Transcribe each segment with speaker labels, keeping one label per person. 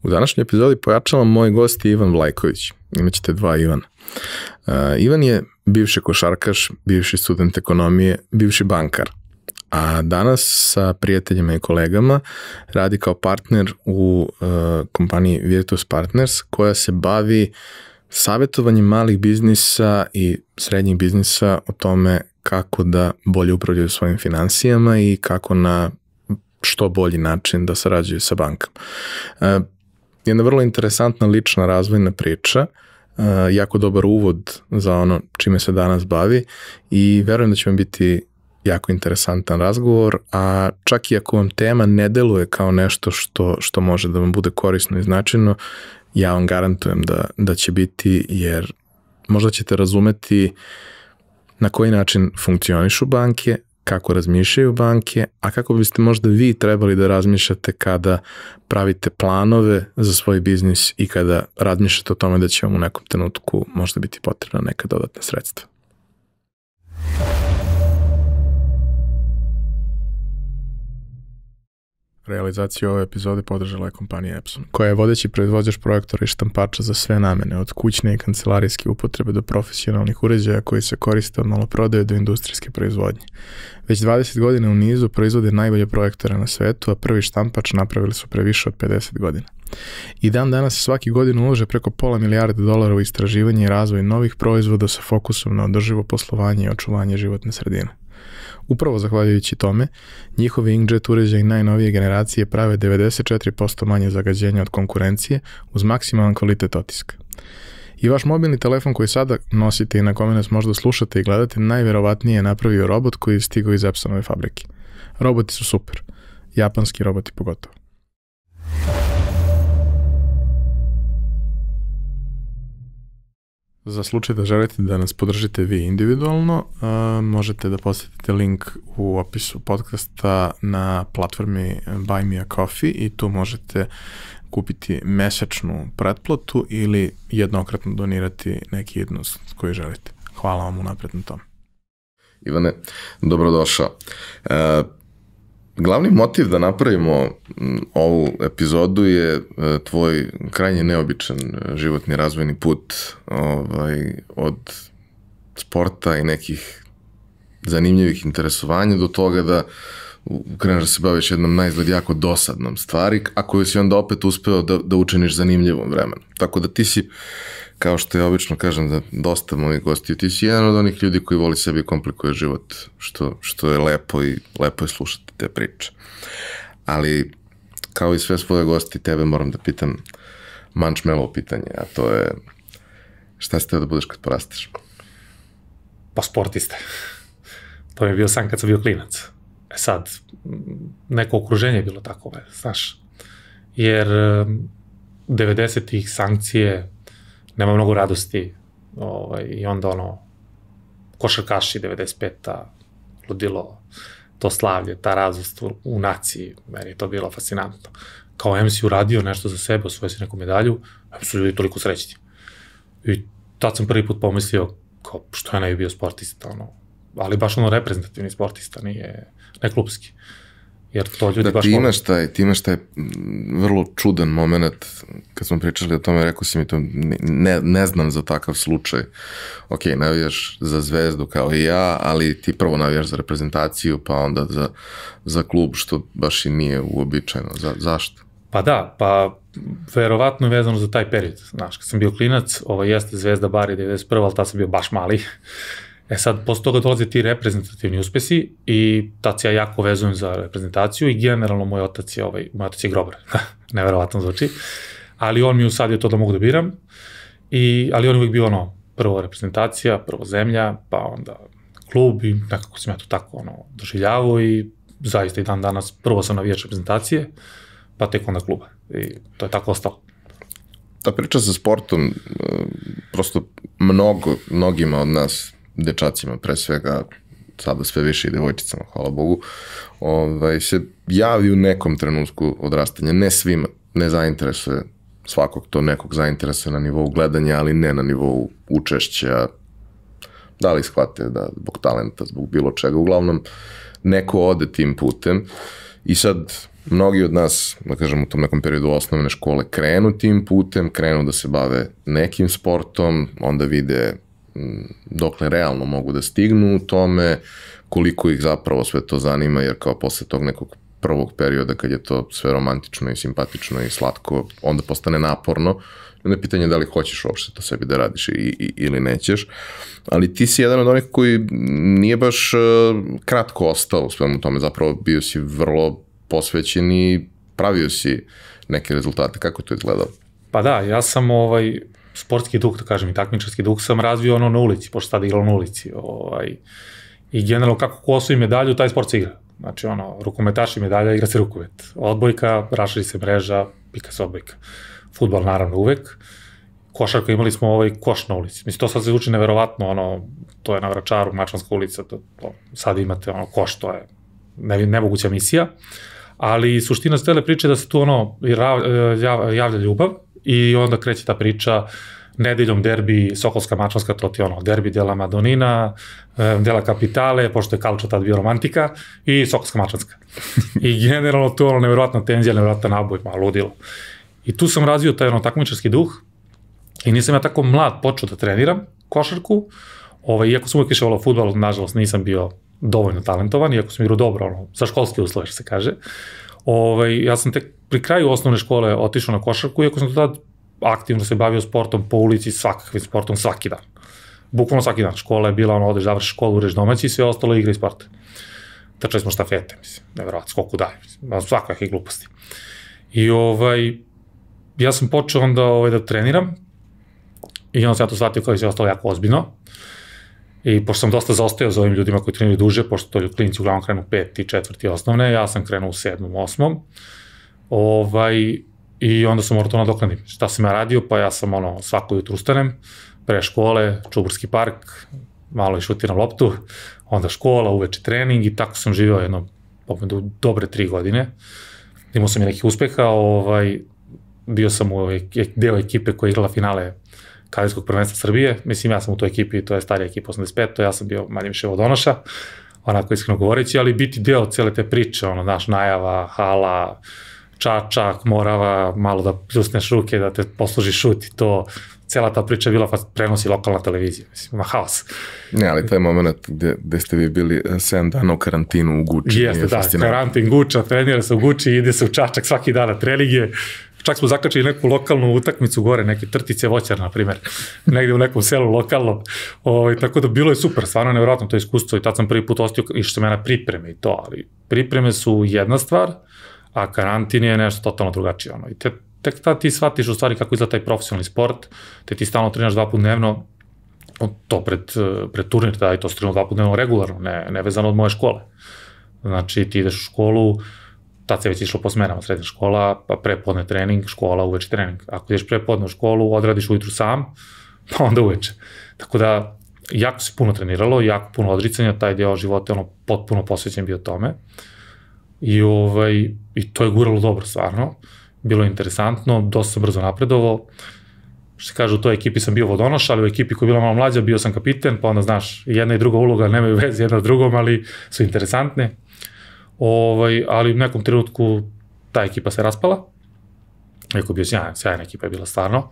Speaker 1: U današnjoj epizodi pojačavam moj gost je Ivan Vlajković. Imaćete dva Ivana. Ivan je bivši košarkaš, bivši student ekonomije, bivši bankar. A danas sa prijateljima i kolegama radi kao partner u kompaniji Virtus Partners koja se bavi savjetovanjem malih biznisa i srednjih biznisa o tome kako da bolje upravljaju svojim finansijama i kako na što bolji način da sarađuju sa bankama. Jedna vrlo interesantna lična razvojna priča, jako dobar uvod za ono čime se danas bavi i verujem da će vam biti jako interesantan razgovor, a čak i ako vam tema ne deluje kao nešto što može da vam bude korisno i značajno, ja vam garantujem da će biti, jer možda ćete razumeti na koji način funkcionišu banke, kako razmišljaju banke, a kako biste možda vi trebali da razmišljate kada pravite planove za svoj biznis i kada razmišljate o tome da će vam u nekom trenutku možda biti potrebna neka dodatna sredstva. Realizaciju ove epizode podržala je kompanija Epson, koja je vodeći proizvođač projektora i štampača za sve namene, od kućne i kancelarijske upotrebe do profesionalnih uređaja koji se koriste od maloprodaje do industrijske proizvodnje. Već 20 godina u nizu proizvode najbolje projektore na svetu, a prvi štampač napravili su pre više od 50 godina. I dan danas svaki godin ulože preko $500 milijardi u istraživanje i razvoj novih proizvoda sa fokusom na održivo poslovanje i očuvanje životne sredine. Upravo zahvaljujući tome, njihovi inkjet uređaji najnovije generacije prave 94% manje zagađenja od konkurencije uz maksimalan kvalitet otiska. I vaš mobilni telefon koji sada nosite i na kome nas možda slušate i gledate, najverovatnije je napravio robot koji je stigao iz Epsonove fabrike. Roboti su super. Japanski roboti pogotovo. Za slučaj da želite da nas podržite vi individualno, možete da posetite link u opisu podcasta na platformi Buy Me a Coffee i tu možete kupiti mesečnu pretplatu ili jednokratno donirati neki iznos koji želite. Hvala vam unapred na tome.
Speaker 2: Ivane, dobrodošao. Glavni motiv da napravimo ovu epizodu je tvoj krajnje neobičan životni razvojni put od sporta i nekih zanimljivih interesovanja do toga da kreneš da se baviš jednom naizgled jako dosadnom stvari, a koju si onda opet uspeo da učiniš zanimljivom vremenu. Tako da ti si, kao što ja obično kažem da dosta mojih gostiju, ti si jedan od onih ljudi koji voli sebi komplikuje život, što je lepo i lepo je slušati te priče. Ali, kao i sve svoje gosti, tebe moram da pitam mančmelo pitanje, a to je šta si teo da budeš kad porasteš?
Speaker 3: Pa sportista. To mi je bio san kad sam bio klinac. Sad, neko okruženje je bilo tako, znaš, jer 90-ih sankcije, nema mnogo radosti i onda košarkaši 95-a, ludilo, to slavlje, ta radost u naciji, meni je to bilo fascinantno. Kao MC uradio nešto za sebe, osvojio si neku medalju, su ljudi toliko srećni. I tad sam prvi put pomislio, kao, što ja ne bi bio sportista, ali baš reprezentativni sportista, ne klubski. Jer to ljudi
Speaker 2: da,
Speaker 3: baš
Speaker 2: ti imaš taj vrlo čudan moment, kad smo pričali o tome, rekao si mi to, ne znam za takav slučaj. Ok, navijaš za Zvezdu kao i ja, ali ti prvo navijaš za reprezentaciju, pa onda za klub, što baš i nije uobičajeno. Zašto?
Speaker 3: Pa da, verovatno je vezano za taj period. Znaš, kad sam bio klinac, jeste Zvezda Bari 91. ali tad sam bio baš mali. Sad, posle toga dolaze ti reprezentativni uspesi i tad se ja jako vezujem za reprezentaciju i generalno moj otac je grobar. Neverovatno zvuči. Ali on mi usadio to da mogu da biram. Ali on je uvijek bio prvo reprezentacija, prvo zemlja, pa onda klub i nekako sam ja to tako doživljavao i zaista i dan danas prvo sam navijač reprezentacije, pa tek onda kluba. I to je tako ostalo.
Speaker 2: Ta priča sa sportom, prosto mnogima od nas, dečacima pre svega, sada sve više i devojčicama, hvala Bogu, se javi u nekom trenutku odrastanja. Ne svima, ne zainteresuje svakog, to nekog zainteresuje na nivou gledanja, ali ne na nivou učešća, da li shvate da zbog talenta, zbog bilo čega, uglavnom neko ode tim putem I sad, mnogi od nas, da kažem, u tom nekom periodu osnovne škole krenu tim putem, krenu da se bave nekim sportom, onda vide dokle realno mogu da stignu u tome, koliko ih zapravo sve to zanima, jer kao posle tog nekog prvog perioda kad je to sve romantično i simpatično i slatko, onda postane naporno. Onda je pitanje da li hoćeš uopšte to sebi da radiš ili nećeš. Ali ti si jedan od onih koji nije baš kratko ostao u svemu tome, zapravo bio si vrlo posvećen i pravio si neke rezultate. Kako je to izgledalo?
Speaker 3: Pa da, ja sam sportski duh, da kažem, i takmičarski duh sam razvio na ulici, pošto sad igrao na ulici. I generalno kako ko osvoji medalju, taj sport se igra. Znači, rukometaši medalja, igra se rukomet. Odbojka, raširi se mreža, pika se odbojka. Fudbal naravno uvek. Košarka, imali smo koš na ulici. Mislim, to sad se uči neverovatno, to je na Vračaru, Mačvanska ulica, sad imate koš, to je nemoguća misija. Ali suština cele priče da se tu javlja ljubav i onda kreće ta priča nedeljom derbi Sokolska Mačvanska, to ti derbi dela Madonina, dela Kapitale, pošto je Kalčo tad bio romantika, i Sokolska Mačvanska. I generalno to je neverovatna tenzija, neverovatan naboj, malo ludilo. I tu sam razvio taj takmičarski duh i nisam ja tako mlad počeo da treniram košarku, iako sam uvijek išao fudbal, nažalost nisam bio dovoljno talentovan, iako sam igrao dobro, za školske uslove, što se kaže. Ja sam tek pri kraju osnovne škole otišao na košarku, iako sam tad aktivno se bavio sportom po ulici, svakakvim sportom, svaki dan. Bukvalno svaki dan. Škola je bila, odeš, završiš školu, ureš domaći i sve ostalo igra i sport. Trčali smo štafete, mislim, neverovatno, skoku dalje, mislim, svakakve gluposti. I ja sam počeo onda da treniram i onda sam ja to shvatio kao i sve ostalo jako ozbiljno. I pošto sam dosta zaostajao za ovim ljudima koji treniraju duže, pošto to klinici uglavnom krenu 5. i 4. osnovne, ja sam krenuo u 7. 8. I onda sam morao to nadoknadim. Šta sam ja radio? Pa ja sam svako jutro ustanem, pre škole, Čuburski park, malo i šutiram loptu, onda škola, uveče trening i tako sam živeo jedno dobre 3 godine. Imao sam i nekih uspeha, bio sam u deo ekipe koja je igrala finale kadetskog prvenstva Srbije, mislim ja sam u toj ekipi, to je starija ekipa 85, ja sam bio manje više vodonoša, onako iskreno govoreći, ali biti deo cele te priče, najava, hala, Čačak, Morava, malo da pljusneš ruke, da te posluži šut i to, cela ta priča je bila, prenosi lokalna televizija, mislim, haos.
Speaker 2: Ne, ali taj moment gde ste vi bili 7 dana u karantinu u Guči.
Speaker 3: Jeste, da, karantin Guča, trenira se u Guči, ide se u Čačak svaki dan na treninge, čak smo zakačili neku lokalnu utakmicu gore, neke Trtice Voćar, na primer, negde u nekom selu lokalnom, tako da bilo je super, stvarno nevjerojatno to iskustvo i tad sam prvi put ostio, išao sam ja na pripreme i to, ali pripreme su jedna stvar, a karantin je nešto totalno drugačije. I tek tada ti shvatiš u stvari kako izgleda taj profesionalni sport, te ti stalno treniraš 2 puta dnevno, to pred turnir, da i to se trenira 2 puta dnevno regularno, ne vezano od moje škole. Znači ti ideš u školu, tad se već išlo po smenama, srednja škola, pa prepodne trening, škola, uveče trening. Ako ideš prepodne u školu, odradiš ujutru sam, pa onda uveče. Tako da, jako se puno treniralo, jako puno odricanja, taj deo života je potpuno posvećen bio tome. I to je guralo dobro, stvarno. Bilo je interesantno, dosta sam brzo napredovao. Što se kaže, u toj ekipi sam bio vodonoš, ali u ekipi koja je bila malo mlađa bio sam kapiten, pa onda, znaš, jedna i druga uloga nemaju veze jedna s drugom, ali su interesantne. Ali u nekom trenutku ta ekipa se raspala. Eko je bio sjajna ekipa je bila stvarno.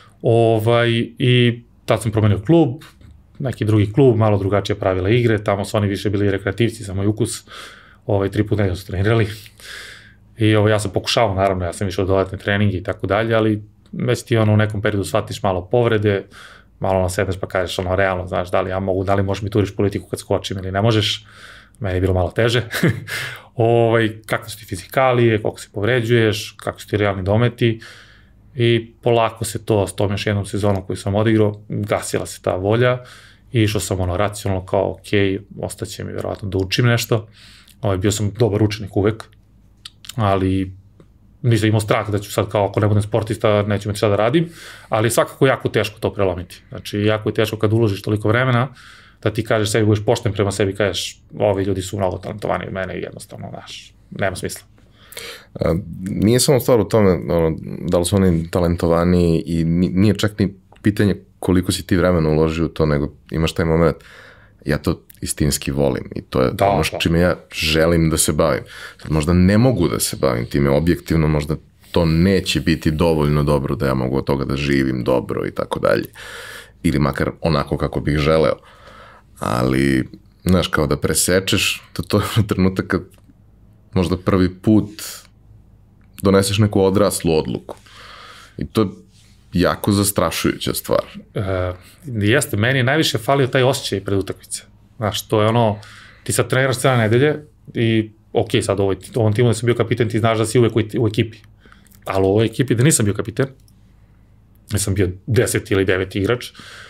Speaker 3: I tad sam promenio klub, neki drugi klub, malo drugačije pravila igre, tamo su oni više bili rekreativci za moj ukus. 3 puta nedelju su trenirali. I ja sam pokušao, naravno, ja sam išao dodatne treninge i tako dalje, ali već ti u nekom periodu shvatiš malo povrede, malo sedneš pa kažeš realno, znaš, da li ja mogu, da li možeš mi turiš politiku kad skočim ili ne možeš. Meni je bilo malo teže. Kakve su ti fizikalije, koliko se povređuješ, kakvi su ti realni dometi. I polako se to, s tom još jednom sezonom koju sam odigrao, gasila se ta volja i išao sam racionalno kao, ok, ostaće mi vjerovatno da učim nešto. Bio sam dobar učenik uvek, ali nisam imao strah da ću sad kao ako ne budem sportista neću imati šta da radim, ali svakako jako teško to prelomiti. Znači, jako je teško kad uložiš toliko vremena da ti kažeš sebi, budeš pošten prema sebi, kažeš ovi ljudi su mnogo talentovani od mene i jednostavno, znaš, nema smisla.
Speaker 2: Nije samo stvar u tome da li su oni talentovani i nije čak ni pitanje koliko si ti vremena uložio u to, nego imaš taj moment, ja to istinski volim i to je ono čime ja želim da se bavim. Sad, možda ne mogu da se bavim time objektivno, možda to neće biti dovoljno dobro da ja mogu od toga da živim dobro i tako dalje. Ili makar onako kako bih želeo. Ali, znaš, kao da presečeš, to je trenutak kad možda prvi put doneseš neku odraslu odluku. I to je jako zastrašujuća stvar.
Speaker 3: Jeste, meni je najviše falio taj osjećaj pred utakmice. Znaš, to je ono, ti sad treniraš cijela nedelje i ok, sad u ovom timu da sam bio kapiten, ti znaš da si uvek u ekipi. Ali u ovoj ekipi da nisam bio kapiten, da sam bio 10 ili 9 igrač,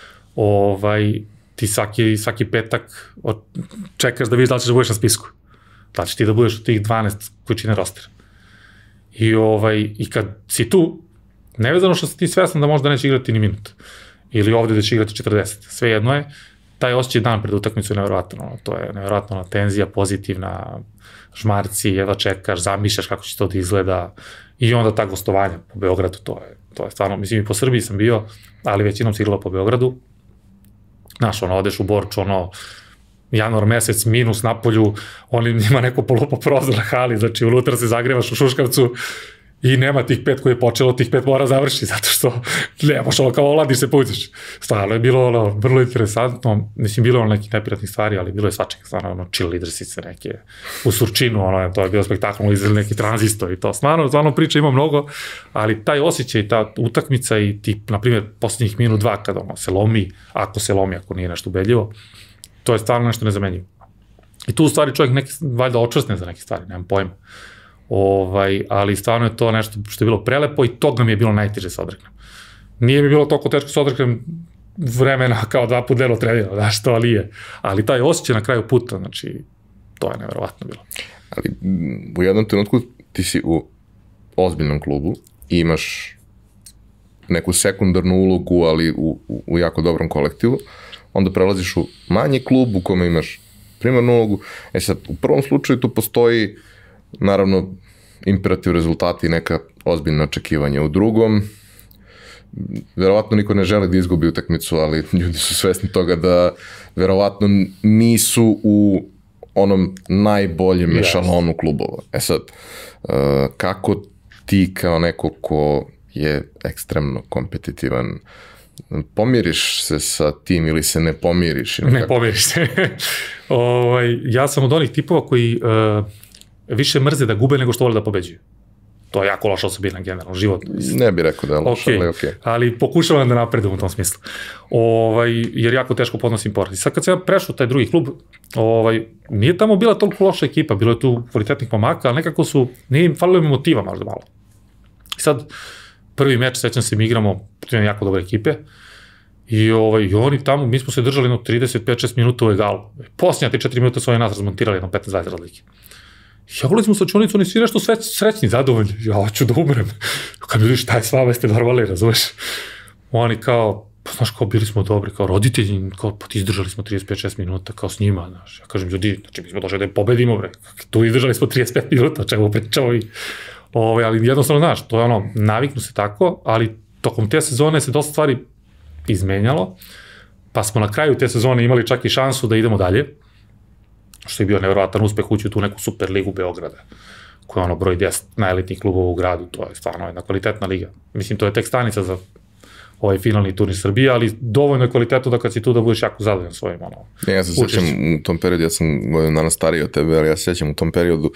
Speaker 3: ti svaki petak čekaš da vidiš da li ćeš da budeš na spisku. Da li ćeš ti da budeš u tih 12 koji čine roster. I kad si tu, nevezano što si ti svestan da možda neće igrati ni minut. Ili ovde da će igrati 40. Sve jedno je, taj osjećaj dan pred utakmicu je nevjerovatno. To je nevjerovatno tenzija, pozitivna, žmarci, jedva čekaš, zamišljaš kako će to da izgleda. I onda ta gostovanja po Beogradu, to je stvarno, mislim i po Srbiji sam bio, ali većinom se igrala po Beogradu. Znaš, odeš u Borču, januar mesec, minus na polju, njima neko polupa prozor na hali, znači unutra se zagrevaš u šuškavcu i nema tih 5 koje je počelo, tih 5 mora završi, zato što nemaš kao oladiš se puđeš. Stvarno je bilo vrlo interesantno, mislim, bilo je nekih neprijatnih stvari, ali bilo je svačega, stvarno, chill leadersice neke, u Surčinu, to je bilo spektaklno, izveli neki tranzistor i to, stvarno priča ima mnogo, ali taj osjećaj, ta utakmica i ti, na primjer, poslednjih minut 2 kada se lomi, ako nije nešto ubedljivo, to je stvarno nešto nezamenjivo. I tu u stvari čovjek valjda očvrsne za neke stvari, nemam pojma. Ali stvarno je to nešto što je bilo prelepo i toga mi je bilo najteže se odreknem. Nije mi bilo toliko teško se odreknem vremena kao 2 puta delo trenirao, znaš, to nije. Ali taj osjećaj na kraju puta, znači, to je neverovatno bilo.
Speaker 2: Ali u jednom trenutku ti si u ozbiljnom klubu i imaš neku sekundarnu ulogu, ali u jako dobrom kolektivu, onda prelaziš u manji klub u kome imaš primarnu ulogu. Sad, u prvom slučaju tu postoji naravno imperativ rezultati i neka ozbiljna očekivanja. U drugom, verovatno niko ne želi da izgubi utakmicu, ali ljudi su svesni toga da verovatno nisu u onom najboljem ešalonu klubova. Sad, kako ti kao neko ko je ekstremno kompetitivan, pomiriš se sa tim ili se ne pomiriš?
Speaker 3: Ne pomiriš se. Ja sam od onih tipova koji više mrze da gube nego što vole da pobeđuju. To je jako loša osobina generalno, život.
Speaker 2: Ne bih rekao da je loša, ali okej.
Speaker 3: Ali pokušavam da napredujem u tom smislu. Jer jako teško podnosim poraz. I sad kad sam ja prešao u taj drugi klub, nije tamo bila toliko loša ekipa, bilo je tu kvalitetnih pomaka, ali nekako nije im falilo mi motiva možda malo. I sad, prvi meč, sećam se, mi igramo protiv jako dobre ekipe i oni tamo, mi smo se držali 35-6 minuta u egalu. Posljednja 4 minuta su oni nas razmontirali na 15-20 razlike. Ja ulazim u slačionicu, oni svi nešto srećni, zadovoljni. Ja hoću da umrem. Kad mi vidiš, šta je s vama, jeste normalni, razumeš? Oni kao, znaš, kao bili smo dobri, kao roditelji, kao izdržali smo 35-6 minuta, kao s njima, znaš. Ja kažem, ljudi, znači mi smo došli da je pobedimo, bre. Tu izdržali smo 35 minuta, čemu pričamo i... ali jednostavno, znaš, to je naviknu se tako, ali tokom te sezone se dosta stvari izmenjalo, pa smo na kraju te sezone imali čak i šansu da idemo dalje, što je bio nevjerovatan uspeh ući u tu neku super ligu Beograda, koja je broj 10 najelitnijih klubova u gradu, to je stvarno jedna kvalitetna liga. Mislim, to je tek stanica za ovaj finalni turnir Srbije, ali dovoljno je kvalitetu da kad si tu da budeš jako zadovoljan svojim
Speaker 2: Ja se sećam u tom periodu, ja sam godinu dana stariji od tebe, ali ja se sećam u tom periodu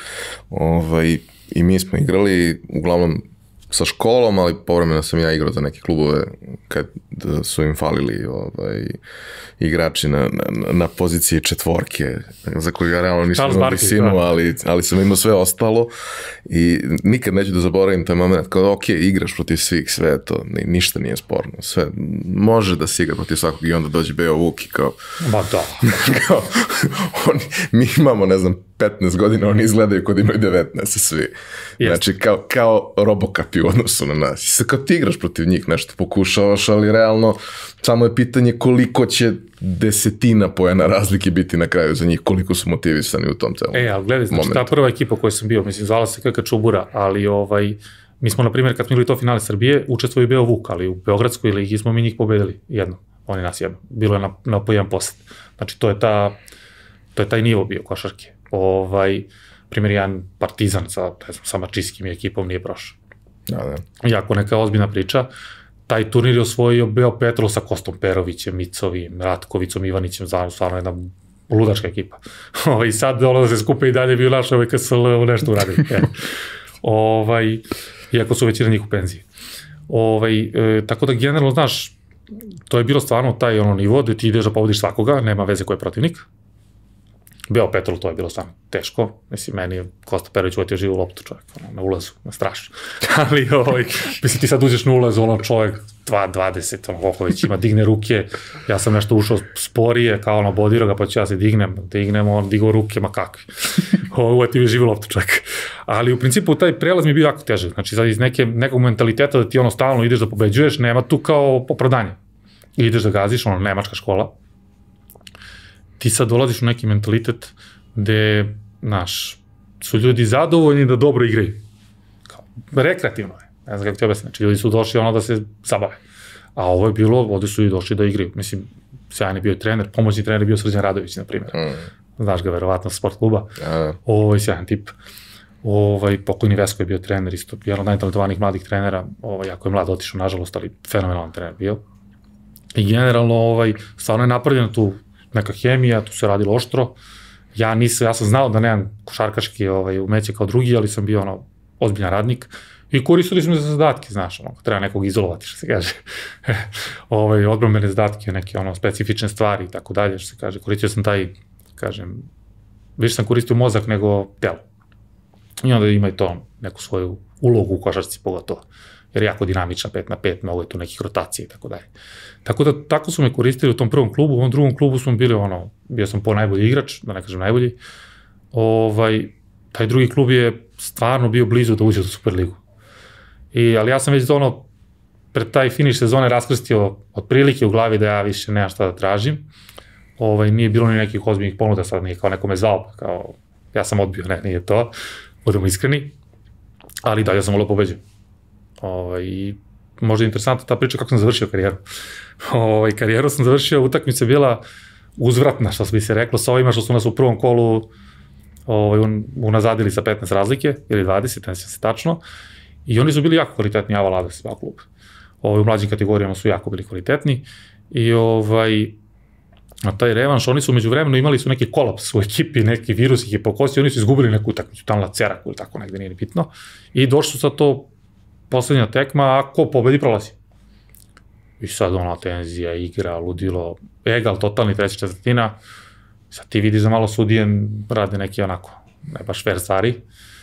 Speaker 2: i mi smo igrali uglavnom sa školom, ali povremeno sam ja igrao za neke klubove kad su im falili igrači na poziciji četvorke, za koju ja realno nisam imao visinu, ali sam imao sve ostalo i nikad neću da zaboravim taj moment, kao ok, igraš protiv svih, sve to, ništa nije sporno, sve, može da se igra protiv svakog i onda dođe Beo Vuk i kao...
Speaker 3: Ba da.
Speaker 2: Mi imamo, ne znam, 15 godina, oni izgledaju kod imaju 19 svi. Znači, kao robokapi u odnosu na nas. I sad kao ti igraš protiv njih, nešto pokušavaš, ali realno samo je pitanje koliko će desetina poena razlike biti na kraju za njih, koliko su motivisani u tom celom momentu.
Speaker 3: Ali gledaj, znači ta prva ekipa koju sam bio, mislim, zvala se KK Čubura, ali mi smo, na primjer, kad smo imali to finale Srbije, učestvovao je Beo Vuk, ali u Beogradskoj ligi smo mi njih pobedili jedno. oni nas jebnu. Bilo je na po jedan posed. Znači, to je taj nivo bio košarke. Primjer, jedan Partizan sa mačijskim ekipom nije prošao. Jako neka ozbiljna priča. Taj turnir je osvojio Beo Petrol sa Kostom Perovićem, Micovim, Ratkovicom, Ivanićem, stvarno jedna ludačka ekipa. I sad da se skupe i dalje bio naš KSL nešto uradili. Iako su većina njih u penziji. Tako da generalno, znaš, to je bilo stvarno taj nivo gde ti ideš da pobediš svakoga, nema veze ko je protivnik. Beo Petrol, to je bilo stvarno teško. Mislim, meni je Kosta Perović uvatio živu loptu, čovjek, na ulazu, strašno. Ali, mislim, ti sad uđeš na ulazu, čovjek 2.20, Vohović ima, digne ruke, ja sam nešto ušao sporije, kao bodiro ga, pa ću ja se dignem, on digao ruke, ma kakvi. Uvatio je živu loptu, čovjek. Ali, u principu, taj prelaz mi je bio jako težak. Znači, sad iz nekog mentaliteta da ti stalno ideš da pobeđuješ, nema tu kao opravdanje. Ideš da gaziš, nemačka škola. Ti sad dolaziš u neki mentalitet gde, znaš, su ljudi zadovoljni da dobro igraju. Rekreativno je. Ne znam kako ti objasnim. Znači, ljudi su došli da se zabave. A ovo je bilo, ovde su i došli da igraju. Mislim, sjajan je bio trener, pomoćni trener je bio Srđan Radović, na primjer. Znaš ga, verovatno, sa sport kluba. Ovo je sjajan tip. Pokojni Vesko je bio trener, isto jedan od najtalentovanijih mladih trenera. Jako je mlad otišao, nažalost, ali fenomenalan trener bio. I generalno, stvarno je napravljena tu neka hemija, tu se radilo oštro. Ja sam znao da nemam košarkaški umeće kao drugi, ali sam bio ozbiljan radnik i koristili smo za zadatke, znaš, treba nekog izolovati, što se kaže. Odbrambene zadatke, neke specifične stvari i tako dalje, što se kaže. Koristio sam taj, kažem, više sam koristio mozak nego telo. I onda ima i to neku svoju ulogu u košarci pogotovo. Jer je jako dinamična 5x5, mnogo je tu nekih rotacija i tako dalje. Tako da, tako su me koristili u tom prvom klubu, u ovom drugom klubu smo bili, bio sam najbolji igrač, da ne kažem najbolji. Taj drugi klub je stvarno bio blizu da uđe u Superligu. Ali ja sam već pred taj finiš sezone raskrstio otprilike u glavi da ja više nemam šta da tražim. Nije bilo ni nekih ozbiljnih ponuda, sad nije kao neko me zvao, kao ja sam odbio, ne, nije to, budemo iskreni, ali dalje sam volio pobeđen. I možda je interesantna ta priča kako sam završio karijeru. Karijeru sam završio, utakmica je bila uzvratna, što bi se reklo, sa ovima što su nas u prvom kolu unazadili sa 15 razlike, ili 20, ne znam se tačno, i oni su bili jako kvalitetni, Ava Lada se klub. U mlađim kategorijama su jako bili kvalitetni i na taj revanš, oni su među vremenu imali su neki kolaps u ekipi, neki virus ih je pokosio, oni su izgubili neku utakmicu, tamo na Ceraku ili tako negde, nije ni bitno, i došli su sad to poslednja tekma, a ko pobedi prolazi. I sad tenzija, igra, ludilo, egal, totalni treća četvrtina, sad ti vidiš da malo sudije rade neke ne baš fair stvari,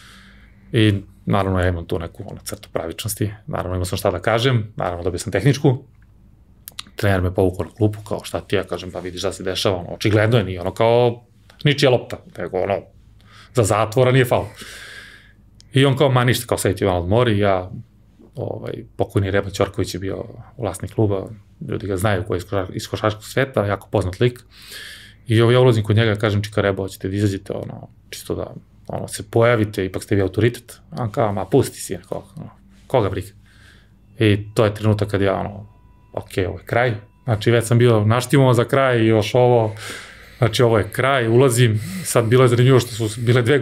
Speaker 3: i naravno ja imam tu neku crtu pravičnosti, naravno imao sam šta da kažem, naravno dobio sam tehničku, trener me povukao na klupu, kao šta ti ja kažem, pa vidiš šta se dešava, očigledno je, nije kao ničija lopta, nego za zatvora nije faul. I on kao, ma ništa, kao sad ti malo odmori, ja, pokojni Reba Ćorković je bio vlasnik kluba, ljudi ga znaju koji je iz košarkaškog sveta, jako poznat lik, i ja ulazim kod njega, kažem, čika Reba, hoćete da izađete, čisto da se pojavite, ipak ste vi autoritet, on kao, ma pusti si, koga briga. I to je trenutak kad ja, ok, ovo je kraj, znači već sam bio naštimovan za kraj i još ovo, znači ovo je kraj, ulazim, sad bilo je zanimljivo što su bile dve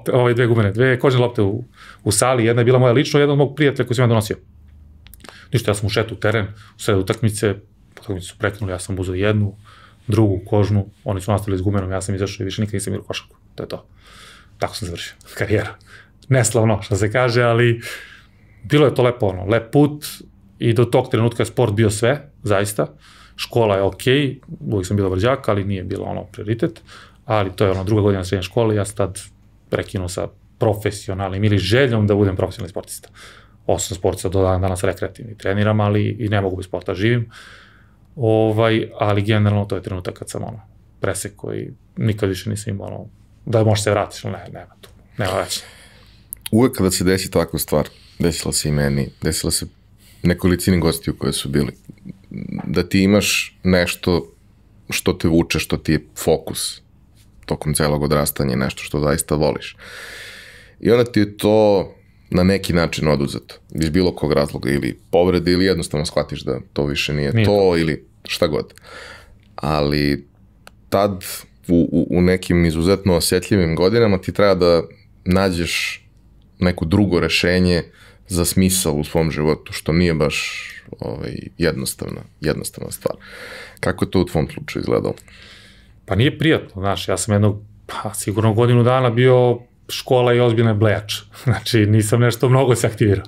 Speaker 3: kožne lopte u sali, jedna je bila moja lično, jedna od mog prijatelja koji sam ja donosio. Ništa, ja sam ušetao u teren, u sred utakmice su prekinuli, ja sam uzeo jednu, drugu kožnu, oni su nastavili s gumenom, ja sam izašao i više nikad nisam igrao košarku, to je to. Tako sam završio karijeru. Neslavno, što se kaže, ali bilo je to lepo, lep put i do tog trenutka je sport bio sve, zaista. Škola je okej, uvijek sam bio vrđak, ali nije bilo prioritet, ali to je druga godina srednje škole, ja sam tad prekinuo sa profesionalnim ili željom da budem profesionalni sportista. Osam sportista do danas rekreativni, treniram, ali i ne mogu bez sporta živim. Ali generalno to je trenutak kad sam presekao i nikad više nisam imao da možeš se vratiš, ali nema tu, nema već.
Speaker 2: Uvek kada se desi takva stvar, desila se i meni, desila se nekolicini gostiju koje su bili, da ti imaš nešto što te vuče, što ti je fokus tokom celog odrastanja, nešto što zaista voliš. I onda ti je to na neki način oduzeto, iz bilo kog razloga, ili povrede, ili jednostavno shvatiš da to više nije to, ili šta god. Ali tad u nekim izuzetno osjetljivim godinama ti treba da nađeš neko drugo rešenje za smisao u svom životu, što nije baš jednostavna stvar. Kako je to u tvom slučaju izgledalo?
Speaker 3: Pa nije prijatno, znaš, ja sam sigurno godinu dana bio škola i ozbiljna blejač. Znači, nisam nešto mnogo se aktivirao.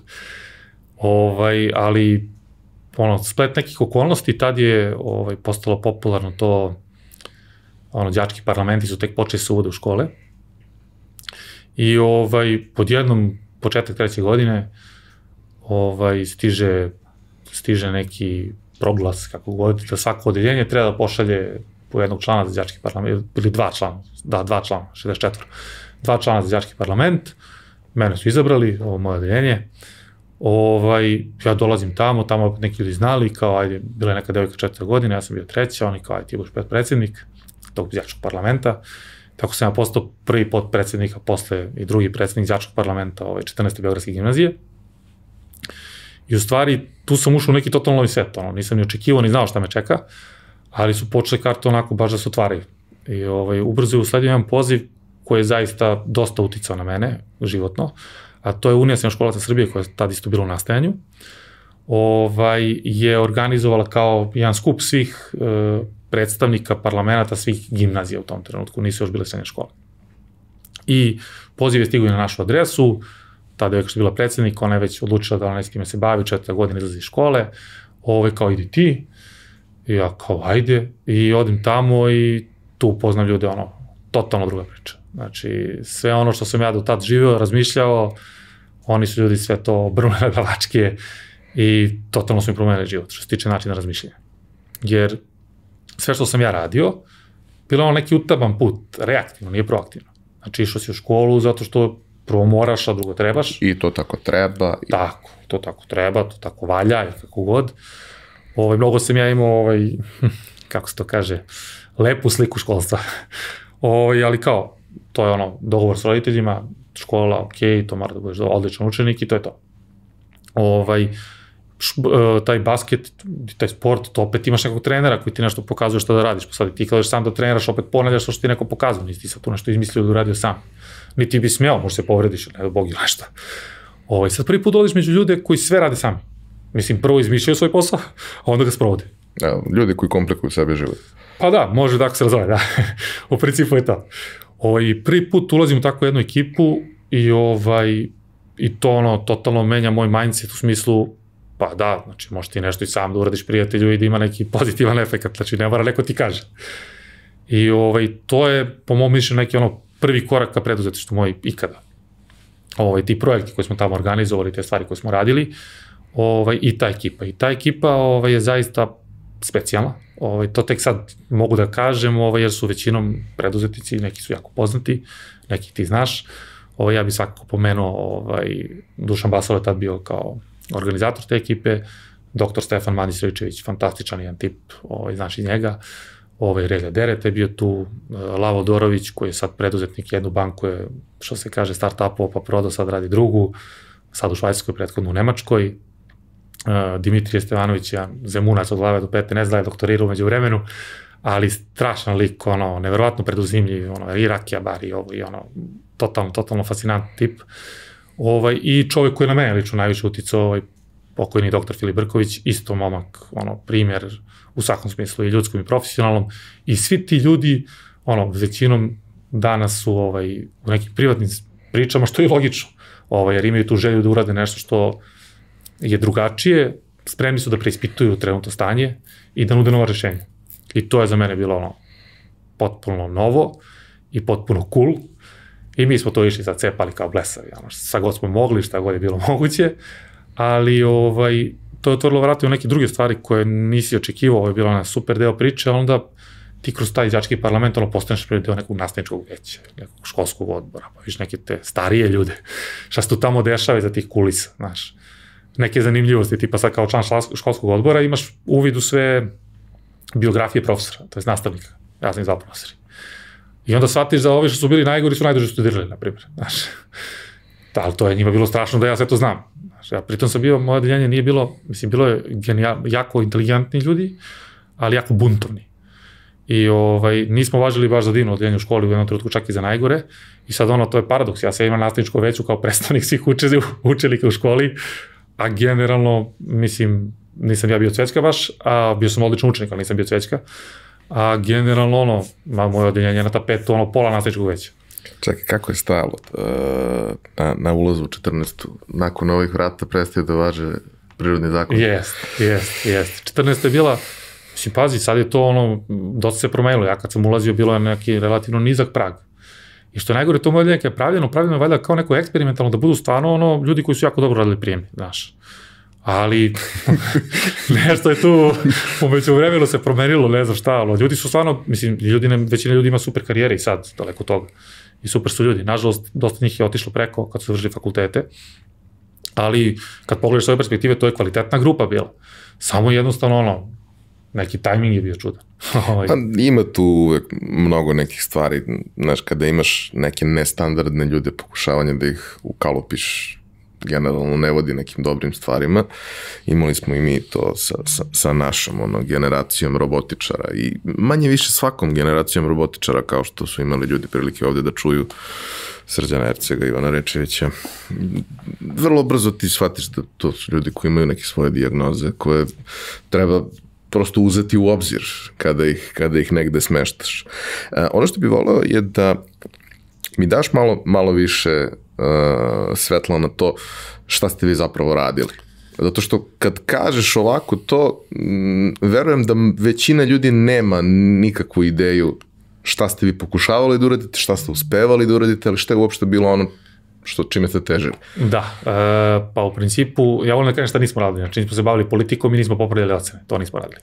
Speaker 3: Ali, splet nekih okolnosti, tad je postalo popularno to, đački parlamenti su tek počeli se uvode u škole. I, pod jednom, početak 3. godine, stiže neki proglas, kako god, da svako odeljenje treba da pošalje po jednog člana za đački parlament, ili 2 člana, 64. 2 člana za đački parlament, mene su izabrali, ovo moje odeljenje, ja dolazim tamo neki ljudi znali, kao, ajde, bila je neka devojka 4. godine, ja sam bio 3, oni kao, ajde, ti budeš predsednik tog đačkog parlamenta, tako sam ja postao prvi potpredsednik, posle i drugi predsednik đačkog parlamenta 14. Beogradske gimnazije. I u stvari, tu sam ušao u neki totalno novi svet, nisam ni očekivao, ni znao šta me čeka, ali su počeli karte onako baš da se otvaraju. I ubrzo je usledio jedan poziv koji je zaista dosta uticao na mene, životno, a to je Unija srednjoškolaca Srbije, koja je tad isto bila u nastajanju, je organizovala kao jedan skup svih predstavnika parlamenta svih gimnazija u tom trenutku, nisu još bile srednje škole. I poziv je stigao i na našu adresu, tada je bila predsednik, ona je već odlučila da ona neće time se bavi, 4. godine izlazi iz škole, kao idi ti, i ja kao ajde, i odim tamo i tu upoznam ljude, totalno druga priča. Znači, sve ono što sam ja do tad živeo, razmišljao, oni su ljudi sve to obrnuli na glavačke i totalno su mi promenili život, što se tiče načina razmišljanja. Jer sve što sam ja radio, bilo je neki utaban put, reaktivno, nije proaktivno. Znači, išao si u školu zato što prvo moraš, a drugo trebaš.
Speaker 2: I to tako treba.
Speaker 3: Tako, to tako treba, to tako valja i kako god. Mnogo sam ja imao, kako se to kaže, lepu sliku školstva. Ali kao, to je dogovor s roditeljima, škola, okej, to mora da budeš odličan učenik i to je to. Taj basket, taj sport, to opet imaš nekog trenera koji ti nešto pokazuje šta da radiš, pa sad ti kada sam da treniraš, opet ponavljaš što ti neko pokazuje, nisi ti sad tu nešto izmislio da uradio sam. Niti bi smeo, možda se povrediš, ne da Bog ili nešto. Sad prvi put dolaziš među ljude koji sve rade sami. Mislim, prvo izmišljaju svoj posao, a onda ga sprovode.
Speaker 2: Ljudi koji komplikuju sebe život.
Speaker 3: Pa da, može tako se razove, da. U principu je to. Prvi put ulazim u takvu jednu ekipu i to totalno menja moj mindset u smislu, pa da, znači možeš ti nešto i sam da uradiš prijatelju i da ima neki pozitivan efekt, znači ne mora neko ti kaže. I to je, po mom mišljenju, neki prvi korak ka preduzetištvu moj ikada. Ti projekti koje smo tamo organizovali, te stvari koje smo radili, i ta ekipa. I ta ekipa je zaista specijalna. To tek sad mogu da kažem, jer su većinom preduzetnici, neki su jako poznati, neki ti znaš. Ja bih svakako pomenuo, Dušan Basalo je tad bio kao organizator te ekipe, dr. Stefan Mandić-Rojčević, fantastičan jedan tip, znaš i njega, Relja Deret je bio tu, Lavo Dorović, koji je sad preduzetnik, jednu banku je, što se kaže, start-upova, pa prodao, sad radi drugu, sad u Švajcarskoj, prethodno u Nemačkoj, Dimitrije Stevanović, Zemunac od glave do pete, ne zna je doktorirao među vremenu, ali strašan lik, neverovatno preduzimljiv, i rakija bar i totalno fascinantan tip. I čovjek koji je na mene lično najviše uticao, pokojni doktor Filip Brković, isto momak, primjer u svakom smislu, i ljudskom i profesionalnom, i svi ti ljudi, većinom danas su u nekim privatnim pričama, što je logično, jer imaju tu želju da urade nešto što je drugačije, spremni su da preispituju trenutno stanje i da nude nova rešenja. I to je za mene bilo potpuno novo i potpuno cool. I mi smo to išli sad cepali kao blesavi, šta god smo mogli, šta god je bilo moguće, ali to je otvorilo vrata u neke druge stvari koje nisi očekivao, ovo je bilo na super deo priče, ali onda ti kroz taj đački parlament postaneš deo nekog nastavničkog veća, nekog školskog odbora, pa viš neke te starije ljude, šta se tu tamo dešava iza tih kulisa, znaš. Neke zanimljivosti, tipa sad kao član školskog odbora imaš uvid u sve biografije profesora, to je nastavnika, ja sam ih zvao profesori. I onda shvatiš da ovi što su bili najgori su najduže studirali, na primjer, znaš. Ali to je njima bilo strašno da ja sve to znam. Ja pritom sam bio, moje odeljenje nije bilo, mislim, bilo je jako inteligentni ljudi, ali jako buntovni. I nismo važili baš za divno odjeljenje u školi u jednom trenutku, čak i za najgore. I sad to je paradoks. Ja sad imam nastavničko veću kao predstavnik svih učenika u školi, a generalno, mislim, nisam ja bio cvećka baš, a bio sam odličan učenik, ali nisam bio cvećka. A generalno, moje odjeljenje na tapetu, pola nastavničkog veća.
Speaker 2: Čekaj, kako je stajalo na ulazu u 14. Nakon ovih vrata prestaje da važe prirodni zakon?
Speaker 3: Jest. 14. je bila, mislim, pazi, sad je to dosta se promenilo. Ja kad sam ulazio, bilo je neki relativno nizak prag. I što je najgore, to moje odjeljenje je pravljeno je valjda kao neko eksperimentalno, da budu stvarno ljudi koji su jako dobro radili prijemi, znaš. Ali nešto je tu umeđu vremenu se promenilo, ne znam šta, ali ljudi su stvarno, mislim, većina ljudi ima super karijere i sad, daleko toga. I super su ljudi. Nažalost, dosta njih je otišlo preko kad su završili fakultete, ali kad pogledaš s ove perspektive, to je kvalitetna grupa bila. Samo jednostavno, neki tajming je bio čudan.
Speaker 2: Ima tu uvek mnogo nekih stvari, znaš, kada imaš neke nestandardne ljude, pokušavanje da ih ukalopiš, generalno ne vodi nekim dobrim stvarima. Imali smo i mi to sa našom generacijom robotičara i manje više svakom generacijom robotičara, kao što su imali ljudi prilike ovde da čuju Srđana Ercega, Ivana Rečevića. Vrlo brzo ti shvatiš da to su ljudi koji imaju neke svoje dijagnoze koje treba prosto uzeti u obzir kada ih negde smeštaš. Ono što bih voleo je da mi daš malo više svetla na to šta ste vi zapravo radili. Zato što kad kažeš ovako to, verujem da većina ljudi nema nikakvu ideju šta ste vi pokušavali da uradite, šta ste uspevali da uradite, ali šta je uopšte bilo ono čime ste težili.
Speaker 3: Da, pa u principu, ja volim da kažem šta nismo radili, znači nismo se bavili politikom i nismo popravljali ocene, to nismo radili.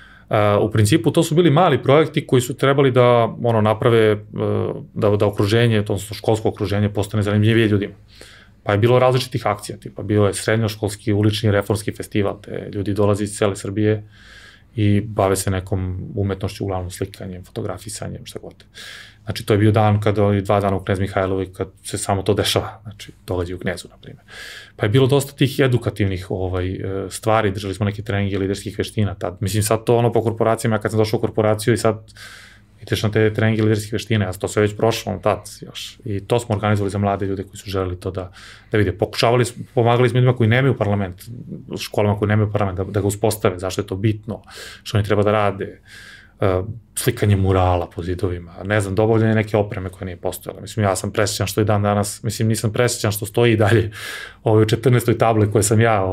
Speaker 3: U principu to su bili mali projekti koji su trebali da naprave, da okruženje, odnosno školsko okruženje postane zanimljivije ljudima. Pa je bilo različitih akcija, tipa bio je srednjoškolski ulični reformski festival, gde ljudi dolaze iz cele Srbije i bave se nekom umetnošću, uglavnom slikanjem, fotografisanjem, šta god. Znači, to je bio dan kada je 2 dana u Knez Mihajlovi, kad se samo to dešava, znači, događa u Knezu, na primjer. Pa je bilo dosta tih edukativnih stvari, držali smo neke treninge liderskih veština tad. Mislim, sad to po korporacijama, ja kad sam došao u korporaciju i sad ideš na te treninge liderskih veština, ja to sve već prošlo tad još. I to smo organizovali za mlade ljude koji su želeli to da vide. Pomagali smo ljudima koji nemaju parlament, školama koji nemaju parlament, da ga uspostave, zašto je to bitno, što oni treba da rade, slikanje murala po zidovima, ne znam, dobavljanje neke opreme koja nije postojala. Mislim, ja sam presjećan što i dan danas, mislim, nisam presjećan što stoji i dalje u 14. table koje sam ja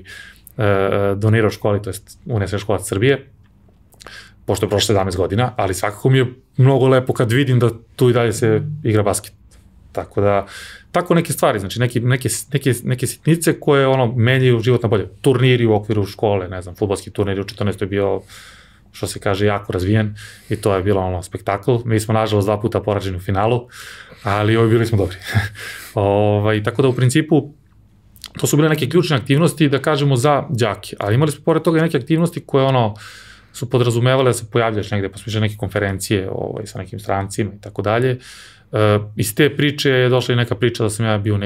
Speaker 3: donirao školi, to je Univerzitski školac Srbije, pošto je prošlo 17 godina, ali svakako mi je mnogo lepo kad vidim da tu i dalje se igra basket. Tako neke stvari, znači neke sitnice koje menjaju život na bolje. Turniri u okviru škole, ne znam, fudbalski turnir u 14. je bio, što se kaže, jako razvijen i to je bilo spektakl. Mi smo, nažalost, 2 puta poraženi u finalu, ali bili smo dobri. Tako da, u principu, to su bile neke ključne aktivnosti, da kažemo, za đake, ali imali smo pored toga neke aktivnosti koje su podrazumevale da se pojavljaš negde, pa smo išli neke konferencije sa nekim strancima i tako dalje. Iz te priče je došla i neka priča da sam ja bio u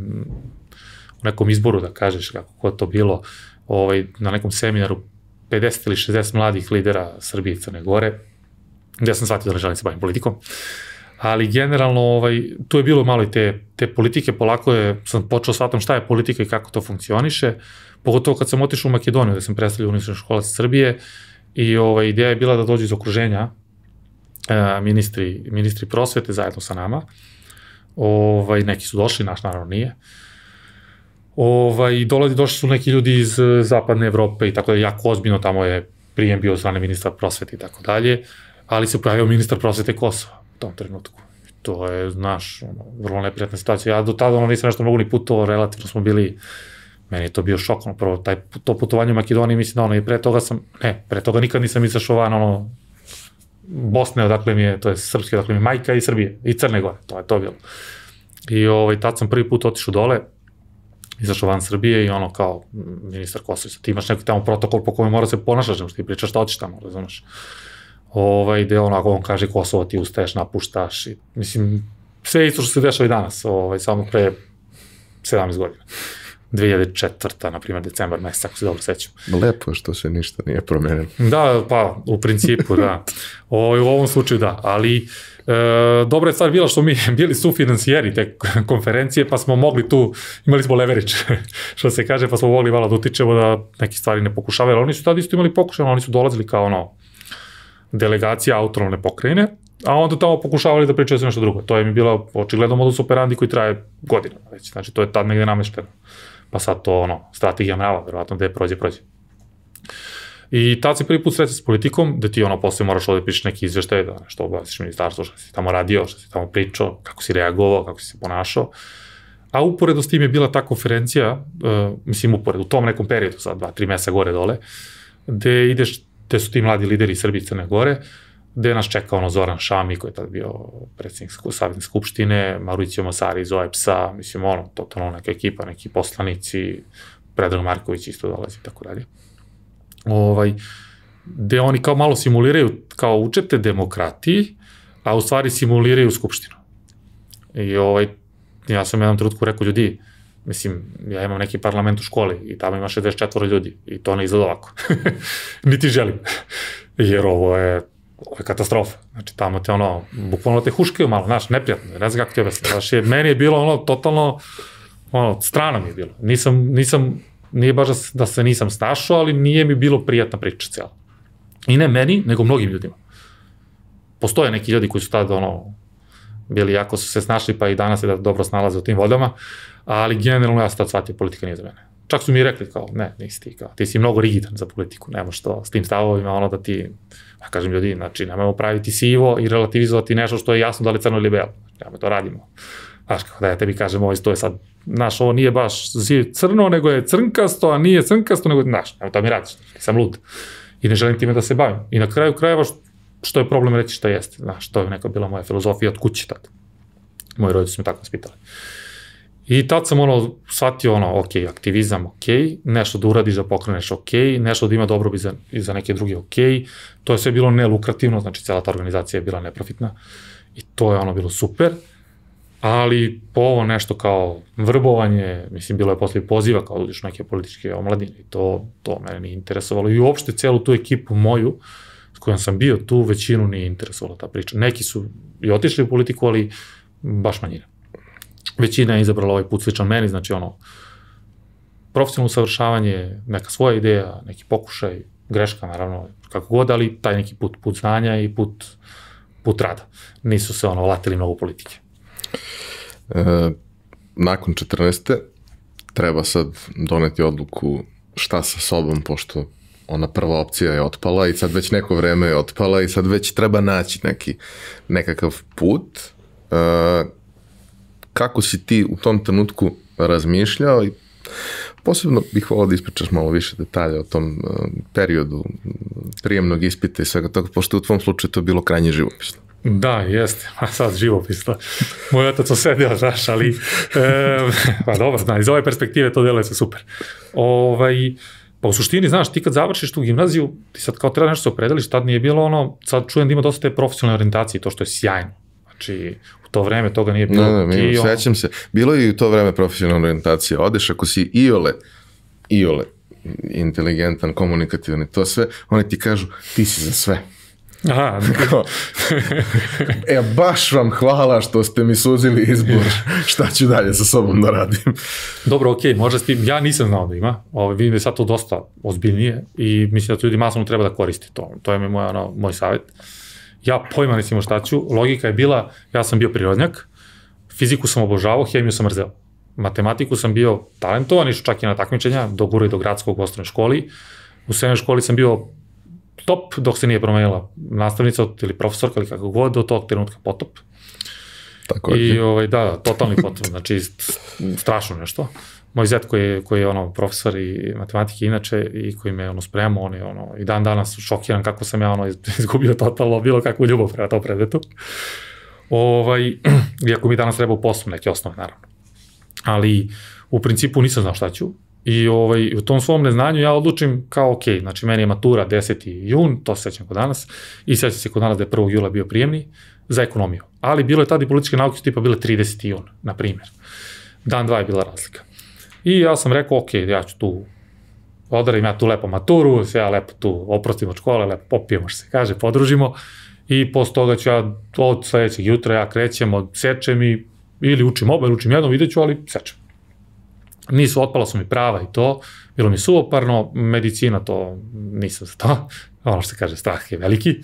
Speaker 3: nekom izboru, da kažeš kako je to bilo, na nekom seminaru 50 ili 60 mladih lidera Srbije i Crne Gore, gde sam shvatio da ne želim se bavim politikom. Ali generalno, tu je bilo malo i te politike, polako sam počeo shvatam šta je politika i kako to funkcioniše, pogotovo kad sam otišao u Makedoniju, gde sam predstavljao Univerzitski školac Srbije, i ideja je bila da dođu iz okruženja ministri prosvete zajedno sa nama. Neki su došli, naš naravno nije. Došli su neki ljudi iz zapadne Evrope i tako da, jako ozbiljno, tamo je prijem bio od strane ministra prosvete i tako dalje, ali se pojavio ministar prosvete Kosova u tom trenutku. To je, znaš, vrlo neprijatna situacija. Ja do tada nisam nešto mnogo ni putovao, relativno smo bili, meni je to bio šok, prvo to putovanje u Makedoniji, mislim da i pre toga nikad nisam izašao van, Bosne, odakle mi je, to je srpski, odakle mi je majka, i Srbije, i Crne Gore, to je to bilo. I tad sam prvi put otišao dole, izašao van Srbije i kao ministar Kosova, ti imaš neki tamo protokol po kome mora se ponašaš, što ti pričaš šta hoćeš tamo, razumeš. Gde on kaže Kosovo, ti ustaješ, napuštaš, i mislim, sve isto što se dešava i danas, samo pre 17 godina. 2004. na primjer, decembar mesec, ako se dobro sećam.
Speaker 2: Lepo je što se ništa nije promenilo.
Speaker 3: Da, pa, u principu, da. U ovom slučaju da, ali dobra je stvar bila što mi bili sufinancijeri te konferencije, pa smo mogli tu, imali smo leverage, što se kaže, pa smo mogli malo da utičemo da neke stvari ne pokušavaju, ali oni su tada isto imali pokušaj, oni su dolazili kao delegacija autonomne pokrajine, a onda tamo pokušavali da pričaju sve nešto drugo. To je mi bila očigledno modus operandi koji traje godinama već, znači to je tad negde namešteno. Pa sad to, strategija mrava, verovatno gde prođe. I tad se prvi put sreće s politikom, gde ti posle moraš ovde pišeš neki izveštaj, da nešto obaviš ministarstvo, što si tamo radio, što si tamo pričao, kako si reagovao, kako si se ponašao. A uporedo s tim je bila ta konferencija, u tom nekom periodu, sad 2-3 meseca gore dole, gde ideš, gde su ti mladi lideri Srbije i Crne Gore, gde nas čeka Zoran Šami, koji je tad bio predsjednik Savjetne skupštine, Mauricio Masari iz OEPS-a, totalno neka ekipa, neki poslanici, Predrag Marković isto dolazi i tako dalje. Gde oni kao malo simuliraju, kao učete demokratiji, a u stvari simuliraju skupštinu. I ja sam u jednom trenutku rekao, ljudi, ja imam neki parlament u školi i tamo ima 64 ljudi i to ne izgleda ovako. Niti želim. Jer ovo je katastrofa. Znači, tamo te bukvalno te huškaju malo, znaš, neprijatno, ne znam kako ti objasnim. Meni je bilo totalno, strano mi je bilo. Nije baš da se nisam snašao, ali nije mi bilo prijatna priča cijela. I ne meni, nego mnogim ljudima. Postoje neki ljudi koji su tada, bili jako su se snašli, pa i danas je da dobro snalaze u tim vodama, ali generalno ja sam tad shvatio, politika nije za mene. Čak su mi rekli kao, ne, nisi ti, kao, ti si mnogo rigidan za politiku, nemaš to s tim stavovima, da ti, ja kažem ljudi, znači, nemojmo praviti sivo i relativizovati nešto što je jasno da li crno ili belo, nemoj to radimo. Znaš, kako da ja tebi kažem, to je sad, znaš, ovo nije baš crno, nego je crnkasto, a nije crnkasto, nego, znaš, nemoj to mi radiš, nisam lud i ne želim time da se bavim. I na kraju krajeva, što je problem reći šta jeste, znaš, to je neka bila moja filozofija od kući tad. Moji roditelji su me tako ispitali. I tad sam shvatio ok, aktivizam ok, nešto da uradiš da pokreneš ok, nešto da ima dobrobit i za neke druge ok, to je sve bilo nelukrativno, znači cela ta organizacija je bila neprofitna i to je bilo super, ali po ovo nešto kao vrbovanje, bilo je posle poziva kao uđeš u neke političke omladine i to mene nije interesovalo i uopšte celu tu ekipu moju s kojom sam bio tu, većinu nije interesovala ta priča. Neki su i otišli u politiku, ali baš manjina. Većina je izabrala ovaj put sličan meni, znači profesionalno usavršavanje, neka svoja ideja, neki pokušaj, greška naravno, kako god, ali taj neki put znanja i put rada. Nisu se latili mnogo politike.
Speaker 2: Nakon 14. treba sad doneti odluku šta sa sobom, pošto ona prva opcija je otpala i sad već neko vreme je otpala i sad već treba naći nekakav put. Kako si ti u tom trenutku razmišljao i posebno bih volao da ispričaš malo više detalja o tom periodu prijemnog ispita i svega toga, pošto u tvom slučaju to je bilo krajnje živopisno.
Speaker 3: Da, jeste, a sad živopisno. Moj otac osedio, znaš, ali pa dobro, iz ove perspektive to deluje se super. Pa u suštini, znaš, ti kad završiš tu gimnaziju, ti sad kao treba nešto se opredeliš, tad nije bilo sad čujem da ima dosta te profesionalne orijentacije, to što je sjajno. Znači, u to vreme toga nije bilo.
Speaker 2: Sećam se, bilo je i u to vreme profesionalna orijentacija. Odeš ako si iole inteligentan, komunikativan, to sve, oni ti kažu, ti si za sve.
Speaker 3: Aha.
Speaker 2: Baš vam hvala što ste mi suzili izbor, šta ću dalje sa sobom da radim.
Speaker 3: Dobro, okej, možda s tim, ja nisam znao da ima, vidim da je sad to dosta ozbiljnije i mislim da to ljudi masovno treba da koriste to. To je moj savjet. Ja pojma nisam šta ću, logika je bila, ja sam bio prirodnjak, fiziku sam obožavao, hemiju sam mrzeo. Matematiku sam bio talentovan, išao čak i na takmičenja, dogurao i do gradskog u osnovnoj školi. U srednjoj školi sam bio top dok se nije promenila nastavnica ili profesorka ili kako god, do tog trenutka potop.
Speaker 2: Tako
Speaker 3: je. I da, totalni potop, znači strašno nešto. Moj zet koji je profesor i matematike inače i koji me spremao, on je i dan danas šokiran kako sam ja izgubio totalno bilo kakvu ljubav prema tom predmetu. Iako mi danas treba u poslu neke osnove, naravno. Ali u principu nisam znao šta ću i u tom svom neznanju ja odlučim kao ok, znači meni je matura 10. jun, to se sećam kod danas, i sećam se kod danas da je 1. jula bio prijemni za ekonomiju. Ali bilo je tada i političke nauke tipa bile 30. jun, na primjer. Dan 2 je bila razlika. I ja sam rekao, ok, ja ću tu odarim ja tu lepo maturu, ja lepo tu oprostim od škole, lepo popijemo što se kaže, podružimo i posle toga ću ja od sledećeg jutra ja krećem, odsečem i ili učim oba, ili učim jedno, vidjet ću, ali sečem. Otpala su mi prava i to, bilo mi suvoparno, medicina to nisam za to, ono što se kaže, strah je veliki.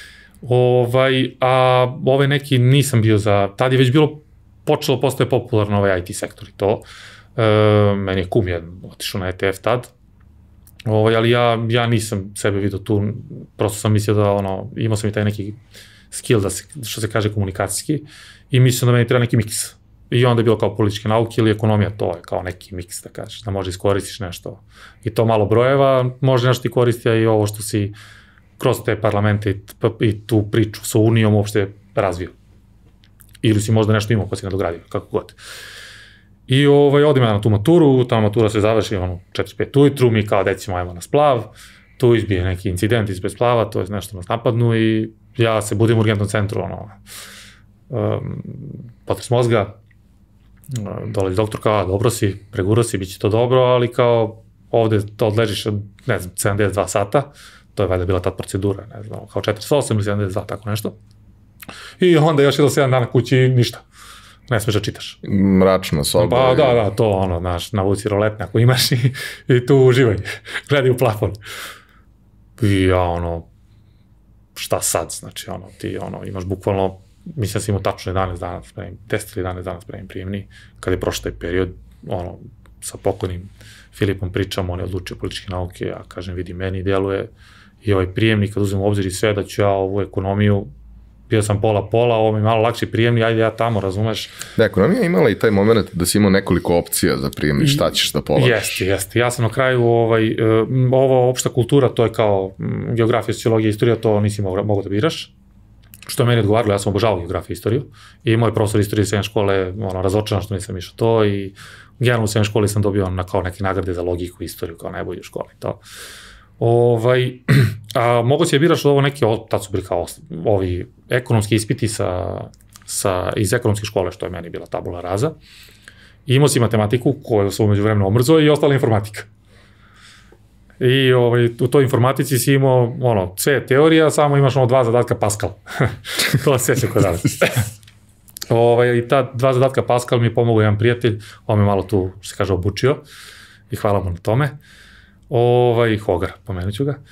Speaker 3: A ove neki nisam bio za, tad je već bilo, počelo postoje popularno ovaj IT sektor i to. Meni je kum jedan otišao na ETF tad, ali ja nisam sebe vidio tu, prosto sam mislio da imao sam i taj neki skill, što se kaže komunikacijski, i mislio da meni treba neki miks. I onda je bilo kao političke nauke ili ekonomija, to je kao neki miks, da kažeš, da možda iskoristiš nešto. I to malo brojeva, može nešto ti koristi, a i ovo što si kroz te parlamente i tu priču sa Unijom uopšte razvio. Ili si možda nešto imao pa si nadogradio, kako god. I odim ja na tu maturu, ta matura se završi 4-5 ujutru, mi kao decimo ajmo na splav, tu izbije neki incident ispred splava, to je nešto nas napadnu i ja se budim u urgentnom centru, potres mozga, dolazi doktor kao, dobro si, preguro si, bit će to dobro, ali kao ovde to odležiš, ne znam, 72 sata, to je valjda bila tad procedura, ne znam, kao 48 ili 72, tako nešto. I onda još jedno 7 dana kući, ništa. Ne smeš da čitaš.
Speaker 2: Mračna soba.
Speaker 3: Pa da, to navuci roletne ako imaš i tu uživaj, gledaj u plafon. I ja šta sad, znači ti imaš bukvalno, mislim da si imao tačno 11 dana spremim, 10 ili 11 dana spremim prijemni, kad je prošao taj period, sa pokojnim Filipom pričam, on je odlučio političke nauke, ja kažem, vidi, meni deluje i ovaj prijemnik, kad uzem u obzir i sve, da ću ja ovu ekonomiju, bio sam pola-pola, ovo mi je malo lakši prijemni, ajde ja tamo, razumeš?
Speaker 2: Da, ekonomija je imala i taj moment da si imao nekoliko opcija za prijemni, šta ćeš da polažeš.
Speaker 3: Jeste. Ja sam na kraju, ova opšta kultura, to je kao geografija, sociologija, istorija, to nisi mogao da biraš, što je meni odgovaralo, ja sam obožavao geografiju i istoriju i moj profesor istorije iz srednje škole, razočaran što nisam išao to i generalno u srednjoj školi sam dobio kao neke nagrade za logiku i istoriju, kao najbolji u školi i to. Mogo si je biraš ovo neki, tad su bili kao ovi ekonomski ispiti iz ekonomske škole, što je meni bila tabula raza. I imao si matematiku, koju sam umeđu vremena omrzao, i ostala informatika. I u toj informatici si imao, sve teorija, samo imaš 2 zadatka Pascal. To se sjećam kod danas. I ta 2 zadatka Pascal mi je pomogao jedan prijatelj, on me malo tu, što se kaže, obučio i hvala mu na tome. Hogar, pomenut ću ga.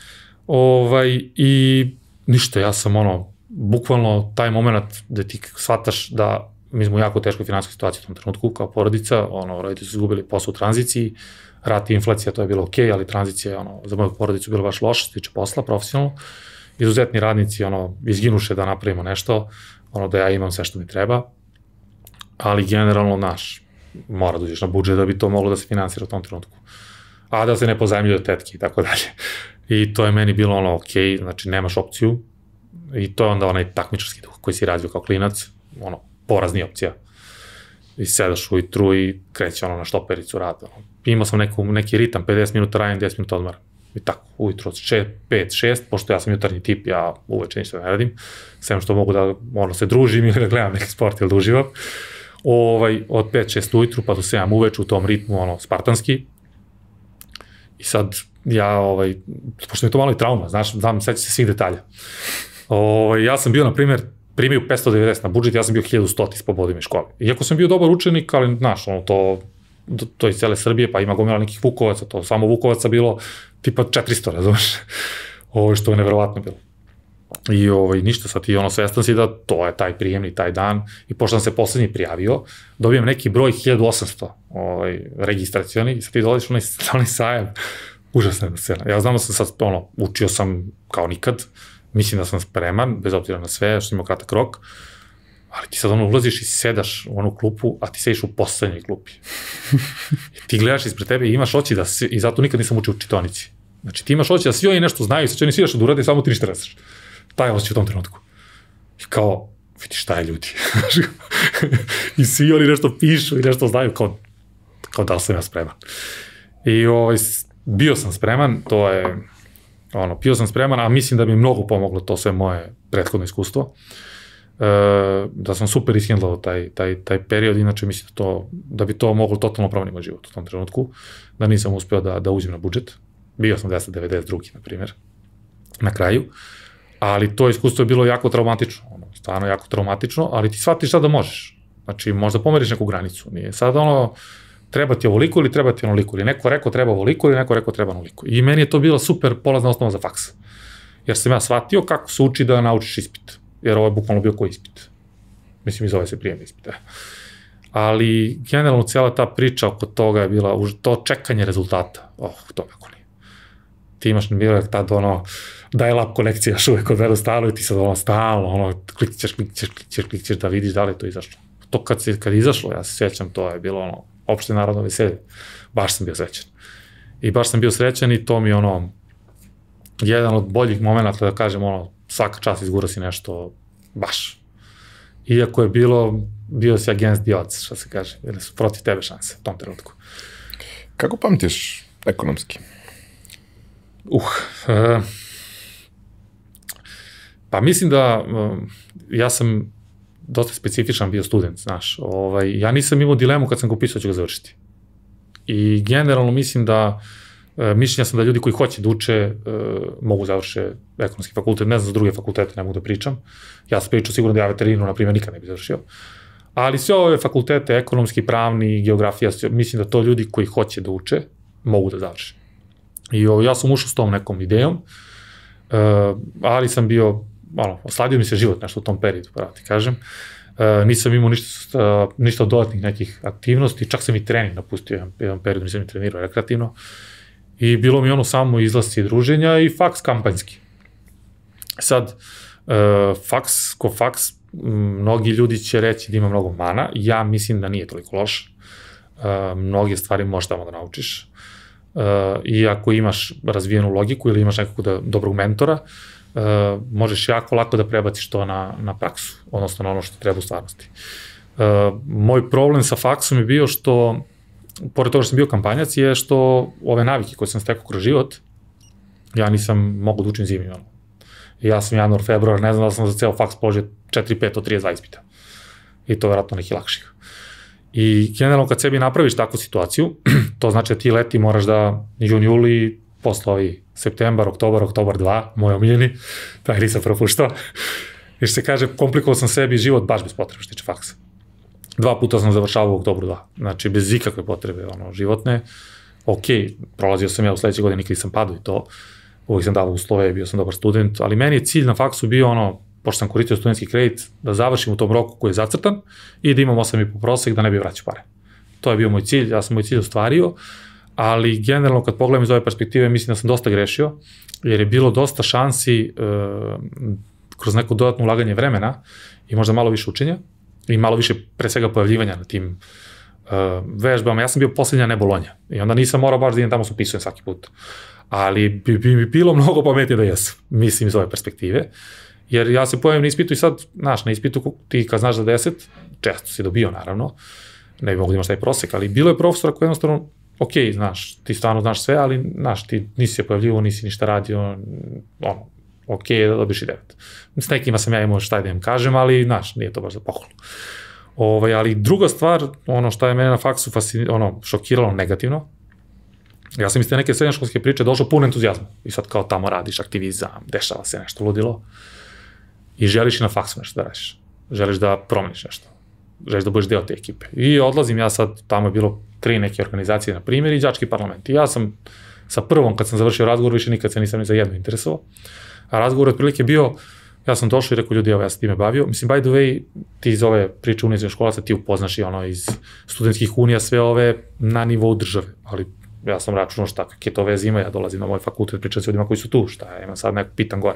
Speaker 3: I ništa, ja sam bukvalno taj moment da ti shvataš da mi smo u jako teškoj finansijskoj situaciji u tom trenutku kao porodica, roditelji su izgubili posao u tranziciji, rat i inflacija, to je bilo okej, ali tranzicija za moju porodicu bilo baš loša, što tiče posla, profesionalno. Izuzetni radnici, izginuše da napravimo nešto, da ja imam sve što mi treba, ali generalno, mora da uđeš na budžet da bi to moglo da se finansira u tom trenutku. A da se ne pozajmljuju od tetke i tako dalje. I to je meni bilo okej, znači nemaš opciju i to je onda onaj takmičarski duh koji si razvio kao klinac, porazni opcija. I sedaš ujutru i kreće na štopericu rada. Imao sam neki ritam, 50 minuta radim, 10 minuta odmara. I tako, ujutru od 5, 6, pošto ja sam jutarnji tip, ja uveče ništa ne radim, sem što mogu da se družim ili da gledam neki sport ili da uživam. Od 5-6 ujutru pa do 7 uveče u tom ritmu, spartanski. I sad, ja, pošto mi je to malo i trauma, znaš, sećam se svih detalja. Ja sam bio, na primjer, primio 590 na budžet, ja sam bio 1100 po bodima iz škole. Iako sam bio dobar učenik, ali, znaš, to iz cele Srbije, pa ima gomila nekih Vukovaca, to samo Vukovaca bilo tipa 400, razumeš? Što je neverovatno bilo. I ništa, sad ti svestan si da to je taj prijemni, taj dan, i pošto sam se poslednji prijavio, dobijem neki broj 1800 registracioni i sad ti dolaziš u onaj sajam, užasna jedna scena. Ja znam da sam sad, učio sam kao nikad, mislim da sam spreman, bez obzira na sve, što imao kratak rok, ali ti sad ulaziš i sedaš u onu klupu, a ti sediš u poslednjoj klupi. I ti gledaš ispred tebe i imaš oči i zato nikad nisam učio u čitonici. Znači ti imaš oči da svi oni nešto znaju, sad će oni svi nešto da urade, samo ti ništa ne znaš. Taj osjećaj u tom trenutku. I kao, vidi šta je ljudi. I svi oni nešto pišu i nešto znaju, kao da li sam ja spreman. I bio sam spreman, to je, bio sam spreman, a mislim da mi mnogo pomoglo to sve moje prethodno iskustvo. da sam super ishendlao taj period, inače mislim da bi to moglo totalno promeniti moj život u tom trenutku, da nisam uspeo da uđem na budžet. Bio sam 292. na primjer, na kraju, ali to iskustvo je bilo jako traumatično, stvarno jako traumatično, ali ti shvatiš šta da možeš. Znači, možda pomeriš neku granicu, nije sad treba ti ovoliko ili treba ti onoliko, ili neko rekao treba ovoliko ili neko rekao treba onoliko. I meni je to bila super polazna osnova za faks. Jer sam ja shvatio kako se uči da naučiš ispit. Jer ovo je bukvalno bio koji ispit. Mislim, i zove se prijemni ispit. Ali, generalno, cijela ta priča oko toga je bila to čekanje rezultata. To kako nije. Ti imaš na bilo tad dial-up konekcija još uvek od veru stalo i ti sad stalno, klikćeš da vidiš da li je to izašlo. To kad je izašlo, ja se sjećam, to je bilo opšte narodno veselje. Baš sam bio srećan. I baš sam bio srećan i to mi je jedan od boljih momenta, da kažem, svaka čast izgura si nešto baš. Iako je bio si against the odds, što se kaže, ili su protiv tebe šanse u tom trenutku.
Speaker 2: Kako pamtiš ekonomski?
Speaker 3: Pa mislim da ja sam dosta specifičan bio student, znaš. Ja nisam imao dilemu kad sam ga upisao ću ga završiti. I generalno mislim da mišljenja sam da ljudi koji hoće da uče mogu završe ekonomski fakultet, ne znam za druge fakultete, ne mogu da pričam. Ja sam pričao sigurno da ja veterinu, na primjer, nikad ne bi završio. Ali sve ove fakultete, ekonomski, pravni, geografija, mislim da to ljudi koji hoće da uče mogu da završe. I ja sam ušao s tom nekom idejom, ali sam bio, osladio mi se život nešto u tom periodu, pravo ti kažem. Nisam imao ništa od dodatnih nekih aktivnosti, čak sam i trening napustio, jedan period nisam i trenirao rekreativno. I bilo mi samo izlasci i druženja i faks kampanjski. Sad, ko faks, mnogi ljudi će reći da ima mnogo mana, ja mislim da nije toliko loš. Mnoge stvari možeš tamo da naučiš. I ako imaš razvijenu logiku ili imaš nekog dobrog mentora, možeš jako lako da prebaciš to na praksu, odnosno na ono što treba u stvarnosti. Moj problem sa faksom je bio što, pored toga što sam bio kampanjac, je što ove navike koje sam stekao kroz život, ja nisam mogu da učim zimi. Ja sam januar, februar, ne znam da sam za ceo faks položio 4, 5 od 32 ispita. I to je vjerojatno neki lakših. I generalno kad sebi napraviš takvu situaciju, to znači da ti leti moraš da jun, juli, posle septembar, oktobar 2, moj omiljeni, taj nisam propuštao. Jer se kaže, komplikovao sam sebi život baš bez potrebe što tiče faksa. 2 puta sam završavao u oktobru 2, znači bez ikakve potrebe životne. Ok, prolazio sam ja u sledećoj godini, nikad nisam padao i to, uvijek sam davao uslove, bio sam dobar student, ali meni je cilj na faksu bio pošto sam koristio studentski kredit, da završim u tom roku koji je zacrtan i da imam 8,5 prosek, da ne bi vraćao pare. To je bio moj cilj, ja sam moj cilj ostvario, ali generalno kad pogledam iz ove perspektive mislim da sam dosta grešio, jer je bilo dosta šansi kroz neko dodatno ulaganje vremena i možda malo više učenja i malo više pre svega pojavljivanja na tim vežbama. Ja sam bio poslednja ne Bolonja i onda nisam morao baš da idem tamo se upisujem svaki put. Ali bi mi bilo mnogo pametnije da jesam, mislim iz ove perspektive. Jer ja se pojavim na ispitu i sad, znaš, na ispitu ti kad znaš za 10, često si dobio naravno, ne bi mogu da imaš taj prosek, ali bilo je profesora koji jednostavno, ok, znaš, ti stvarno znaš sve, ali, znaš, ti nisi se pojavljivo, nisi ništa radio, ok, da dobiš i 9. S nekima sam ja imao šta da im kažem, ali, znaš, nije to baš za pohvalu. Ali druga stvar, što je mene na faksu šokiralo negativno, ja sam iz te neke srednjoškolske priče došao pun entuzijazma i sad kao tamo radiš aktivizam, dešava se nešto ludilo i želiš i na faksu nešto da radiš, želiš da promeniš nešto, želiš da budeš deo te ekipe. I odlazim ja sad, tamo je bilo 3 neke organizacije na primjer i đački parlament. I ja sam sa prvom, kad sam završio razgovor, više nikad se nisam ni za jedno interesovao, a razgovor je otprilike bio, ja sam došao i rekao ljudi, ja sam time bavio. Mislim, by the way, ti iz ove priče unije školaca ti upoznaš i iz studentskih unija sve ove na nivou države, ali ja sam računao šta, kakve to veze ima, ja dolazim na moj fakultet, pričam s ljudima koji su tu, šta, ja imam sad neko pitan gore.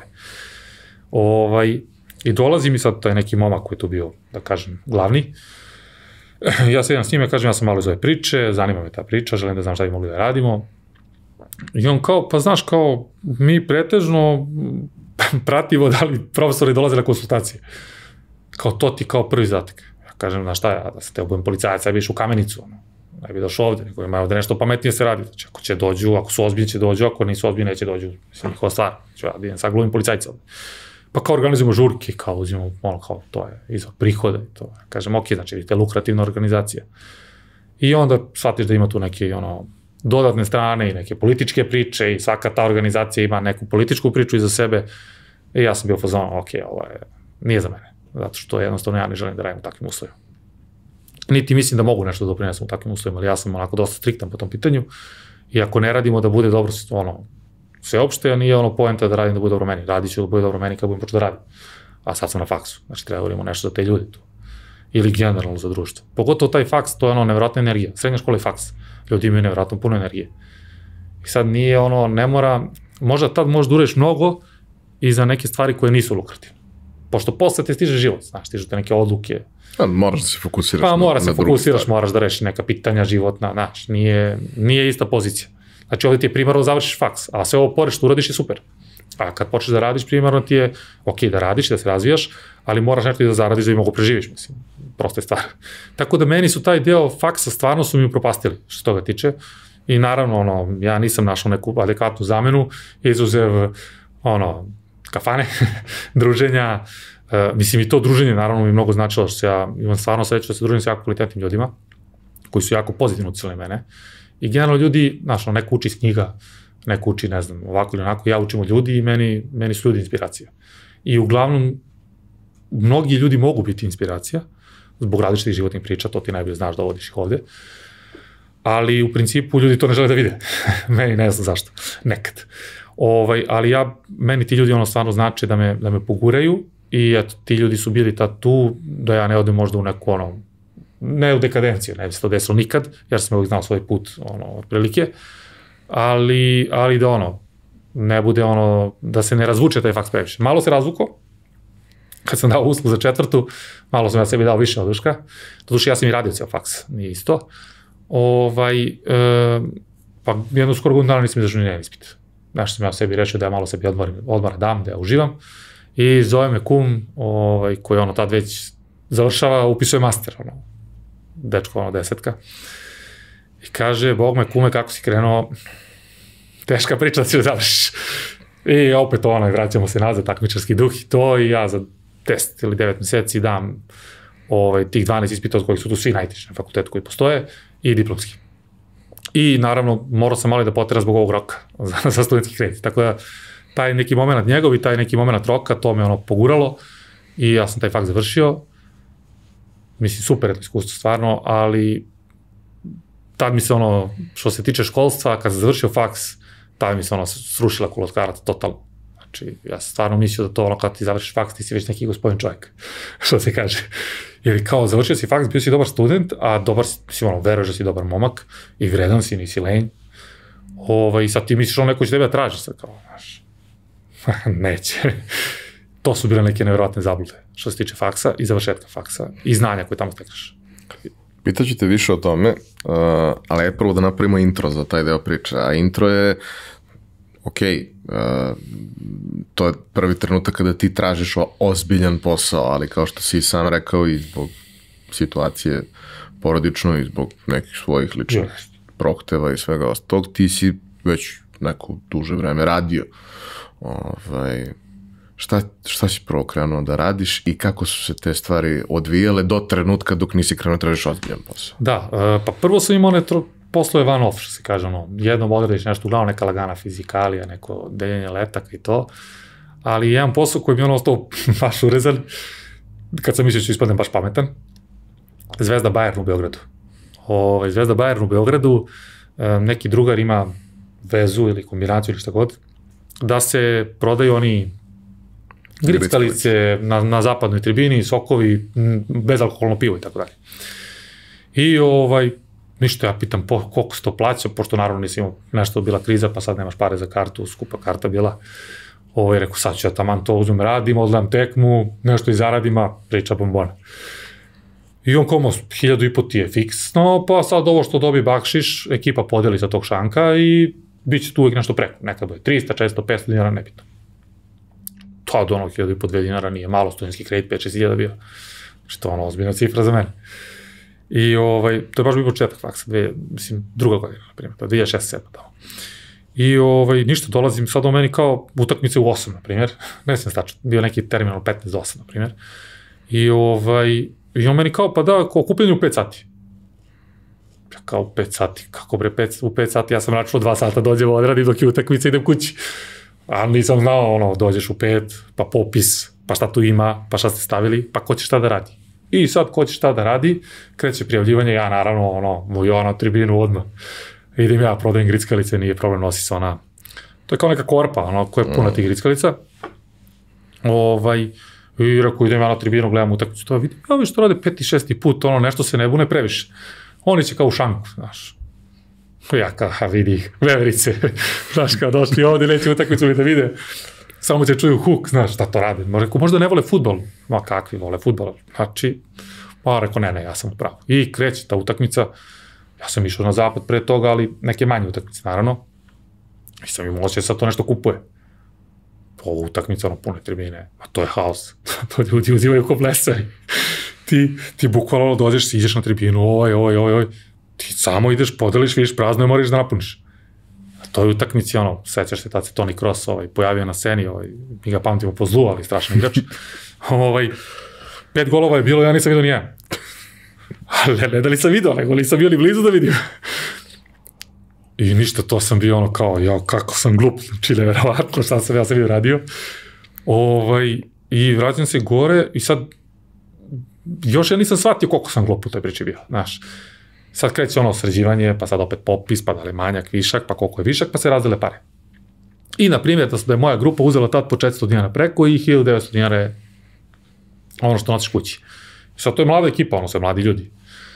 Speaker 3: I dolazim i sad taj neki momak koji je tu bio, da kažem, glavni. Ja sedem s njime, kažem, ja sam malo iz ove priče, zanima me ta priča, želim da znam šta bi mogli da radimo. I on kao, pa znaš, kao, mi pretežno pratimo da li profesori dolaze na konsultacije. Kao, to ti kao prvi zadatak. Ja kažem, znaš šta, ja da se te budem policajac, ja bi išao u Kamenicu, ne bi došao ovde, nego ima ovde nešto pametnije se radi. Znači, ako će dođu, ako su ozbiljni će dođu, ako nisu ozbiljni neće dođu. Mislim, njihova stvar. Znači, ja idem sad glumim policajca ovde. Pa kao organizujemo žurke, kao uzimamo, ono kao, to je izvor prihoda i to. Kažem, ok, znači, vidite, lukrativna organizacija. I onda shvatiš da ima tu neke, dodatne strane i neke političke priče i svaka ta organizacija ima neku političku priču iza sebe. I ja sam bio fazon, ok, ovo nije za mene, zato što jednostavno ja ne želim da radim u takvim uslovima. Niti mislim da mogu nešto da doprinesem u takvim uslovima, ali ja sam onako dosta striktan po tom pitanju i ako ne radimo da bude dobro, sveopšte, a nije poenta da radim da bude dobro meni. Radit ću da bude dobro meni kad budem počeo da radim. A sad sam na faksu, znači treba govorimo nešto za te ljudi tu. Ili generalno za društvo. Pogotovo taj faks, to je nevjerojatna energija. Srednja škola je faks. Ljudi imaju nevjerojatno puno energije. I sad nije ne mora, možda tad možeš da uradiš mnogo i za neke stvari koje nisu lukrativne. Pošto posle te stiže život, znaš, stižu te neke odluke.
Speaker 2: Moraš da se fokusiraš
Speaker 3: na drugu stvar. Pa moraš se fokusiraš, moraš da rešiš neka pitanja životna, znaš, nije ista pozicija. Znači ovdje ti je primarno završiš faks, a sve ovo pored što uradiš je super. A kad počneš da radiš, primarno ti je ok da radiš, da se razvijaš, ali moraš nešto i da zaradiš da bi mogo preživiš, mislim, prosta je stvar. Tako da meni su taj deo faksa stvarno su mi upropastili, što se toga tiče. I naravno, ja nisam našao neku adekvatnu zamenu, izuzev, kafane, druženja, mislim i to druženje naravno mi mnogo značilo, što ja imam stvarno sreću da se družim s jako kvalitetnim ljudima, koji su jako pozitivno uticali mene. I generalno ljudi, neko uči iz knjiga, neko uči, ne znam, ovako ili onako, ja učim od ljudi i meni su ljudi inspiracija. I uglavnom, mnogi ljudi mogu biti inspiracija, zbog različitih životnih priča, to ti najbolje znaš da vodiš ih ovde, ali u principu ljudi to ne žele da vide. Meni ne znam zašto, nekad. Ali meni ti ljudi stvarno znači da me poguraju i eto, ti ljudi su bili tad tu, da ja ne odem možda u neku ne u dekadenciju, ne bi se to desilo nikad, jer sam uvijek znao svoj put, otprilike, ali da ne bude da se ne razvuče taj faks previše. Malo se razvuko, kad sam dao uslov za 4. malo sam ja sebi dao više oduška, doduše ja sam i radio ceo faks, nije isto, pa jedno skoro godinu dana nisam izašao ni jedan ispit. Znaš, sam ja sebi rečio da ja malo sebi odmora dam, da ja uživam, i zove me kum, koji tad već završava, upisuje master, dečko 10. I kaže, Bog me kume, kako si krenuo, teška priča da si završiš. I opet vraćamo se nazad, takmičarski duh i to, i ja za 10 ili 9 meseci dam tih 12 ispita od kojih su tu svi najteži na fakultetu koji postoje i diplomski. I naravno, morao sam malo da poteram zbog ovog roka za studentski kredit. Tako da, taj neki moment njegov i taj neki moment roka, to me poguralo i ja sam taj faks završio. Mislim, super je to iskustvo stvarno, ali tad mi se što se tiče školstva, kad sam završio faks, tad mi se srušila kolotkarac totalno. Znači, ja sam stvarno mislio da to kad ti završiš faks, ti si već neki gospodin čovjek, što se kaže. Jer kao završio si faks, bio si dobar student, a dobar si, veruješ da si dobar momak i vredan si, nisi lenj. I sad ti misliš neko će tebe da traži sad, kao, znaš, neće. To su bile neke nevjerojatne zablude što se tiče faksa i završetka faksa i znanja koje tamo stekneš.
Speaker 2: Pitaću te više o tome, ali je prvo da napravimo intro za taj deo priče, a intro je, ok, to je prvi trenutak kada ti tražiš ozbiljan posao, ali kao što si sam rekao i zbog situacije porodično i zbog nekih svojih ličnih prohteva i svega ostalog, ti si već neko duže vreme radio. Šta si prvo krenuo da radiš i kako su se te stvari odvijale do trenutka dok nisi krenuo da tražiš ozbiljan posao?
Speaker 3: Da, pa prvo sam imao poslove van off, što se kaže, jednom odradiš nešto, uglavnom neka lagana fizikalija, neko deljenje letaka i to, ali jedan posao koji mi je ostao baš urezan, kad sam mislio ću ispadnem baš pametan, Zvezda Bayern u Beogradu. Zvezda Bayern u Beogradu, neki drugar ima vezu ili kombinaciju ili šta god, da se prodaju oni grickalice na zapadnoj tribini, sokovi, bezalkoholno pivo i tako dalje. I ništa, ja pitam koliko se to plaća, pošto naravno nisam imao, nešto bila kriza, pa sad nemaš pare za kartu, skupa karta bila. Rekao, sad ću ja taman to uzmem, radim, odgledam tekmu, nešto i zaradim, a priča bombona. I on komo, 1.500 ti je fiksno, pa sad ovo što dobi bakšiš, ekipa podeli sa tog šanka i bit će tu uvijek nešto preko, nekad bude 300, 400, 500 dinara, nebitno. Tad 1.500 dinara nije malo, studentski kredit 5-6 bio. Znači to ozbiljna cifra za mene. I to je baš bio početak faksa, mislim, druga godina, na primjer, 2006-2007. I ništa, dolazim sad o meni kao utakmice u 8, na primjer. Ne znam stačno, bio neki terminal 15 do 8, na primjer. I on meni kao, pa da, okupljenje u 5 sati. Ja kao u 5 sati, kako bre, u 5 sati, ja sam računao 2 sata dođem, odradim dok je utakmica, idem kući. A nisam znao, dođeš u 5, pa popis, pa šta tu ima, pa šta ste stavili, pa ko će šta da radi. I sad ko će šta da radi, kreće prijavljivanje, ja naravno, ja na tribinu odmah. Idem ja, prodajem grickalice, nije problem, nosi se ona, to je kao neka korpa, koja je puna tih grickalica. I rekao, idem ja na tribinu, gledam utakmicu, to vidim, ja što rade 5. i 6. put, nešto se ne bune previše. Oni će kao u šanku, znaš. Ja kao, vidi, veverice, znaš, kao došli ovdje, neće utakmicu da vide, samo će čuju huk, znaš, šta to rade. Rekao, možda ne vole fudbal. Ma kakvi vole fudbal? Znači, rekao, ne, ja sam upravo. I kreće ta utakmica, ja sam išao na zapad pre toga, ali neke manje utakmice, naravno. I sam imao osjećaj sad to nešto kupuje. Ovo utakmica, pune tribine, a to je haos. To ljudi uzimaju ko blesari. Ti bukvalno dođeš, ideš na tribinu, ti samo ideš, podeliš, vidiš prazno i moraš da napuniš. A to je utakmici, sećaš se, tad se Toni Kroos pojavio na sceni, mi ga pamtimo po zlu, ali strašno igrač. 5 golova je bilo, ja nisam vidio nijedan. Ali ne da li sam vidio, nego nisam bio ni blizu da vidim. I ništa, to sam bio kao, kako sam glup, znači neverovatno šta sam ja sam vidio radio. I vraćam se gore i sad, još ja nisam shvatio koliko sam glup u toj priči bio, znaš. Sad kreće sređivanje, pa sad opet popis, pa da li manjak, višak, pa koliko je višak, pa se razdele pare. I, na primjer, da je moja grupa uzela tad po 400 dinara preko i 1900 dinara je ono što nosiš kući. I sad to je mlada ekipa, sve mladi ljudi.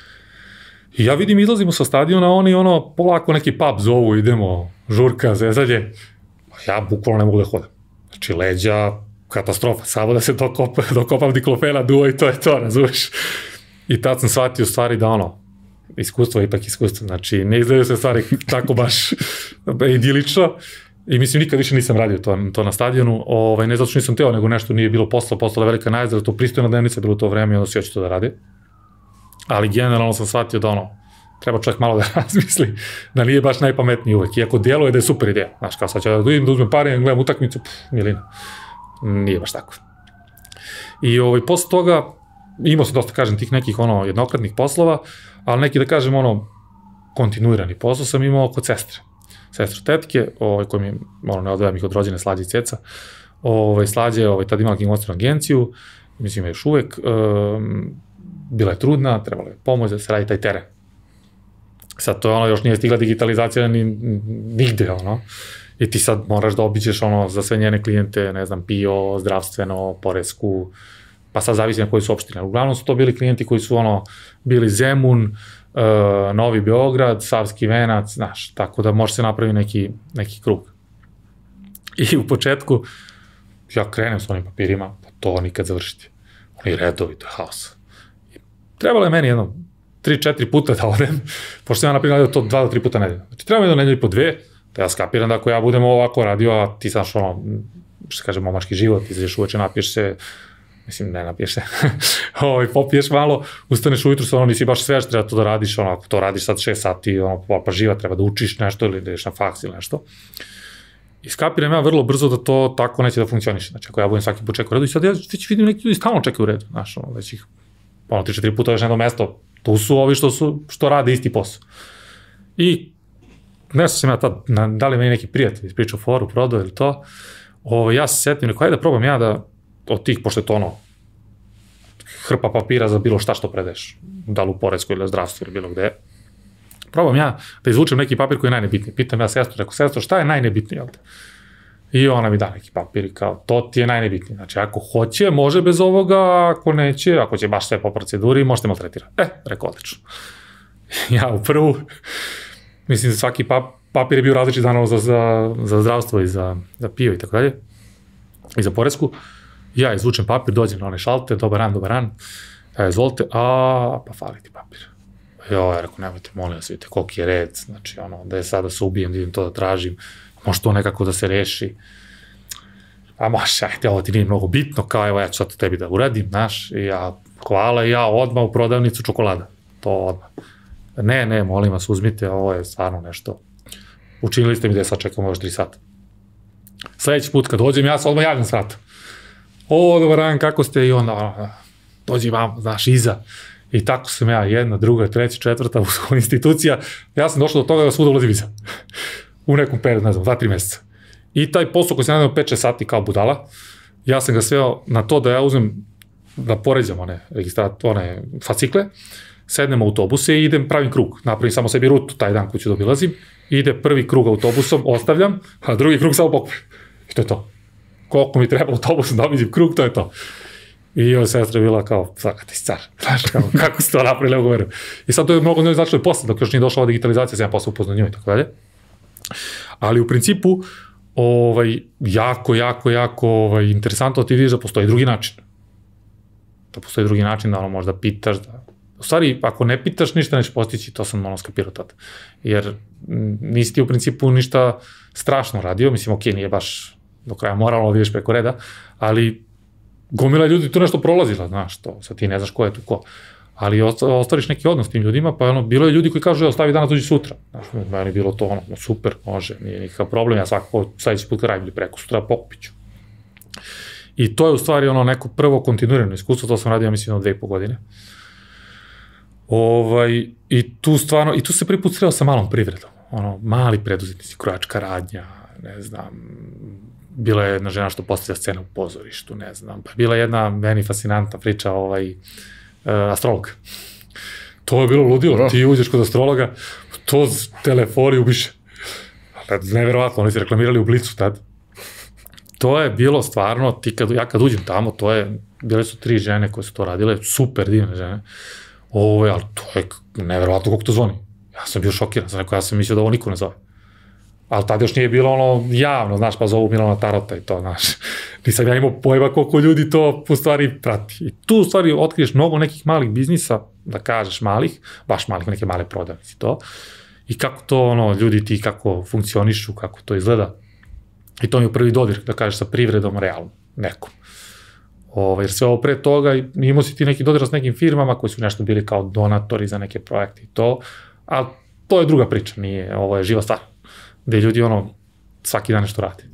Speaker 3: I ja vidim, izlazimo sa stadiona, oni polako neki pub zovu, idemo, žurka, zezalje. Ja bukvalno ne mogu da hodam. Znači, leđa, katastrofa, samo da se dokopam diklofena, duo i to je to, razumeš. I tad sam shvatio stvari da iskustvo je ipak iskustvo, znači ne izgledaju se stvari tako baš idilično i mislim nikad više nisam radio to na stadionu, ne zato što nisam teo, nego nešto nije bilo postala velika najezda, to pristojna dnevnica bilo to vreme i onda svi hoće to da rade. Ali generalno sam shvatio da treba čovjek malo da razmisli, da nije baš najpametniji uvek, iako djeluje da je super ideja, znaš kao sad ću da idem da uzmem pare, gledam utakmicu, milina, nije baš tako. I posle toga imao sam dosta, kažem, tih nekih jednokratnih poslova, ali neki, da kažem, kontinuirani posao sam imao kod sestre tetke, koji mi, ne odvajam ih od rođene Slađe i Ceca, Slađe je tad imala knjigovodstvenu agenciju, mislim još uvek, bila je trudna, trebala je pomoć da se radi taj teren. Sad to još nije stigla digitalizacija nigde, i ti sad moraš da obiđeš za sve njene klijente, ne znam, PIO, zdravstveno, poresku, pa sad zavisi na koji su opštine. Uglavnom su to bili klijenti koji su bili Zemun, Novi Beograd, Savski Venac, znaš, tako da može se napraviti neki krug. I u početku ja krenem s onim papirima, pa to nikad završiti. Oni redovi, to je haos. Trebalo je meni 3-4 puta da odem, pošto ja naprimjer radio to 2 do 3 puta nedeljno. Znači treba mi do nedelje po 2, da ja skapiram da ako ja budem ovako radio, a ti znaš što se kaže momački život, izađeš uveče, napiješ se, mislim, ne napiješ se, popiješ malo, ustaneš ujutru, nisi baš svež, treba to da radiš, ako to radiš sad 6 sati, pa živa, treba da učiš nešto ili da ideš na faks ili nešto. I skapiram ja vrlo brzo da to tako neće da funkcioniše. Znači, ako ja budem svaki put čekao u redu, i sad ja već vidim neki ljudi stalno čekaju u redu, znaš, već ih 3-4 puta još jedno mesto, tu su ovi što rade isti posao. I nešto sam ja tad, da li meni neki prijatelj ispričao foru, prodao ili to, ja se setim, rekao, ajde da probam ja da od tih, pošto je to hrpa papira za bilo šta što predeš, da li u poresku ili zdravstvu ili bilo gde, probam ja da izvučem neki papir koji je najnebitniji. Pitam ja sestru, rekao, sestro, šta je najnebitnije ovde? I ona mi da neki papir i kao, to ti je najnebitnije. Znači, ako hoće, može bez ovoga, ako neće, ako će baš sve po proceduri, možete maltretirati. Rekao, odlično. Ja u prvu, mislim, svaki papir je bio različit naravno za zdravstvo i za PIO i tako dalje, i za poresku. Ja izvučem papir, dođem na onaj šalter, dobar ran, izvolite, pa fali ti papir. Ja rekao, nemojte, molim vas, vidite koliki je red, znači, da je sada se ubijem, da idem to da tražim, može to nekako da se reši. A može, ajde, ovo ti nije mnogo bitno, kao evo ja ću sad tebi da uradim, znaš, i ja, hvala, i ja odmah u prodavnicu čokolada, to odmah. Ne, molim vas, uzmite, ovo je stvarno nešto učinili ste mi da sad čekamo još 3 sata. Sledeći put kad dođem, ja se odmah javljam s vrata. Dobar dan, kako ste? I onda, dođi vam, znaš, iza. I tako sam ja, 1, 2, 3, 4 institucija. Ja sam došao do toga da svuda ulazim iza. U nekom periodu, ne znam, 2-3 meseca. I taj posao koji sam radimo 5-6 sati kao budala, ja sam ga sveo na to da ja uzmem, da poređam one fascikle, sednem u autobuse i idem, pravim krug. Napravim samo sebi rutu taj dan kuću da obilazim. Ide prvi krug autobusom, ostavljam, a drugi krug samo pokupim. I to je to. Koliko mi treba autobusom da obiđem krug, to je to. I ova sestra je bila kao, svaka ti car, znaš, kako se to napravili, evo govorim. I sad to je mnogo značilo posle, dok još nije došla ova digitalizacija, sam ja posle upoznao nju i tako dalje. Ali u principu, jako interesantno ti vidiš da postoji drugi način. Da postoji drugi način da ono možda pitaš, da... U stvari, ako ne pitaš, ništa neće postići, to sam skapirao tada. Jer nisi ti u principu ništa strašno radio, mislim, ok, nije baš do kraja moralno, vidiš preko reda, ali gomila ljudi tu nešto prolazila, znaš, to, sad ti ne znaš ko je tu ko. Ali ostvariš neki odnos s tim ljudima, pa bilo je ljudi koji kažu, ostavi danas, dođi sutra. Znaš, meni je bilo to, super, može, nije nikakav problem, ja svakako sledeći put kad radim ili preko sutra pokupit ću. I to je u stvari neko prvo kontinuirano iskustvo, to sam radio, mislim, 2,5 godine. I tu se prvi put sreo sa malom privredom. Mali preduzetnici, krojačka radnja, ne znam, bila je jedna žena što postavlja scene u pozorištu, ne znam, pa bila jedna meni fascinantna priča, astrolog. To je bilo ludilo, ti uđeš kod astrologa, to telefoni ubiše. Neverovatno, oni se reklamirali u Blicu tad. To je bilo stvarno, ja kad uđem tamo, bile su 3 žene koje su to radile, super divne žene, ali to je neverovatno kako to zvoni. Ja sam bio šokiran, ja sam mislio da ovo niko ne zove. Ali tada još nije bilo javno, znaš, pa zovu Milana Tarota i to, znaš. Nisam ja imao pojma koliko ljudi to u stvari prati. I tu u stvari otkriješ mnogo nekih malih biznisa, da kažeš malih, baš malih, neke male prodavnice i to. I kako to, ljudi ti kako funkcionišu, kako to izgleda. I to mi je prvi dodir, da kažeš, sa privredom realno, nekom. Jer sve ovo pre toga, imao si ti neki dodir s nekim firmama koji su nešto bili kao donatori za neke projekte i to, ali to je druga priča, nije, ovo je živa stvar, gde ljudi svaki dan nešto radi.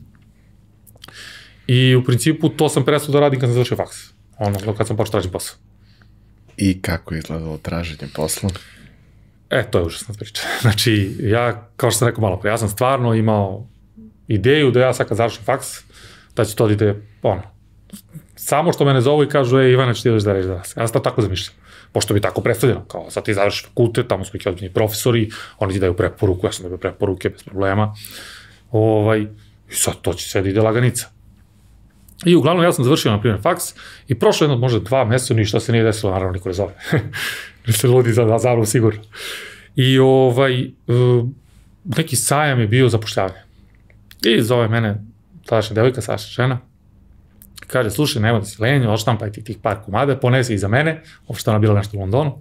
Speaker 3: I u principu to sam prestao da radim kad sam završio faks, kad sam počeo tražiti posao.
Speaker 2: I kako je izgledalo traženje posla?
Speaker 3: To je užasna priča. Znači, ja, kao što sam rekao malo pre, ja sam stvarno imao ideju da ja sad kad završim faks, da će to da ide, samo što mene zovu i kažu, Ivane, ću ti doći da reći danas. Ja sam to tako zamišljam, pošto bi tako predstavljeno, kao sad ti završiš fakultet, tamo su neki ozbiljni profesori, oni ti daju preporuku, ja sam dobio preporuke bez problema, i sad to će sve da ide laganica. I uglavnom ja sam završio, na primjer, faks i prošlo jedno, možda 2 meseca, ništa se nije desilo, naravno niko ne zove. Niste ludi za zavrlo sigurno. I neki sajam je bio zapošljavanje. I zove mene tadašnja devojka, Saša, žena, kaže, slušaj, nema da si lenjo, odštampaj ti tih par komada, ponesi i za mene, što ona bila nešto u Londonu,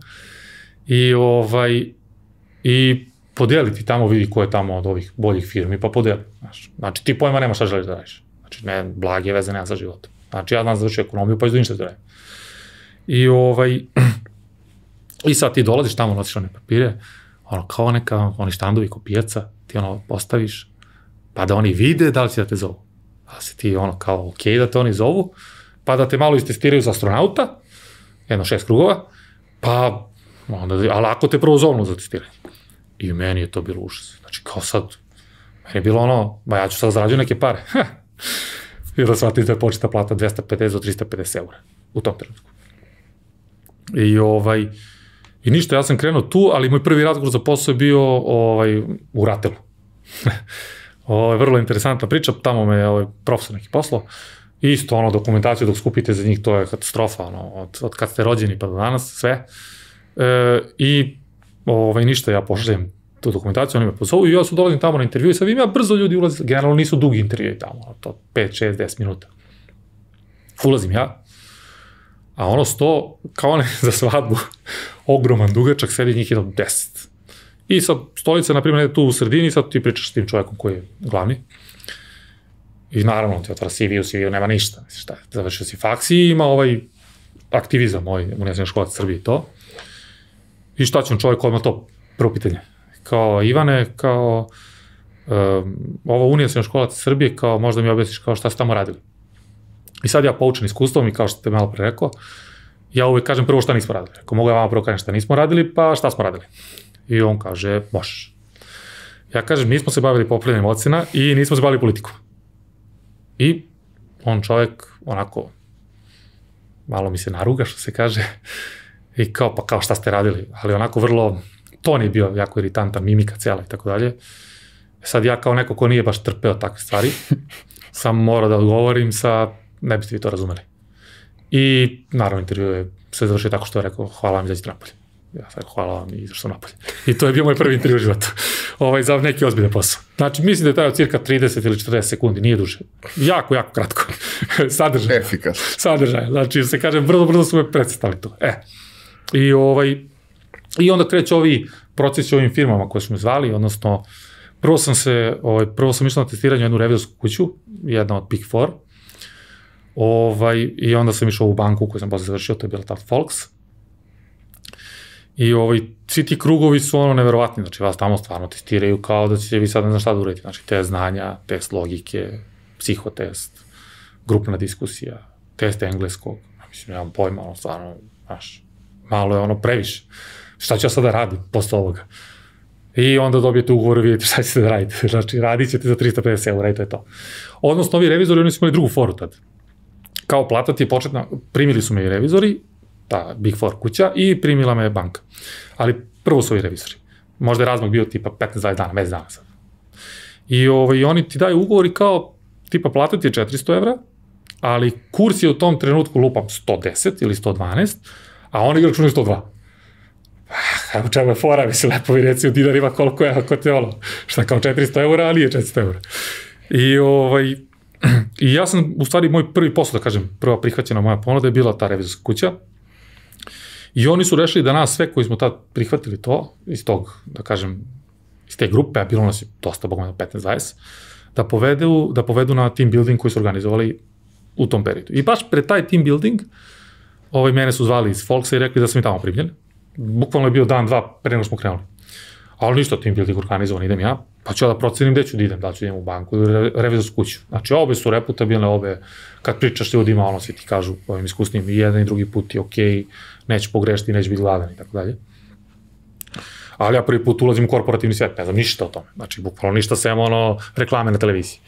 Speaker 3: i podijeli ti tamo, vidi ko je tamo od ovih boljih firmi, pa podijeli. Znači, ti pojma nema šta želiš da radiš. Znači, ne, blage veze nema sa životom. Znači, ja znam završio ekonomiju, pa izdu ništa da radim. I sad ti dolaziš tamo, nosiš one papire, kao oni štandovi, ko pijaca, ti postaviš, pa da oni vide da li će da te zovu. Da si ti kao ok da te oni zovu, pa da te malo istestiraju za astronauta, 6 krugova, pa onda, ali ako te prvo zovnu za testiranje. I meni je to bilo užas. Znači, kao sad, meni je bilo ba ja ću sad zarađu neke pare. I da shvatim da je početa plata 250 do 350 eura u tom trenutku. I ništa, ja sam krenuo tu, ali moj prvi razgovor za posao je bio u Ratelu. Ovo je vrlo interesantna priča, tamo me je profesor neki poslao. Isto dokumentaciju dok skupite za njih, to je katastrofa, od kad ste rođeni pa do danas, sve. I ništa, ja pošaljem tu dokumentaciju, oni me pozovu i ja dolazim tamo na intervju i sad vidim ja brzo ljudi ulazim, generalno nisu dugi intervjui tamo, to 5, 6, 10 minuta. Ulazim ja, a sto, kao one za svadbu, ogroman dugačak, sedi njih 10. I sad stolica, na primjer, tu u sredini, sad ti pričaš s tim čovjekom koji je glavni. I naravno, ti otvara CV, u CV-u nema ništa. Završio si faks i ima aktivizam moj, Univerzitni školac Srbije i to. I šta će on čovjek odmah to? Prvo pitanje. Kao, Ivane, kao, ova Unija srednjoškolaca Srbije, kao možda mi objasniš kao šta su tamo radili. I sad ja poučen iskustvom i kao što te malo pre rekao, ja uvek kažem prvo šta nismo radili. Ako mogu ja vama prvo kažem šta nismo radili, pa šta smo radili. I on kaže, možeš. Ja kažem, nismo se bavili popravljanjem ocena i nismo se bavili politikom. I on čovjek, onako, malo mi se naruga, što se kaže, i kao, pa kao šta ste radili, ali onako vrlo, ton je bio jako iritantan, mimika cijela i tako dalje. Sad ja kao neko ko nije baš trpeo takve stvari, sam morao da odgovorim sa, ne biste vi to razumeli. I naravno intervju je sve završio tako što je rekao, hvala vam, izađite napolje. Ja sam rekao, hvala vam i izašao napolje. I to je bio moj prvi intervju u životu. Za neki ozbiljan posao. Znači, mislim da je trajao cirka 30 ili 40 sekundi, nije duže. Jako, jako kratko. Sadržaj.
Speaker 2: Efikasno.
Speaker 3: Sadržaj. Znači, se kažem, brzo su me predstavili to. I onda kreće ovi procesi ovim firmama koje su me zvali, odnosno, prvo sam išao na testiranje u jednu revizorsku kuću, jedna od Big Four, i onda sam išao u banku koju sam posle završio, to je bila ta Folks. I svi ti krugovi su neverovatni, znači vas tamo stvarno testiraju kao da ćete vi sad ne znam šta da uradite, znači test znanja, test logike, psihotest, grupna diskusija, test engleskog, mislim, nemam pojma, stvarno, znaš, malo je previše. Šta ću ja sad da radim posle ovoga? I onda dobijete ugovor i vidite šta ćete da radite. Znači, radit ćete za 350 € i to je to. Odnosno, ovi revizori, oni su imali drugu foru tad. Kao plata ti je početna, primili su me i revizori, ta Big Four kuća, i primila me banka. Ali prvo su ovi revizori. Možda je razmak bio tipa 15-20 dana, mesec dana sad. I oni ti daju ugovor i kao, tipa plata ti je 400 €, ali kurs je u tom trenutku lupam 110 ili 112, a oni ga računaju 102. U čemu je fora, mislim, lepo vi reci u dinarima koliko je, ako te šta kao 400 €, ali je 400 €. I ja sam, u stvari, moj prvi posao, da kažem, prva prihvaćena moja ponuda je bila ta revizorska kuća. I oni su rešili da nas sve koji smo tad prihvatili to, iz tog, da kažem, iz te grupe, a bilo nas je dosta, bogom 15-20, da povedu na team building koji su organizovali u tom periodu. I baš pred taj team building, mene su zvali iz Folksa i rekli da sam i tamo primljen. Bukvalno je bio dan, dva, pre nego smo krenuli. Ali ništa, team building organizovan, idem ja, pa ću ja da procenim gde ću da idem, da ću da idem u banku ili revizorsku kuću. Znači, obe su reputabilne, obe, kad pričaš ljudima, svi ti kažu ovim iskusnim, i jedan i drugi put je okej, neće pogrešiti, neće biti gladan i tako dalje. Ali ja prvi put ulazim u korporativni svijet, ne znam ništa o tome. Znači, bukvalno ništa, sem reklame na televiziji.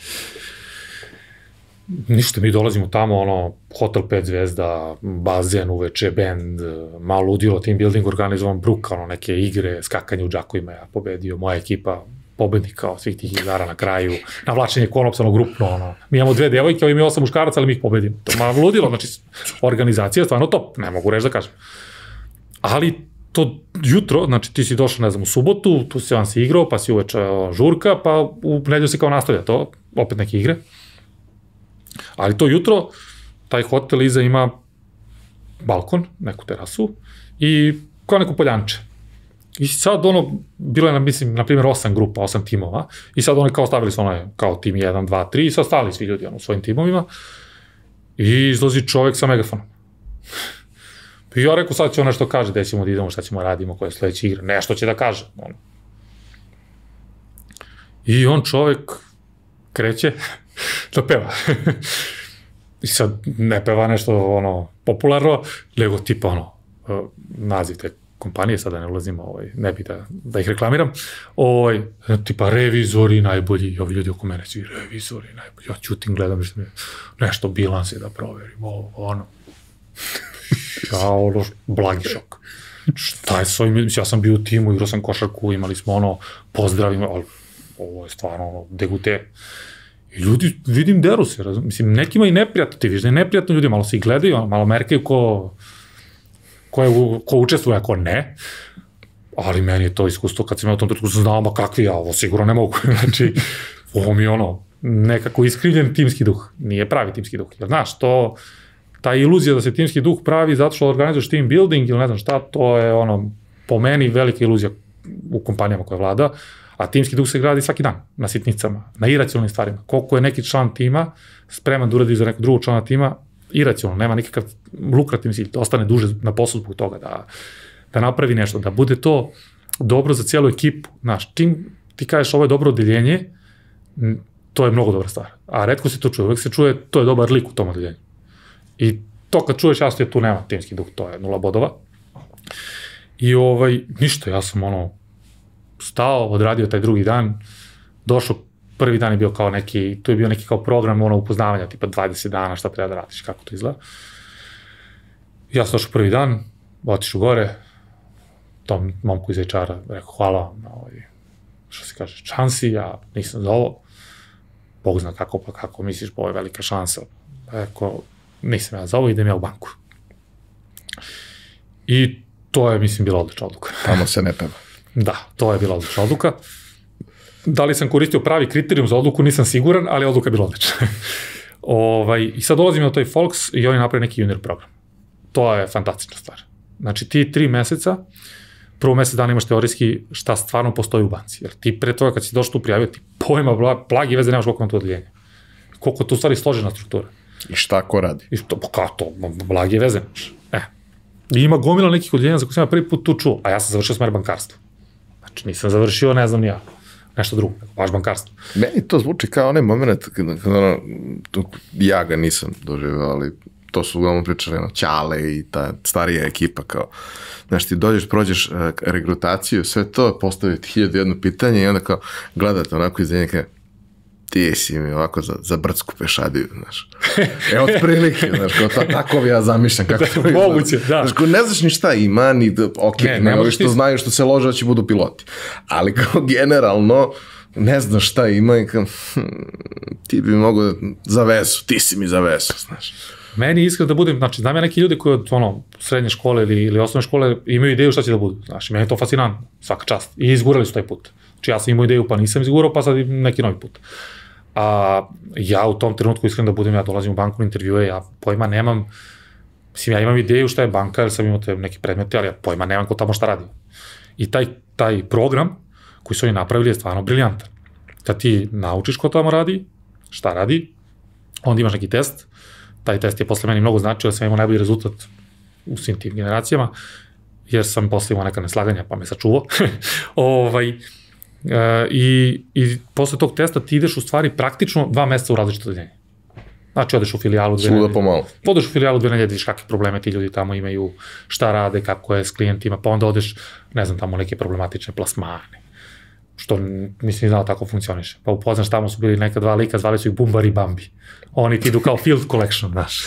Speaker 3: Ništa, mi dolazimo tamo, hotel 5 zvezda, bazen uveče, bend, malo ludilo, team building organizovan, bruka, neke igre, skakanje u džakovima, ja pobedio, moja ekipa pobednika svih tih igara na kraju, navlačenje konopsa, grupno, mi imamo 2 devojke, ovim je 8 muškaraca, ali mi ih pobedimo. To je ludilo, znači, organizacija je stvarno top, ne mogu reći da kažem. Ali to jutro, znači ti si došao, ne znam, u subotu, tu si si igrao, pa si uveče žurka, pa u nedelju si kao nastavlja to, opet neke igre. Ali to jutro, taj hotel iza ima balkon, neku terasu i kao neko poljanče. I sad bilo je, mislim, na primjer 8 grupa, 8 timova i sad oni kao stavili su kao tim 1, 2, 3 i sad stali svi ljudi u svojim timovima i izlazi čovjek sa megafonom. I ja rekao, sad će on nešto kaže, gde ćemo da idemo, šta ćemo radimo, koje je sledeće igre, nešto će da kaže. I on čovjek kreće da peva. I sad ne peva nešto popularno, nego tipa naziv te kompanije, sada ne ulazim, ne bi da ih reklamiram, tipa revizori najbolji, i ovi ljudi oko mene, svi revizori najbolji, ja ćutim, gledam nešto bilanse da proverim, ja, blagi šok. Šta je s ovim, ja sam bio u timu, igrao sam košarku, imali smo pozdravimo, ali ovo je stvarno degute. I ljudi, vidim, deru se, mislim, nekima i neprijatno, ti viš da je neprijatno ljudi, malo se i gledaju, malo merkaju ko učestvuje, ako ne, ali meni je to iskustvo, kad sam ja u tom trenutku znao, ma kakvi ja, ovo sigurno ne mogu, znači, ovo mi je nekako iskrivljen timski duh, nije pravi timski duh, jer znaš, ta iluzija da se timski duh pravi zato što organizuješ team building ili ne znam šta, to je po meni velika iluzija u kompanijama koja vlada, a timski duh se gradi svaki dan, na sitnicama, na iracionalnim stvarima. Koliko je neki član tima spreman da uradi za nekog drugog člana tima, iracionalno, nema nikakav lukrativni cilj, da ostane duže na poslu zbog toga, da napravi nešto, da bude to dobro za cijelu ekipu. Znaš, ti kažeš ovo je dobro odeljenje To je mnogo dobra stvar. A retko se to čuje, uvek se čuje, to je dobar lik u tom odeljenju. I to kad čuješ, jasno je tu nema timski duh, to je 0 bodova. I ništa, ja sam stao, odradio taj drugi dan, došao, prvi dan je bio kao neki, tu je bio neki kao program upoznavanja, tipa 20 dana, šta treba da radiš, kako to izgleda. Ja sam došao prvi dan, otišao gore, tom momku iz HR-a rekao hvala vam na što se kaže, šansi, ja nisam za ovo, Bog zna kako, pa kako misliš, ovo je velika šansa. Rekao, nisam ja za ovo, idem ja u banku. I to je, mislim, bila odlična odluka.
Speaker 2: Tamo se ne peva.
Speaker 3: Da, to je bila odlična odluka. Da li sam koristio pravi kriterijum za odluku, nisam siguran, ali odluka je bila odlična. I sad dolazim na taj Folks i oni napravi neki junior program. To je fantastična stvar. Znači, ti 3 meseca, prvo mesec dana imaš teorijski šta stvarno postoji u banci. Jer ti pre toga kad si došao tu prijavio, ti pojma, blagi veze nemaš koliko ima tu odeljenje. Koliko je tu stvari složena struktura.
Speaker 2: I šta ko radi?
Speaker 3: I što, pa kao to, blagi veze nemaš. I ima gomila nekih odeljenja za koje sam ja prvi put tu čuo, a ja sam završio smer bankarstvo. Znači, nisam završio, ne znam ni ja, nešto drugo, baš bankarstvo.
Speaker 2: Meni to zvuči kao onaj moment, ja ga nisam doživeo, ali to su uglavnom pričali Ćale i ta starija ekipa kao, znaš, ti dođeš, prođeš regrutaciju, sve to, postaviti 1001 pitanje i onda kao gledate onako iz nje ti si mi ovako za brdsku pešadiju, znaš. Otprilike, znaš, kao tako ja zamišljam kako to izgleda.
Speaker 3: Moguće, da.
Speaker 2: Znaš, kao ne znaš ni šta ima, ni ovi što znaju što se lože da će budu piloti. Ali kao generalno, ne znaš šta ima i kao, ti bi mogo za vezu, ti si mi za vezu, znaš.
Speaker 3: Meni iskreno da budem, znači, znam ja neki ljudi koji od srednje škole ili osnovne škole imaju ideju šta će da budu, znači, meni je to fascinantno, svaka čast, i izgurali su taj put. Znači, ja sam imao ideju, pa nisam izgurao, pa sad neki novi put. A ja u tom trenutku, iskreno da budem, ja dolazim u banku na intervjue, ja pojma nemam, mislim, ja imam ideju šta je banka, jer sam imao te neke predmete, ali ja pojma nemam ko tamo šta radi. I taj program koji su oni napravili je stvarno briljantan. Kad ti naučiš ko tamo radi, šta radi, onda imaš neki test, taj test je posle meni mnogo značio, da sam imao najbolji rezultat u svim tim generacijama, jer sam posle imao neka neslaganja, pa me sačuvao. I posle tog testa ti ideš u stvari praktično 2 meseca u različito odeljenje. Znači, odeš u filijalu 2 nedelje.
Speaker 2: Svuda pomalo.
Speaker 3: Odeš u filijalu 2 nedelje, vidiš kakve probleme ti ljudi tamo imaju, šta rade, kako je s klijentima, pa onda odeš, ne znam, tamo neke problematične plasmane. Što mislim znao tako funkcioniše. Pa upoznaš, tamo su bili neka 2 lika, zvali su ih Bumbar i Bambi. Oni ti idu kao field collection, znaš.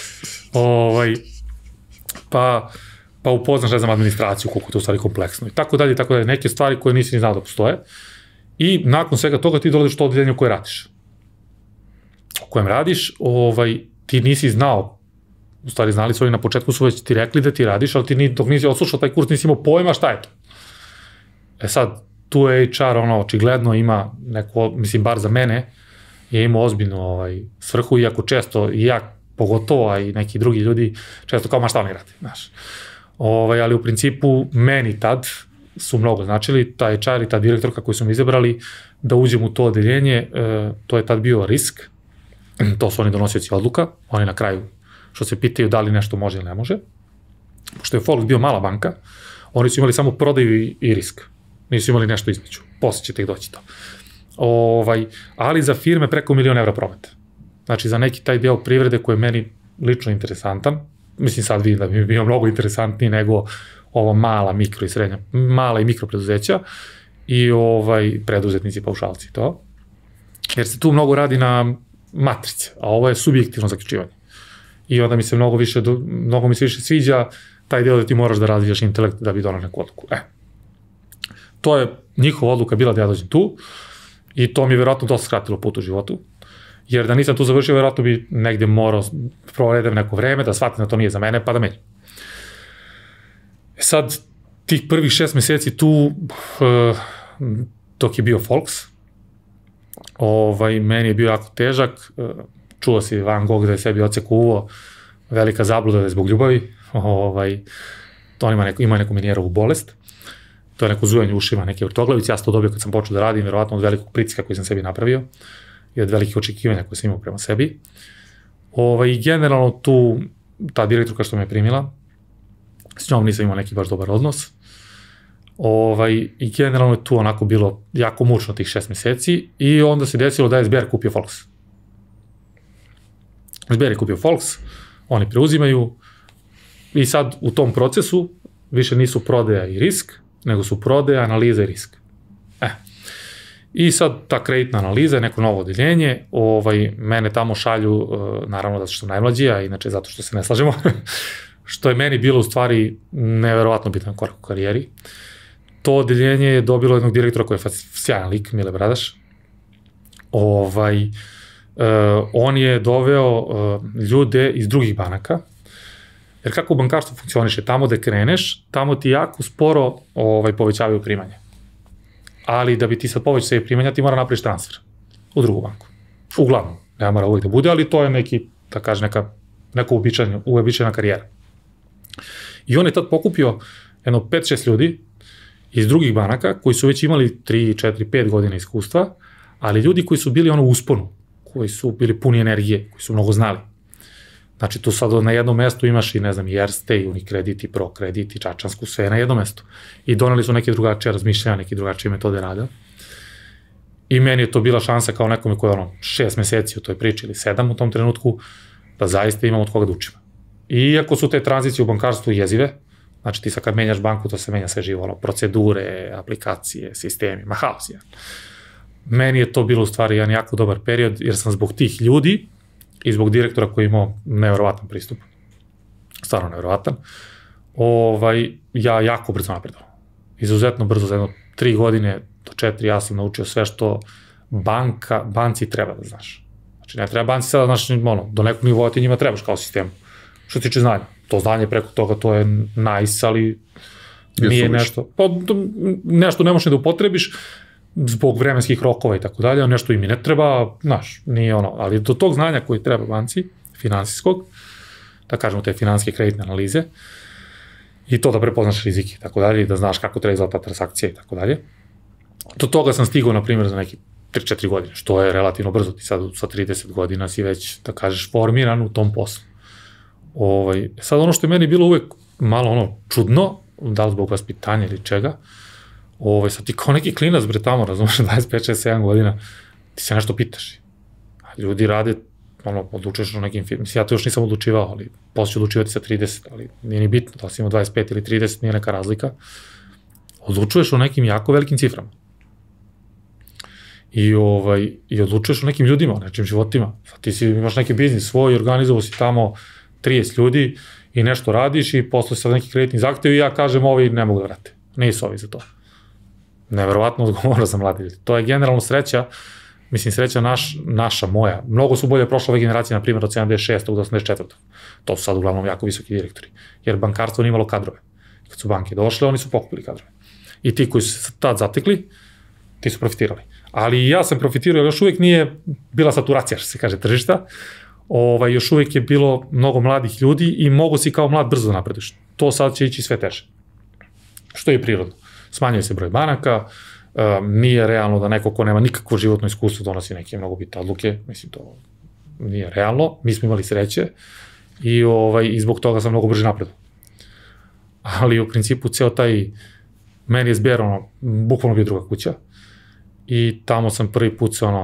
Speaker 3: Pa upoznaš, ne znam, administraciju, koliko je to u stvari kompleksno. I tako dalje, neke stvari koje nisi ni znao da postoje. I nakon svega toga ti dolaziš u to odeljenje u koje radiš. U kojem radiš, ti nisi znao, u stvari znali su oni na početku su već ti rekli da ti radiš, ali ti dok nisi odslušao taj kurs nisi imao pojma šta je to. Sad, tu je HR, očigledno ima neko, mislim, bar za mene, je imao ozbiljnu svrhu, iako često, i ja pogotovo, a i neki drugi ljudi, često kao šta oni radi, znaš. Ali u principu, meni tad su mnogo značili, ta HR i ta direktorka koju su mi izabrali, da uđem u to odeljenje, to je tad bio risk, to su oni donosioci odluka, oni na kraju, što se pitaju da li nešto može ili ne može, pošto je Folks bio mala banka, oni su imali samo prodaju i risk, nisu imali nešto između, posle ćete ih doći to. Ali za firme preko 1 milion evra prometa. Znači, za neki taj deo privrede koji je meni lično interesantan, mislim sad vidim da bi mi bio mnogo interesantniji nego ovo mala i mikro preduzeća i preduzetnici, paušalci to. Jer se tu mnogo radi na matrice, a ovo je subjektivno zaključivanje. I onda mi se mnogo mi se više sviđa taj deo da ti moraš da razvijaš intelekt da bi donao neku odluku. To je njihova odluka bila da ja dođem tu i to mi je verovatno dosta skratilo put u životu. Jer da nisam tu završio, verovatno bi negde morao provedem neko vreme, da shvatim da to nije za mene, pa da menjam. Sad, tih prvih 6 meseci tu, dok je bio Folks, meni je bio jako težak, čuo si Van Gogh da je sebi odsekao uvo, velika zabluda da je zbog ljubavi, to ima neku Menijerovu bolest, to je neko zujanje ušima, neke vrtoglavice, ja sam to dobio kad sam počeo da radim, verovatno od velikog pritiska koji sam sebi napravio i od velikih očekivanja koje sam imao prema sebi. I generalno tu, ta direktorka što me je primila, s njom nisam imao neki baš dobar odnos, I generalno je tu onako bilo jako mučno tih 6 meseci i onda se desilo da je SBR kupio Folks. SBR je kupio Folks, oni preuzimaju i sad u tom procesu više nisu prodaja i risk, nego su prodaja, analiza i risk. I sad ta kreditna analiza je neko novo odeljenje, mene tamo šalju, naravno zato što sam najmlađi, a inače zato što se ne slažemo, što je meni bilo u stvari neverovatno bitan korak u karijeri. To odeljenje je dobilo jednog direktora koji je sjajan lik, Mile Bradaš. On je doveo ljude iz drugih banaka, jer kako u bankarstvu funkcioniše, tamo da kreneš, tamo ti jako sporo povećavaju primanje. Ali da bi ti sad povećao sve primanja, ti mora napraviš transfer u drugu banku. Uglavnom, ne mora uvijek da bude, ali to je neki, da kaže, neka uobičajena karijera. I on je tad pokupio jedno 5-6 ljudi iz drugih banaka koji su već imali 3, 4, 5 godina iskustva, ali ljudi koji su bili u usponu, koji su bili puni energije, koji su mnogo znali. Znači, tu sad na jednom mestu imaš i, ne znam, i Erste, i Unikredit, i Prokredit, i Čačansku, sve na jednom mestu. I doneli su neke drugačije razmišljanja, neke drugačije metode rada. I meni je to bila šansa kao nekome koji je 6 meseci u toj priči ili 7 u tom trenutku, da zaista imam od koga da učim. Iako su te tranzicije u bankarstvu jezive, znači ti sad kad menjaš banku, to se menja sve živo, procedure, aplikacije, sistemi, haos je. Meni je to bilo u stvari jedan jako dobar period, jer sam zbog tih ljudi i zbog direktora koji je imao neverovatan pristup, stvarno neverovatan, ja jako brzo napredovao. Izuzetno brzo, za jedno 3 godine do 4 ja sam naučio sve što banci treba da znaš. Znači ne treba banci sada da znaš, do nekog nivoa ti njima trebaš kao sistemu. Što se tiče znanja. To znanje preko toga, to je nice, ali nije nešto, nešto ne možeš da upotrebiš, zbog vremenskih rokova i tako dalje, nešto im i ne treba, znaš, nije ali do tog znanja koji treba banci, finansijskog, da kažemo te finansijske kreditne analize, i to da prepoznaš rizike i tako dalje, i da znaš kako treba izgleda ta transakcija i tako dalje. Do toga sam stigao, na primjer, za neki 3-4 godine, što je relativno brzo, ti sad sa 30 godina si već, da kažeš, formiran u tom poslu. Sad ono što je meni bilo uvek malo čudno, da li zbog vaspitanja ili čega, sad ti kao neki klinac, bre, tamo, razumeš, 25-6-7 godina, ti se nešto pitaš. Ljudi rade, odlučuješ o nekim firmi, ja to još nisam odlučivao, ali posle ću odlučivati sa 30, ali nije ni bitno, da li si imao 25 ili 30, nije neka razlika. Odlučuješ o nekim jako velikim ciframa. I odlučuješ o nekim ljudima, o nečim životima. Sad ti imaš neki biznis svoj, organizovao si tamo 30 ljudi i nešto radiš i posle sad neki kreditni zahtev i ja kažem, ovi ne mogu da vrate. Nisu ovi za to. Neverovatno odgovorno za mladi ljudi. To je generalno sreća, mislim sreća naša, moja. Mnogo su bolje prošle ove generacije, na primjer od 76. do 84. To su sad uglavnom jako visoki direktori. Jer bankarstvo nije imalo kadrove. Kad su banke došle, oni su pokupili kadrove. I ti koji su tad zatekli, ti su profitirali. Ali i ja sam profitirao, još uvijek nije bila saturacija, što se kaže, tržišta. Još uvijek je bilo mnogo mladih ljudi i mogo si kao mlad brzo da napreduješ. To sad će ići sve teže. Što je prirodno. Smanjuje se broj banaka, nije realno da neko ko nema nikakvo životno iskustvo donosi neke mnogo bitne odluke, mislim to nije realno, mi smo imali sreće i zbog toga sam mnogo brže napredao. Ali u principu ceo taj, meni je SBR bukvalno bio druga kuća i tamo sam prvi put se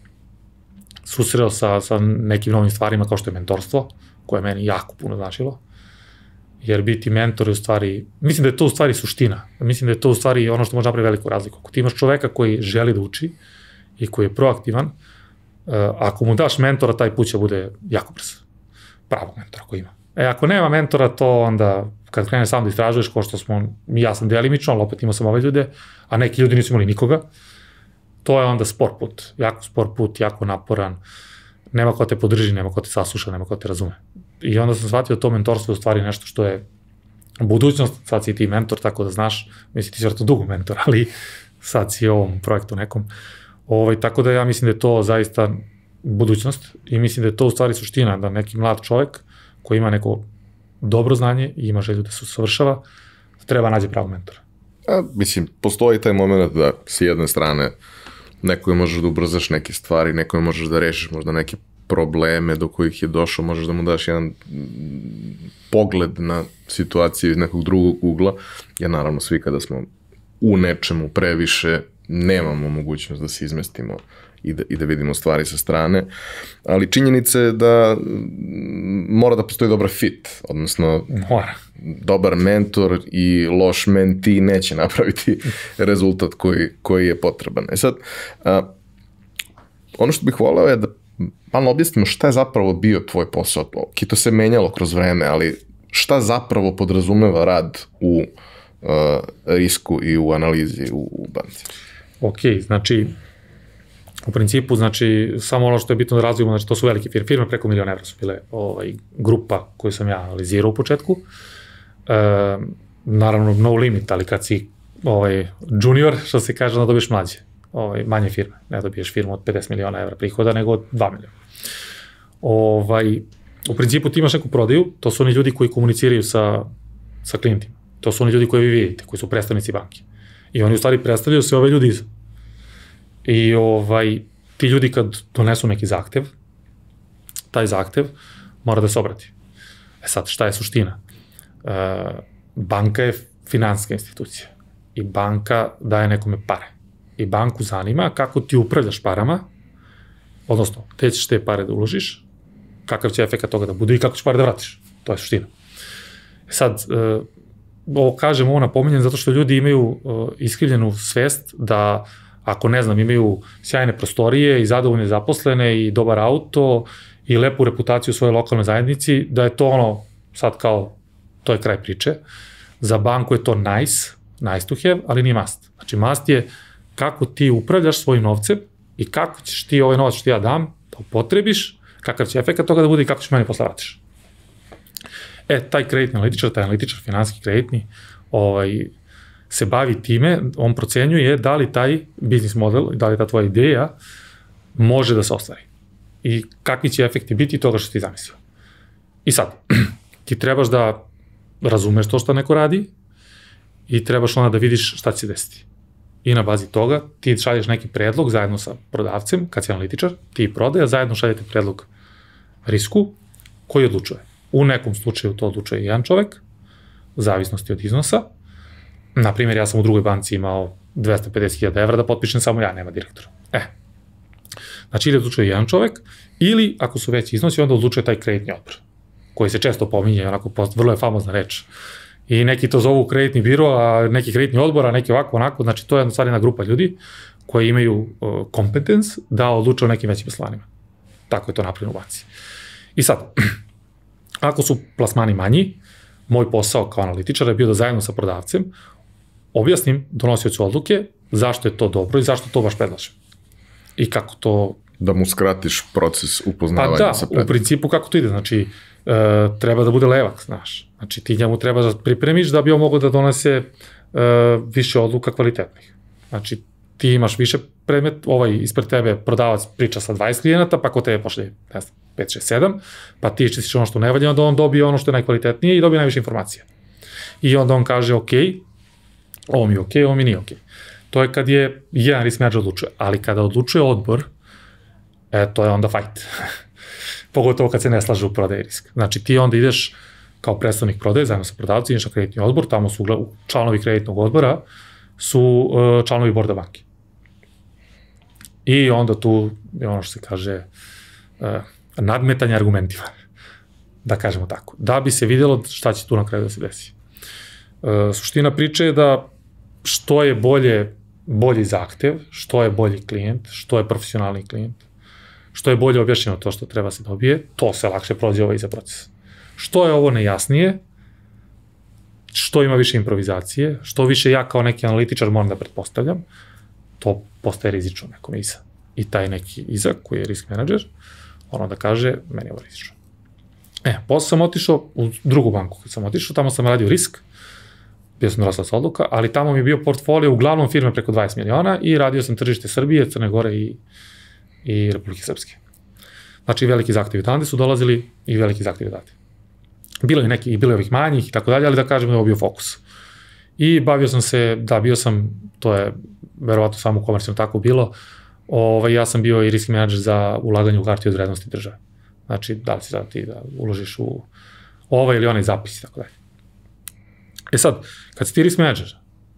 Speaker 3: susreo sa nekim novim stvarima kao što je mentorstvo, koje je meni jako puno značilo. Jer biti mentor je u stvari, mislim da je to u stvari suština, mislim da je to u stvari ono što može napraviti veliku razliku. Ako ti imaš čoveka koji želi da uči i koji je proaktivan, ako mu daš mentora, taj put će bude jako brzo. Pravog mentora koji ima. Ako nema mentora, to onda, kad kreneš sam da istražuješ, kao što ja sam delimično, ali opet imao sam ove ljude, a neki ljudi nisu imali nikoga, to je onda spor put, jako naporan, nema ko te podrži, nema ko te sasluša, nema ko te razume. I onda sam shvatio da to mentorstvo je u stvari nešto što je budućnost, sad si ti mentor, tako da znaš, mislim ti si vrlo dugo mentor, ali sad si u ovom projektu nekom. Tako da ja mislim da je to zaista budućnost i mislim da je to u stvari suština, da neki mlad čovek koji ima neko dobro znanje i ima želju da se usavršava, treba nađe pravog mentora.
Speaker 2: Mislim, postoji taj moment da s jedne strane nekoj možeš da ubrzaš neke stvari, nekoj možeš da rešiš možda neke probleme do kojih je došao, možeš da mu daš jedan pogled na situaciju iz nekog drugog ugla, jer naravno svi kada smo u nečemu previše, nemamo mogućnost da se izmestimo i da vidimo stvari sa strane, ali činjenica je da mora da postoji dobar fit, odnosno dobar mentor i loš menti neće napraviti rezultat koji je potreban. Sad, ono što bih voleo je da malo objasnimo šta je zapravo bio tvoj posao. To se menjalo kroz vreme, ali šta zapravo podrazumeva rad u risku i u analizi u banci?
Speaker 3: Ok, znači, u principu, znači, samo ono što je bitno da razvijemo, znači, to su velike firme preko 1 milion evra su bile grupa koju sam ja analizirao u početku. Naravno, no limit, ali kad si junior, što se kaže, onda dobiješ manje firme. Ne dobiješ firmu od 50 miliona evra prihoda, nego od 2 miliona. U principu ti imaš neku prodaju, to su oni ljudi koji komuniciraju sa klijentima. To su oni ljudi koji vi vidite, koji su predstavnici banke. I oni u stvari predstavljaju se ove ljudi iza. I ti ljudi kad donesu neki zahtev, taj zahtev mora da se obrati. Sad, šta je suština? Banka je finansijska institucija i banka daje nekome pare. I banku zanima kako ti upravljaš parama, odnosno, gde ćeš te pare da uložiš, kakav će efekt toga da bude i kako ćeš pare da vratiš. To je suština. Sad, ovo napominjem zato što ljudi imaju iskrivljenu svest da ako, ne znam, imaju sjajne prostorije i zadovoljne zaposlene i dobar auto i lepu reputaciju u svojoj lokalnoj zajednici, da je to sad kao, to je kraj priče. Za banku je to nice to have, ali nije must. Znači, must je kako ti upravljaš svojim novcem i kako ćeš ti ovaj novac što ja dam, da upotrebiš, kakav će efekt toga da bude i kako ćeš meni posle vratiš. Taj kreditni analitičar, taj analitičar finansijski kreditni, se bavi time, on procenjuje da li taj biznis model, da li ta tvoja ideja može da se ostvari. I kakvi će efekti biti toga što ti zamislio. I sad, ti trebaš da razumeš to što neko radi i trebaš onda da vidiš šta će se desiti. I na bazi toga ti šalješ neki predlog zajedno sa prodavcem, kad si analitičar, ti i prodaja, zajedno šaljete predlog risku koji odlučuje. U nekom slučaju to odlučuje jedan čovek, u zavisnosti od iznosa. Naprimjer, ja sam u drugoj banci imao 250.000 evra da potpišem samo ja, nema direktora. Znači, ili odlučuje jedan čovek, ili ako su veći iznosi, onda odlučuje taj kreditni odbor, koji se često pominje, vrlo je famozna reč. I neki to zovu kreditni biro, a neki kreditni odbor, a neki ovako, onako, znači to je jedna grupa ljudi koji imaju kompetens da odluče o nekim većim plasmanima. Tako je to napravljeno u banci. I sad, ako su plasmani manji, moj posao kao analitičar je bio da zajedno sa prodavcem objasnim donosiocu odluke zašto je to dobro i zašto to baš predlažem. I kako to...
Speaker 2: Da mu skratiš proces upoznavanja sa predmetom.
Speaker 3: U principu kako to ide, znači treba da bude levak, znaš. Znači ti njemu treba da pripremiš da bi on mogao da donese više odluka kvalitetnih. Znači ti imaš više predmet, ispred tebe prodavac priča sa 20 klijenata, pa kod tebe pošle, ne znam, 5, 6, 7, pa ti iščistiš ono što ne valja, onda on dobije ono što je najkvalitetnije i dobije najviše informacija. I onda on kaže, ok, ovo mi je ok, ovo mi nije ok. To je kad je jedan risk manager odlučuje, ali kada odlučuje odbor, to je onda fight. Pogotovo kad se ne slaže u prodaji risk. Znači ti onda ideš kao predstavnik prodaje, zajedno sa prodavci, ideš na kreditni odbor, tamo su članovi kreditnog odbora, su članovi borda banke. I onda tu je ono što se kaže nadmetanje argumentima, da kažemo tako, da bi se vidjelo šta će tu na kraju da se desi. Suština priče je da što je bolji zahtev, što je bolji klijent, što je profesionalni klijent, što je bolje objašnjeno to što treba se dobije, to se lakše prođe za proces. Što je ovo nejasnije, što ima više improvizacije, što više ja kao neki analitičar moram da pretpostavljam, to postaje rizično nekom iza. I taj neki iza, koji je risk manager, ono da kaže, meni je ovo rizično. Posle sam otišao u drugu banku, kad sam otišao, tamo sam radio risk, bio sam dorasla sa odluka, ali tamo mi je bio portfolio uglavnom firme preko 20 miliona i radio sam tržište Srbije, Crne Gore i Republike Srpske. Znači, veliki zahtevi odande su dolazili i veliki zahtevi odande. Bilo je neki, i bilo je ovih manjih i tako dalje, ali da kažem da je ovo bio fokus. I bavio sam se, bio sam, to je verovatno samo u komercijom tako bilo, ja sam bio i risk manager za ulaganje u hartije od vrednosti države. Znači, da li si sad ti da uložiš u ovaj ili onaj zapis i tako dalje. Sad, kad si ti risk manager,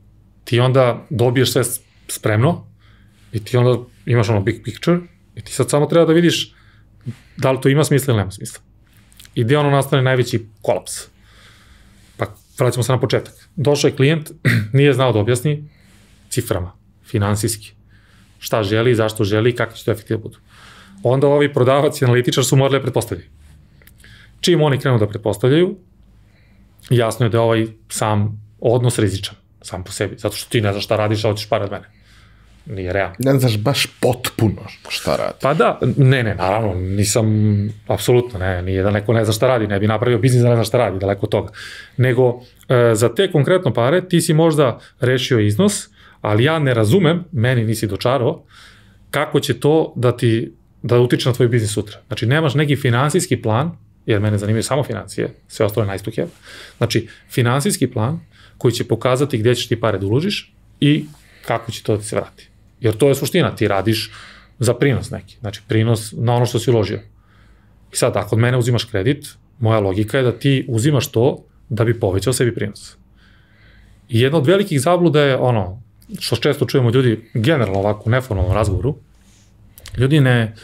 Speaker 3: ti onda dobiješ sve spremno i ti onda imaš ono big picture i ti sad samo treba da vidiš da li to ima smisla ili nema smisla. I gde ono nastane najveći kolaps. Pa vraćamo se na početak. Došao je klijent, nije znao da objasni ciframa, finansijski, šta želi, zašto želi i kakvi će to efekti da budu. Onda ovi prodavac i analitičar su morali da pretpostavljaju. Čim oni krenu da pretpostavljaju, jasno je da je ovaj sam odnos rizičan, sam po sebi, zato što ti ne znaš šta radiš, a hoćeš pare od mene. Nije realno.
Speaker 2: Ne znaš baš potpuno šta radi.
Speaker 3: Pa da, ne, naravno, nisam, apsolutno, nije da neko ne zna šta radi, ne bi napravio biznis da ne zna šta radi, daleko od toga. Nego, za te konkretno pare ti si možda rešio iznos, ali ja ne razumem, meni nisi dočarao, kako će to da utiče na tvoj biznis sutra. Znači, nemaš neki finansijski plan, jer mene zanimaju samo financije, sve ostalo je nice to have. Znači, finansijski plan koji će pokazati gde ćeš ti pare da uložiš i kako će to da se vrati. Jer to je suština, ti radiš za prinos neki, znači prinos na ono što si uložio. I sad, ako od mene uzimaš kredit, moja logika je da ti uzimaš to da bi povećao sebi prinos. I jedna od velikih zabluda je ono, što često čujemo ljudi, generalno ovako u neformalnom razgovoru, ljudi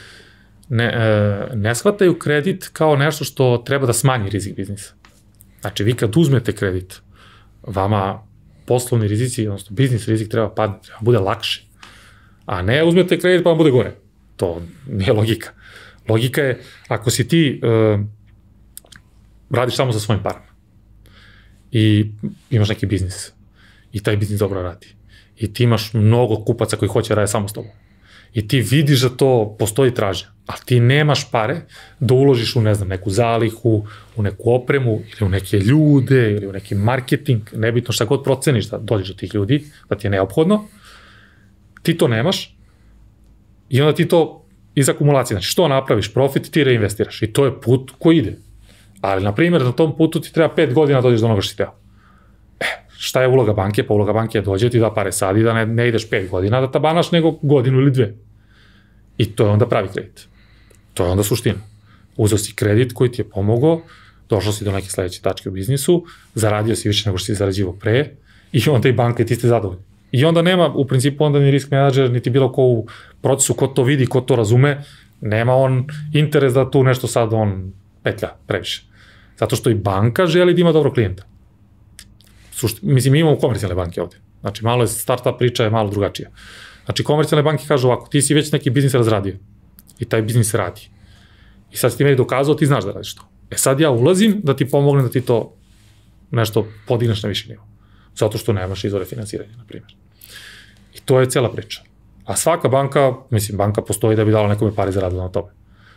Speaker 3: ne shvataju kredit kao nešto što treba da smanji rizik biznisa. Znači, vi kad uzmete kredit, vama poslovni rizici, odnosno biznis rizik treba padne, treba bude lakše. A ne uzmete kredit pa vam bude gore. To nije logika. Logika je, ako si ti radiš samo sa svojim parama i imaš neki biznis i taj biznis dobro radi i ti imaš mnogo kupaca koji hoće raditi samo s tobom i ti vidiš da to postoji tražnja, ali ti nemaš pare da uložiš u, ne znam, neku zalihu, u neku opremu ili u neke ljude ili u neki marketing, nebitno šta god proceniš da dođeš do tih ljudi, da ti je neophodno, ti to nemaš i onda ti to iz akumulacije, znači što napraviš profit, ti reinvestiraš i to je put koji ide. Ali, na primjer, na tom putu ti treba 5 godina da dođeš do onoga što si teo. Šta je uloga banke? Pa uloga banke je dođe ti da pare sad i da ne ideš 5 godina da tabanaš, nego godinu ili 2. I to je onda pravi kredit. To je onda suština. Uzeo si kredit koji ti je pomogao, došao si do neke sledeće tačke u biznisu, zaradio si više nego što si zarađivo pre i onda i banka i ti ste zadovoljni. I onda nema, u principu, onda ni risk menadžer, niti bilo ko u procesu, ko to vidi, ko to razume, nema on interes da tu nešto sad on petlja previše. Zato što i banka želi da ima dobro klijenta. Mislim, mi imamo komercijalne banke ovde. Znači, malo je startup priča, je malo drugačija. Znači, komercijalne banke kažu ovako, ti si već neki biznis razradio i taj biznis radi. I sad si ti meni dokazao, ti znaš da radiš to. E sad ja ulazim da ti pomognem da ti to nešto podigneš na viši nivo. Zato što nemaš izvore finansiranja, na primjer. I to je cela priča. A svaka banka, mislim, banka postoji da bi dala nekome pare za rad na tome.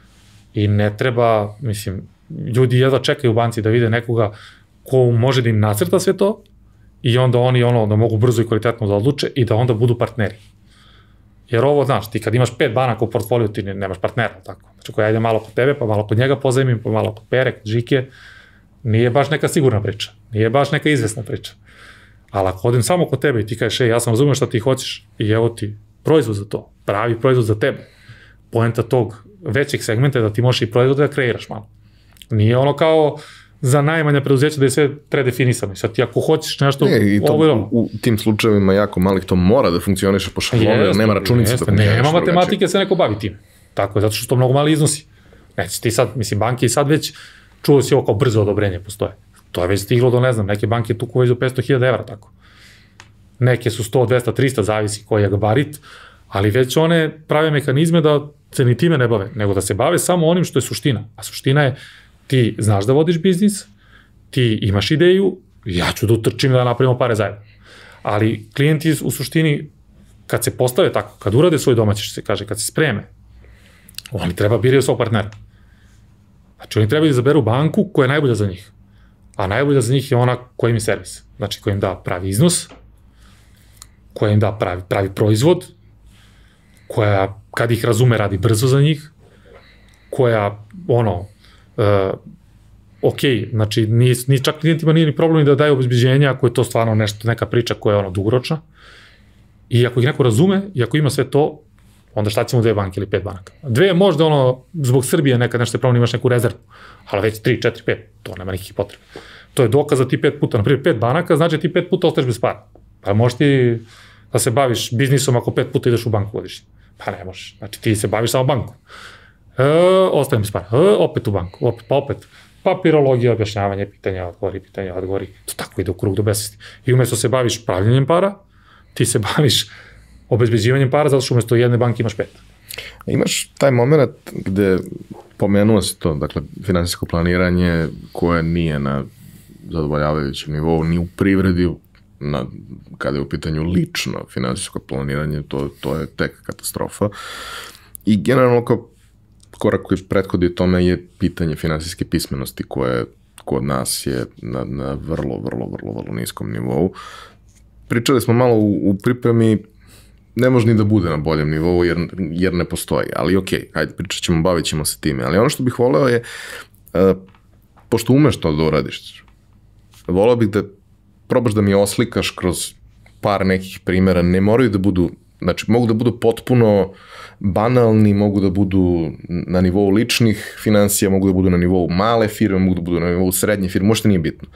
Speaker 3: I ne treba, mislim, ljudi jedva čekaju u banci da vide nekoga ko može da im nacrta sve to i onda oni da mogu brzo i kvalitetno da odluče i da onda budu partneri. Jer ovo, znaš, ti kad imaš 5 banaka u portfoliju, ti nemaš partnera, tako. Znači, koja ide malo kod tebe, pa malo kod njega pozajmim, pa malo kod Pere, kod Žike, nije baš neka sigurna priča, nije baš neka izvesna priča. Ali ako odem samo kod tebe i ti kažeš, ja sam razumio šta ti hoćeš i evo ti proizvod za to, pravi proizvod za tebe, poenta tog većeg segmenta je da ti možeš i proizvod da kreiraš malo. Nije ono kao za najmanja preduzeća da je sve predefinisano. I sad ti ako hoćeš nešto...
Speaker 2: Ne, i to u tim slučajevima jako malih to mora da funkcioniše po šablonu, nema računice.
Speaker 3: Jeste, nema matematike, se neko bavi tim. Tako je, zato što to mnogo mali iznosi. Neće ti sad, mislim, banke i sad već čuo si ovo kao brzo odobrenje postoje. To je već stiglo do, ne znam, neke banke tuku već do 500.000 evra, tako. Neke su 100, 200, 300, zavisi koji je gabarit, ali već one prave mehanizme da se ni time ne bave, nego da se bave samo onim što je suština. A suština je ti znaš da vodiš biznis, ti imaš ideju, ja ću da utrčim da napravimo pare zajedno. Ali klijenti u suštini, kad se postave tako, kad urade svoj domaći, što se kaže, kad se spreme, oni treba biraju svog partnera. Znači, oni treba da izaberu banku koja je najbolja za njih. A najbolja za njih je ona koja im je servis. Znači, koja im da pravi iznos, koja im da pravi proizvod, koja, kad ih razume, radi brzo za njih, koja, ok, znači, čak klijentima nije ni problem da daju obezbeđenja ako je to stvarno nešto, neka priča koja je dugoročna. I ako ih neko razume, i ako ima sve to, onda šta ćemo 2 banke ili 5 banaka? 2 možda zbog Srbije nekad nešto je problem, imaš neku rezervu, ali već 3, 4, 5, to nema nekih potreba. To je dokaz za ti 5 puta, naprimjer 5 banaka, znači ti 5 puta ostaješ bez para. Pa možeš ti da se baviš biznisom ako 5 puta ideš u banku godišnje. Pa ne možeš. Znači ti se baviš samo bankom. Ostaje mi spara. Opet u banku. Opet. Papirologija, objašnjavanje, pitanja, odgovori. To tako ide u krug do besvesti. I umjesto se baviš pravljenjem para, ti se baviš obezbeđivanjem para, zato što umjesto jedne banke imaš 5.
Speaker 2: Imaš taj moment gde pomenuo si to, dakle, finansijsko planiranje koje nije na zadovoljavajućem nivou, ni u privredi, kada je u pitanju lično finansijsko planiranje, to je tek katastrofa. I generalno kao korak koji prethodi tome je pitanje finansijske pismenosti koje kod nas je na vrlo niskom nivou. Pričali smo malo u pripremi, ne može ni da bude na boljem nivou jer ne postoji, ali okej, hajde pričat ćemo, bavit ćemo se time. Ali ono što bih voleo je, pošto umeš to da uradiš, voleo bih da probaš da mi oslikaš kroz par nekih primjera, ne moraju da budu, znači mogu da budu potpuno banalni, mogu da budu na nivou ličnih financija, mogu da budu na nivou male firme, mogu da budu na nivou srednje firme, možda nije bitno.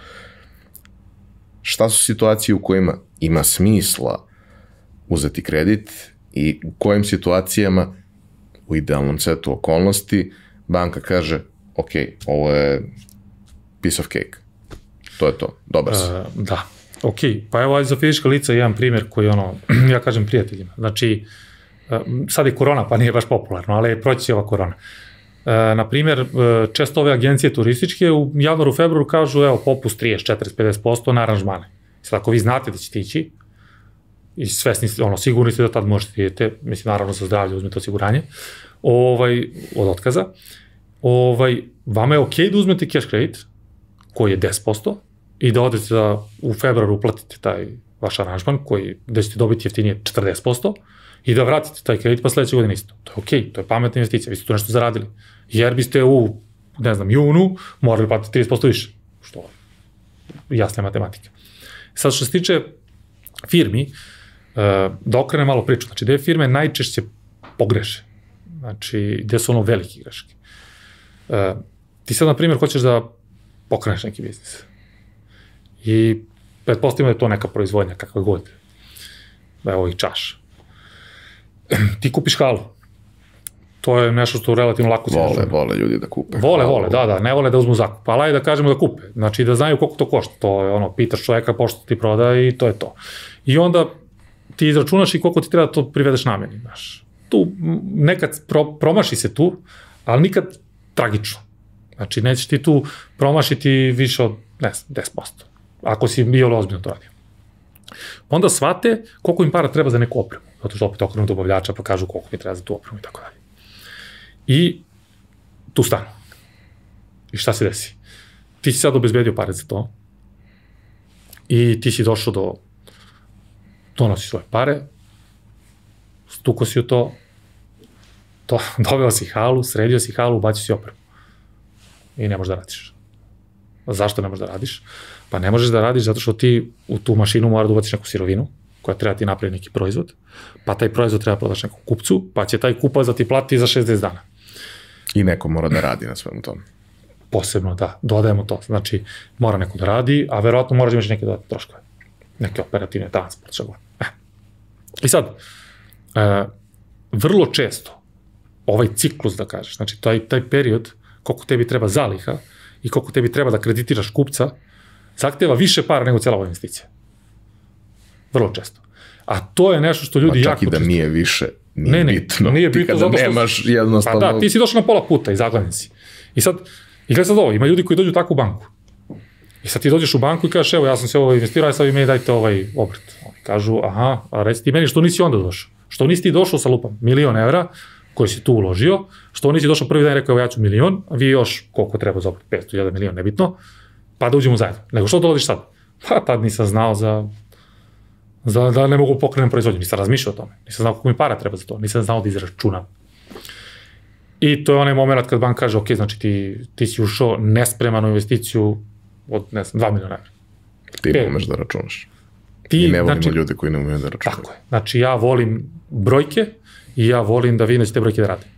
Speaker 2: Šta su situacije u kojima ima smisla uzeti kredit i u kojim situacijama u idealnom setu okolnosti banka kaže ok, ovo je piece of cake. To je to, dobar si.
Speaker 3: Da, ok, pa evo za fizička lica jedan primjer koji ja kažem prijateljima, znači sad je korona pa nije baš popularno, ali proći će ova korona. Na primjer, često ove agencije turističke u januaru, februaru kažu evo popust 30, 40, 50% na aranžmane. Sad ako vi znate da ćete ići i svesni ste, sigurni ste da tad možete idete, mislim naravno za zdravlje uzmete osiguranje, od otkaza, vama je okej da uzmete cash kredit koji je 10% i da odete da u februaru uplatite taj vaš aranžman gde ćete dobiti jeftinije 40% i da vratite taj kredit pa sledeće godine isto. To je okej, to je pametna investicija, vi ste tu nešto zaradili. Jer biste u, junu morali platiti 30% više, što je jasna matematika. Sad što se tiče firmi, da okrene malo priču, znači gde firme najčešće pogreše, znači gde su velike greške. Ti sad, na primjer, hoćeš da pokreneš neki biznis i pretpostavimo da je to neka proizvodnja, kakva god, evo i čaša. Ti kupiš halu, to je nešto što relativno lako se računa.
Speaker 2: Vole ljudi da kupe.
Speaker 3: Vole, da, ne vole da uzmu zakup, ali da kažemo da kupe, znači da znaju koliko to košta, to je pitaš čoveka pošto ti proda i to je to. I onda ti izračunaš i koliko ti treba da to privedeš nameni, znaš. Tu nekad promaši se tu, ali nikad tragično. Znači nećeš ti tu promašiti više od, 10%, ako si bio ozbiljno to radio. Onda shvate koliko im para treba za neku opremu, zato što opet okrenu dobavljača pa kažu koliko mi treba za tu opremu i tako dalje. I tu stanu. I šta se desi? Ti si sad obezbedio pare za to i ti si došao donosi svoje pare, stuko si u to, doveo si halu, sredio si halu, ubacio si opremu. I ne možeš da radiš. Zašto ne možeš da radiš? Pa ne možeš da radiš zato što ti u tu mašinu mora da ubaciš neku sirovinu koja treba ti napraviti neki proizvod, pa taj proizvod treba prodaš nekom kupcu, pa će taj kupac da ti plati za 60 dana.
Speaker 2: I neko mora da radi na svemu tome.
Speaker 3: Posebno, da, dodajemo to. Znači, mora neko da radi, a verovatno moraš da imaš neke dodatne troškove. Neke operativne transport, šta god. I sad, vrlo često, ovaj ciklus, da kažeš, znači taj period, koliko tebi treba zaliha i koliko tebi treba da kreditiraš kupca, zahteva više para nego cijela ova investicija. Vrlo često. A to je nešto što ljudi jako često...
Speaker 2: Pa čak i da nije više, nije bitno.
Speaker 3: Nije bitno
Speaker 2: zato što... nemaš jednostavno...
Speaker 3: Pa da, ti si došao na pola puta i zaglavljen si. I sad, gledaj sad ovo, ima ljudi koji dođu u takvu banku. I sad ti dođeš u banku i kažeš, evo, ja sam se ovo investirao, a sad vi meni dajte ovaj obrt. Oni kažu, aha, a reci ti meni što nisi onda došao. Što nisi ti došao sa lupom 1.000.000 evra koji si tu uložio, što nisi došao prvi dan i rekao, evo ja ću 1.000.000, a vi još koliko treba za obrt, 500.000, 1.000.000, nebitno, pa da uđemo zajedno. Nego što dolaziš sad? Pa tad nisam znao da ne mogu pokrenem proizvodnju, nisam razmišljao o tome, nisam znao koliko mi para treba za to, nisam znao da izračunam. I to je onaj moment kad bank kaže, ok, znači ti si ušao nespreman u investiciju od, 2 miliona evra.
Speaker 2: Ti ne umeš da računaš. I ne volimo ljude koji ne umeju da računaju.
Speaker 3: Tako je. Znači ja volim brojke i ja volim da vidim da će te brojke da rade.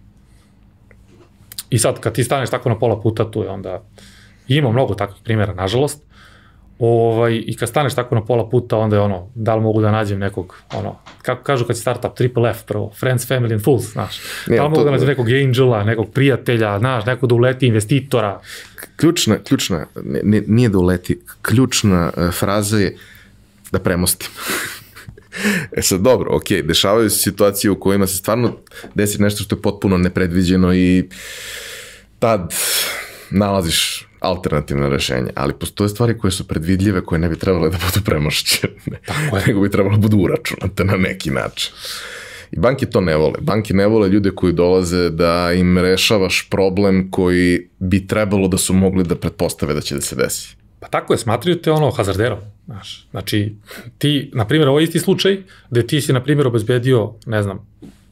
Speaker 3: I sad kad ti staneš tako na pola puta, tu je onda, ima mnogo takvih primjera, nažalost, I kad staneš tako na pola puta, onda je da li mogu da nađem nekog, kako kažu kad si startup, triple F prvo, friends, family and fools, znaš. Da li mogu da nađem nekog angela, nekog prijatelja, znaš, nekog da uleti investitora.
Speaker 2: Ključna, nije da uleti, ključna fraza je da premostim. Sad dobro, okej, dešavaju se situacije u kojima se stvarno desi nešto što je potpuno nepredviđeno i tad nalaziš alternativne rešenja, ali postoje stvari koje su predvidljive, koje ne bi trebalo da budu premošćene, nego bi trebalo da budu uračunate na neki način. I banke to ne vole. Banke ne vole ljude koji dolaze da im rešavaš problem koji bi trebalo da su mogli da pretpostave da će da se desi.
Speaker 3: Pa tako je, smatraju te hazarderom. Znači, ti, na primjer, ovo je isti slučaj gde ti si, na primjer, obezbedio, ne znam,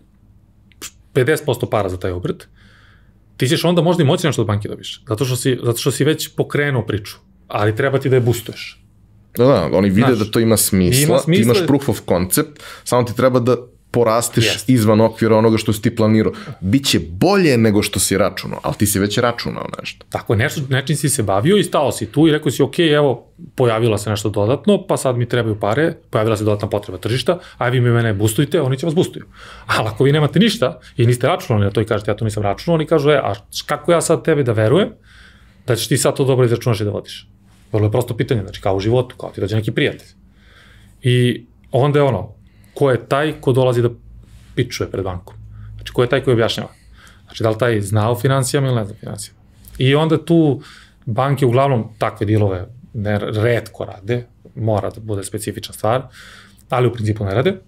Speaker 3: 50% para za taj obrt, ti ćeš onda možda i moći nešto od banke dobiš, zato što si već pokrenuo priču, ali treba ti da je boostuješ.
Speaker 2: Da, oni vide da to ima smisla, ti imaš proof of concept, samo ti treba da porasteš izvan okvira onoga što si ti planirao. Biće bolje nego što si računao, ali ti si već računao nešto.
Speaker 3: Tako je, nečim si se bavio i stao si tu i rekao si, ok, evo, pojavila se nešto dodatno, pa sad mi trebaju pare, pojavila se dodatna potreba tržišta, a vi mi mene boostujte, oni će vas boostuju. Ali ako vi nemate ništa i niste računali na to i kažete, ja to nisam računao, oni kažu, a kako ja sad tebi da verujem da ćeš ti sad to dobro izračunaš i da vodiš? Vrlo je prosto pitanje, znači kao u životu, kao ti dođe neki prijatelj. I onda je ko je taj ko dolazi da pičuje pred bankom. Znači, ko je taj koji objašnjava. Znači, da li taj zna o financijama ili ne zna o financijama. I onda tu banke uglavnom takve dilove retko rade, mora da bude specifična stvar, ali u principu ne rade.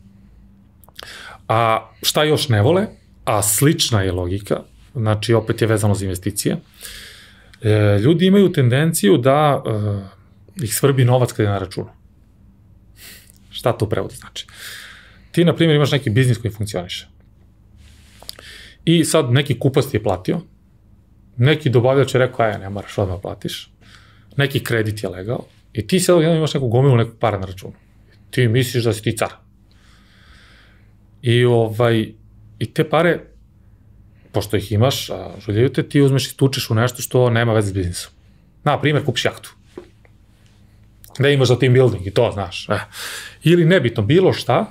Speaker 3: A šta još ne vole, a slična je logika, znači opet je vezano za investicije, ljudi imaju tendenciju da ih svrbi novac kada je na računu. Šta to u prevodu znači? Ti, na primjer, imaš neki biznis koji funkcioniše. I sad neki kupac ti je platio, neki dobavljač je rekao, ne moraš odmah platiš, neki kredit je legao i ti sad imaš neku gomilu, neku para na računu. Ti misliš da si ti car. I te pare, pošto ih imaš, a željaju te, ti uzmeš i stučeš u nešto što nema veze s biznisom. Na primjer, kupiš jahtu. Da imaš za team building i to, znaš. Ili nebitno, bilo šta,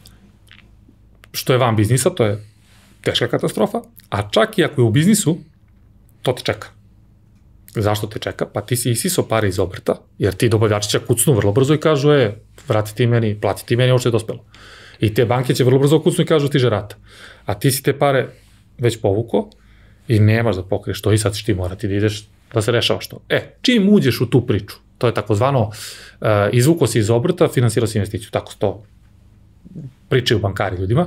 Speaker 3: što je van biznisa, to je teška katastrofa, a čak i ako je u biznisu, to te čeka. Zašto te čeka? Pa ti si isiso pare iz obrta, jer ti dobavljači će kucnu vrlo brzo i kažu, vrati ti meni, plati ti meni ovo što je dospelo. I te banke će vrlo brzo kucnu i kažu ti žerata. A ti si te pare već povuko i nemaš da pokriješ to i sad ćeš ti morati da ideš da se rešavaš to. Čim uđeš u tu priču, to je takozvano izvuko si iz obrta, finansirao si investiciju, tako to pričaju bankari ljudima.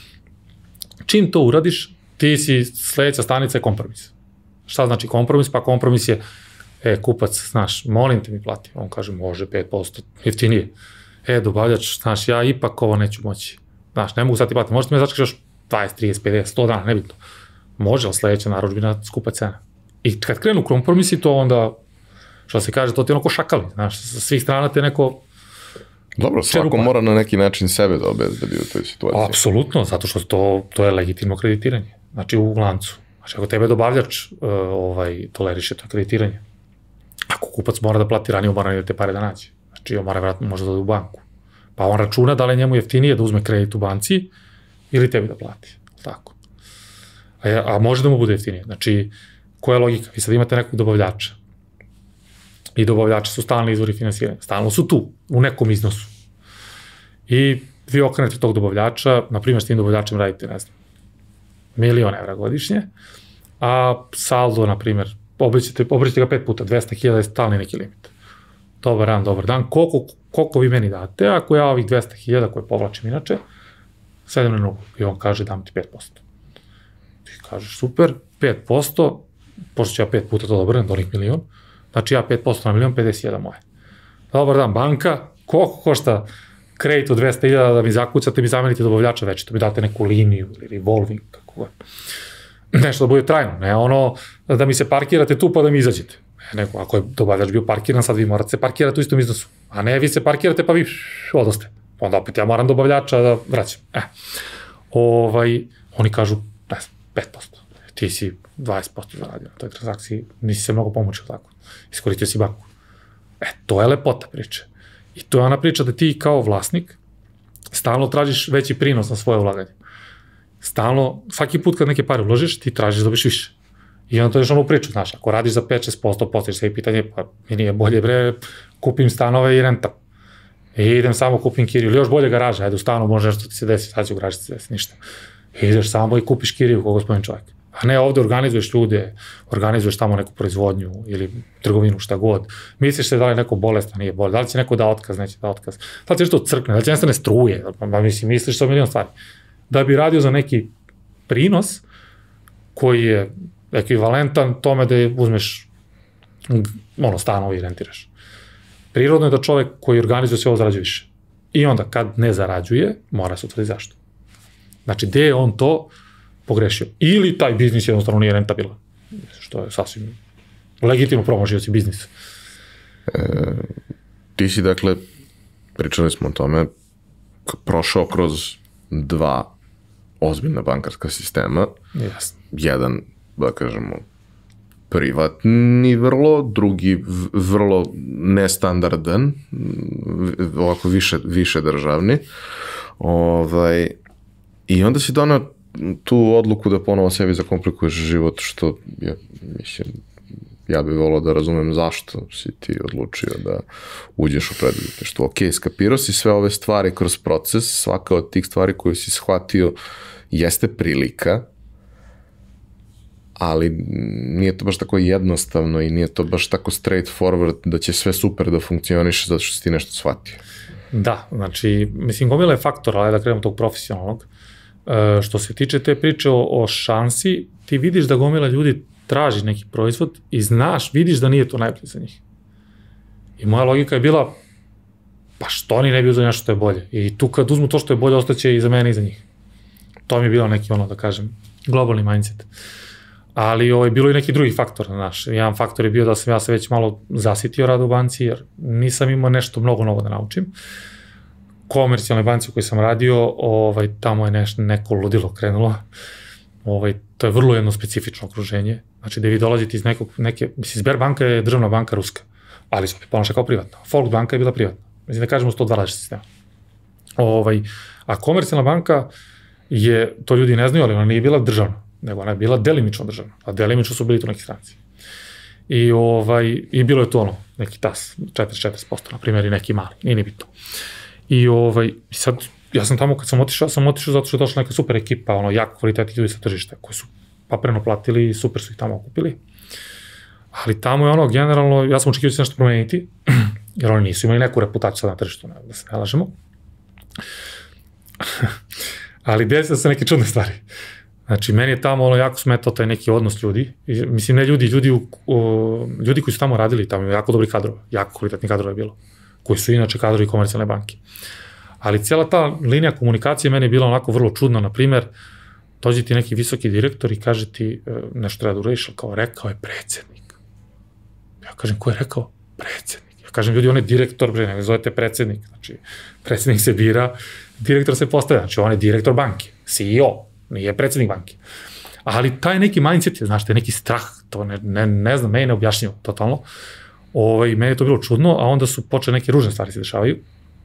Speaker 3: Čim to uradiš, ti si sledeća stanica je kompromis. Šta znači kompromis? Pa kompromis je, kupac, znaš, molim te mi plati. On kaže, može 5% jeftinije. Dobavljač, znaš, ja ipak ovo neću moći. Znaš, ne mogu sad ti platiti, možete me začekati još 20, 30, 50, 100 dana, nebitno. Može, ali sledeća narudžbina skupa cena. I kad krenu kompromisi, to onda, što se kaže, to ti onako šakali, znaš, sa svih strana te neko.
Speaker 2: Dobro, svako mora na neki način sebe da obezbedi u toj situaciji.
Speaker 3: Apsolutno, zato što to je legitimno kreditiranje. Znači u lancu. Znači ako tebe dobavljač toleriše to kreditiranje. Ako kupac mora da plati ranije, mora da te pare da nađe. Znači on mora vratno možda da ode u banku. Pa on računa da li je njemu jeftinije da uzme kredit u banci ili tebi da plati. Tako. A može da mu bude jeftinije. Znači, koja je logika? Vi sad imate nekog dobavljača. I dobavljači su stalni izvori finansiranja. Stalno su tu, u nekom iznosu. I vi okrenete tog dobavljača, na primjer s tim dobavljačem radite, ne znam, 1.000.000 evra godišnje, a saldo, na primjer, obrićete ga 5 puta, 200.000 je stalni neki limit. Dobar dan, koliko vi meni date, ako ja ovih 200.000 koje povlačim inače, 7 na 0. I on kaže, dam ti 5%. Ti kažeš, super, 5%, pošto ću ja 5 puta to dobrem, do onih 1.000.000, znači ja 5% na 1.051.000 moje. Dobar dan, banka, koliko košta kredit od 200.000 da mi zakucate, mi zamenite dobavljača već, to mi date neku liniju ili revolving, kako god. Nešto da bude trajno, ne ono da mi se parkirate tu pa da mi izađete. Nego, ako je dobavljač bio parkiran, sad vi morate se parkirati u istom iznosu. A ne, vi se parkirate pa vi odoste. Onda opet ja moram dobavljača da vraćam. Oni kažu, ne znam, 5%. Ti si 20% zaradio na toj transakciji, nisi se mnogo pomoćio tako. Iskoristio si banku. To je lepota priče. I to je ona priča da ti kao vlasnik stalno tražiš veći prinos na svoje ulaganje. Stalno, svaki put kad neke pare uložiš, ti tražiš da dobiš više. I onda to ješ onu priču, znaš, ako radiš za 5-6%, postaviš sve pitanje, pa mi nije bolje, bre, kupim stanove i rentam. I idem samo kupim kiriju, ili još bolje garaža, ajde u stanu može nešto ti se desi, sad će u garaži ti se desi, ništa. I ideš samo i kupiš kiriju kao gospodin čovjek. A ne ovde organizuješ ljude, organizuješ tamo neku proizvodnju ili trgovinu, šta god. Misliš se da li je neko bolestan, nije bolest, da li će neko da otkaz, neće da otkaz, da li će nešto crkne, da li će nestane struje, misliš sa milion stvari. Da bi radio za neki prinos koji je ekvivalentan tome da uzmeš stanovi i rentiraš. Prirodno je da čovek koji organizuje sve ovo zarađuje više. I onda kad ne zarađuje, mora se utvrdi zašto. Znači, gde je on to pogrešio? Ili taj biznis jednostavno nije rentabilan. Što je sasvim legitimno promožioci biznis.
Speaker 2: Ti si, dakle, pričali smo o tome, prošao kroz 2 ozbiljna bankarska sistema.
Speaker 3: Jasno.
Speaker 2: Jedan, da kažemo, privatni vrlo, drugi vrlo nestandardan, ovako više državni. I onda si donao tu odluku da ponovo sebi zakomplikuješ život, što je, mislim, ja bih volao da razumem zašto si ti odlučio da uđeš u preduzetništvo. Ok, skapirao si sve ove stvari kroz proces, svaka od tih stvari koju si shvatio jeste prilika, ali nije to baš tako jednostavno i nije to baš tako straightforward da će sve super da funkcioniše zato što si ti nešto shvatio.
Speaker 3: Da, znači, mislim, gomila je faktor, ali da krenemo tog profesionalnog. Što se tiče te priče o šansi, ti vidiš da gomila ljudi traži neki proizvod i znaš, vidiš da nije to najbolje za njih. I moja logika je bila, pa što oni ne bi uzeli nešto što je bolje? I tu kad uzmu to što je bolje, ostaće i za mene i za njih. To mi je bilo neki, da kažem, globalni mindset. Ali bilo i neki drugi faktor, znaš. Jedan faktor je bio da sam ja se već malo zasitio rad u banci, jer nisam imao nešto mnogo novo da naučim. Komercijalnoj banci u kojoj sam radio, tamo je neko ludilo krenulo. To je vrlo jedno specifično okruženje. Znači, da vi dolazite iz neke, mislim, Sberbanka je državna banka ruska, ali se ponaša kao privatna. Volksbanka je bila privatna. Mislim, da kažemo 102 različite sistema. A komercijalna banka je, to ljudi ne znaju, ali ona nije bila državna, nego ona je bila delimično državna, a delimično su bili tu neki stranci. I bilo je to neki tas, 44%, na primjer, i neki mali, nije ni bitno. I sad, ja sam tamo kad sam otišao zato što je došla neka super ekipa, jako kvalitetni ljudi sa tržišta, koji su papreno platili i super su ih tamo okupili. Ali tamo je generalno, ja sam očekivao da će nešto promeniti, jer oni nisu imali neku reputaciju sad na tržištu, da se ne lažemo. Ali desile se neke čudne stvari. Znači, meni je tamo jako smetao taj neki odnos ljudi. Mislim, ne ljudi koji su tamo radili, tamo je jako dobri kadrova, jako kvalitetni kadrova je bilo, koji su inače kadrovi komercijalne banke. Ali cijela ta linija komunikacije meni je bila onako vrlo čudna. Na primer, dođe ti neki visoki direktor i kaže ti nešto treba da uradiš, kao rekao je predsjednik. Ja kažem, ko je rekao? Predsjednik. Ja kažem, ljudi, on je direktor, ne zovete predsjednik. Znači, predsjednik se bira, direktor se postavlja. Znači, on je direktor banke, CEO, nije predsjednik banke. Ali taj neki mindset je, znaš, taj neki strah, to ne znam, meni ne objašnjivo, totalno. Meni je to bilo čudno, a onda su počele neke ružne stvari se dešavaju.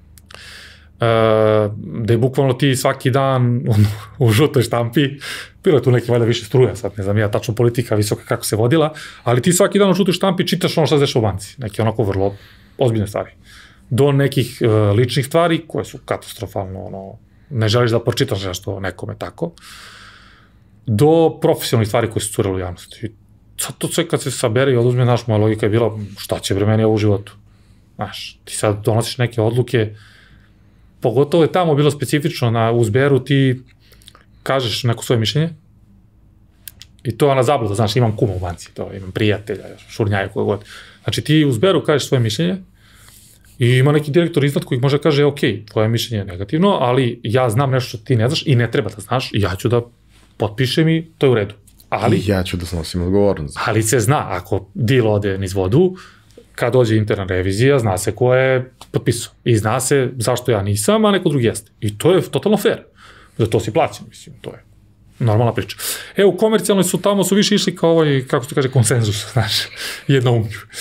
Speaker 3: Da je bukvalno ti svaki dan u žutoj štampi, bilo je tu neki valjda više struja, sad ne znam ja tačno politika visoka kako se vodila, ali ti svaki dan u žutoj štampi čitaš šta se dešava u banci, neke onako vrlo ozbiljne stvari. Do nekih ličnih stvari koje su katastrofalno, ne želiš da pročitaš nešto nekome tako, do profesionalnih stvari koje su curele u javnosti. Sad to sve kad se sabere i oduzme, znaš, moja logika je bila, šta će bre meni u životu? Znaš, ti sad donosiš neke odluke, pogotovo je tamo bilo specifično, u Sberu ti kažeš neko svoje mišljenje i to je ona zabluda, znaš, imam kuma u banci, imam prijatelja, šurnjaje, koje god. Znači ti u Sberu kažeš svoje mišljenje i ima neki direktor iznad koji može kaže, ok, tvoje mišljenje je negativno, ali ja znam nešto što ti ne znaš i ne treba da znaš i ja ću da potpišem i to je u redu.
Speaker 2: I ja ću da snosim odgovornost.
Speaker 3: Ali se zna, ako deal ode niz vodu, kad dođe interna revizija, zna se ko je potpisao. I zna se zašto ja nisam, a neko drugi jeste. I to je totalno fair. Za to si plaćen, mislim, to je normalna priča. U komercijalnoj tamo su više išli kao kako se kaže, konsenzus, znaš, jednoumlju.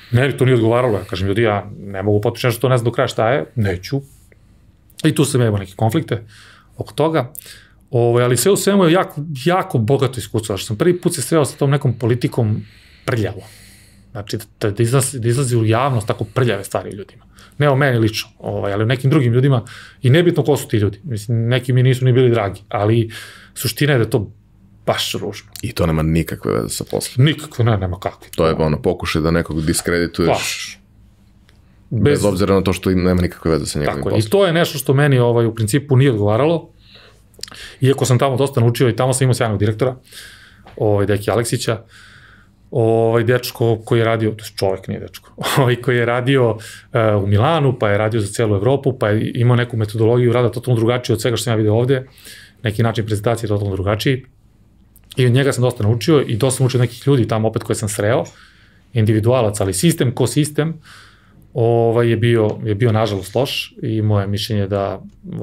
Speaker 3: Ne, to nije odgovaralo. Ja kažem, ljudi, ja ne mogu potpići nešto, to ne znam do kraja šta je, neću. I tu sam imao neke konflikte oko toga. Ali sve u svemu je jako bogato iskustvo. Što sam prvi put se sreo sa tom nekom politikom prljavo. Znači, da izlazi u javnost tako prljave stvari ljudima. Ne o meni lično, ali o nekim drugim ljudima. I nebitno ko su ti ljudi. Mislim, neki mi nisu ni bili dragi, ali suština je da je to baš ružno.
Speaker 2: I to nema nikakve veze sa poslom.
Speaker 3: Nikakve, nema kakve.
Speaker 2: To je pokušaj da nekog diskredituješ bez obzira na to što nema nikakve veze sa njegovim poslom.
Speaker 3: I to je nešto što meni u principu nije odgovaralo. Iako sam tamo dosta naučio i tamo sam imao sjajnog direktora, Deki Aleksića, dečko koji je radio, to je čovjek, nije dečko, koji je radio u Milanu, pa je radio za celu Evropu, pa je imao neku metodologiju rada totalno drugačiju od svega što sam ja vidio ovde, neki način prezentacije totalno drugačiji. I od njega sam dosta naučio i dosta naučio nekih ljudi tamo opet koje sam sreo, individualac, ali sistem ko sistem je bio nažalost loš i moje mišljenje da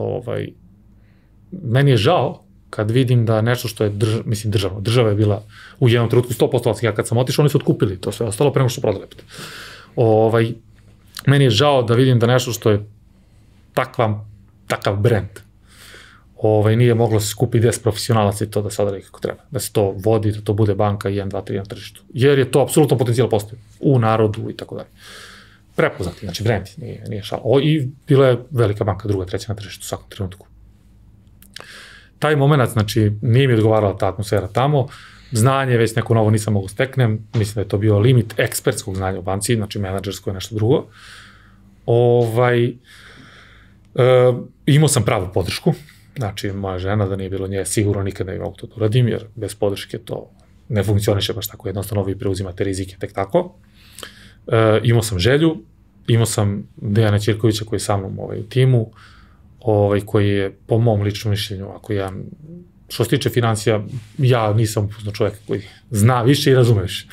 Speaker 3: meni je žao kad vidim da nešto što je država je bila u jednom trenutku 100%, ja kad sam otišao, oni su otkupili to sve ostalo pre nego što prodali. Meni je žao da vidim da nešto što je takav brend nije moglo se skupiti 10 profesionalaca i to da sad radi kako treba. Da se to vodi, da to bude banka 1, 2, 3 na tržištu. Jer je to apsolutno potencijal postoji u narodu i tako dalje. Prepoznati, znači brend, nije šalo. I bila je velika banka, druga, treća na tržištu u svakom trenutku. Taj moment, znači, nije mi odgovarala ta atmosfera tamo, znanje, već neko novo nisam mogu steknem, mislim da je to bio limit ekspertskog znanja u banci, znači menadžersko je nešto drugo. Imao sam pravu podršku, znači moja žena, da nije bilo nje, sigurno nikada ne mogu to da uradim, jer bez podrške to ne funkcioniše baš tako jednostavno, vi preuzimate rizike tek tako. Imao sam želju, imao sam Dejana Ćirkovića koji je sa mnom u timu, koji je, po mom ličnom mišljenju, što se tiče financija, ja nisam upoznao čovjek koji zna više i razume više.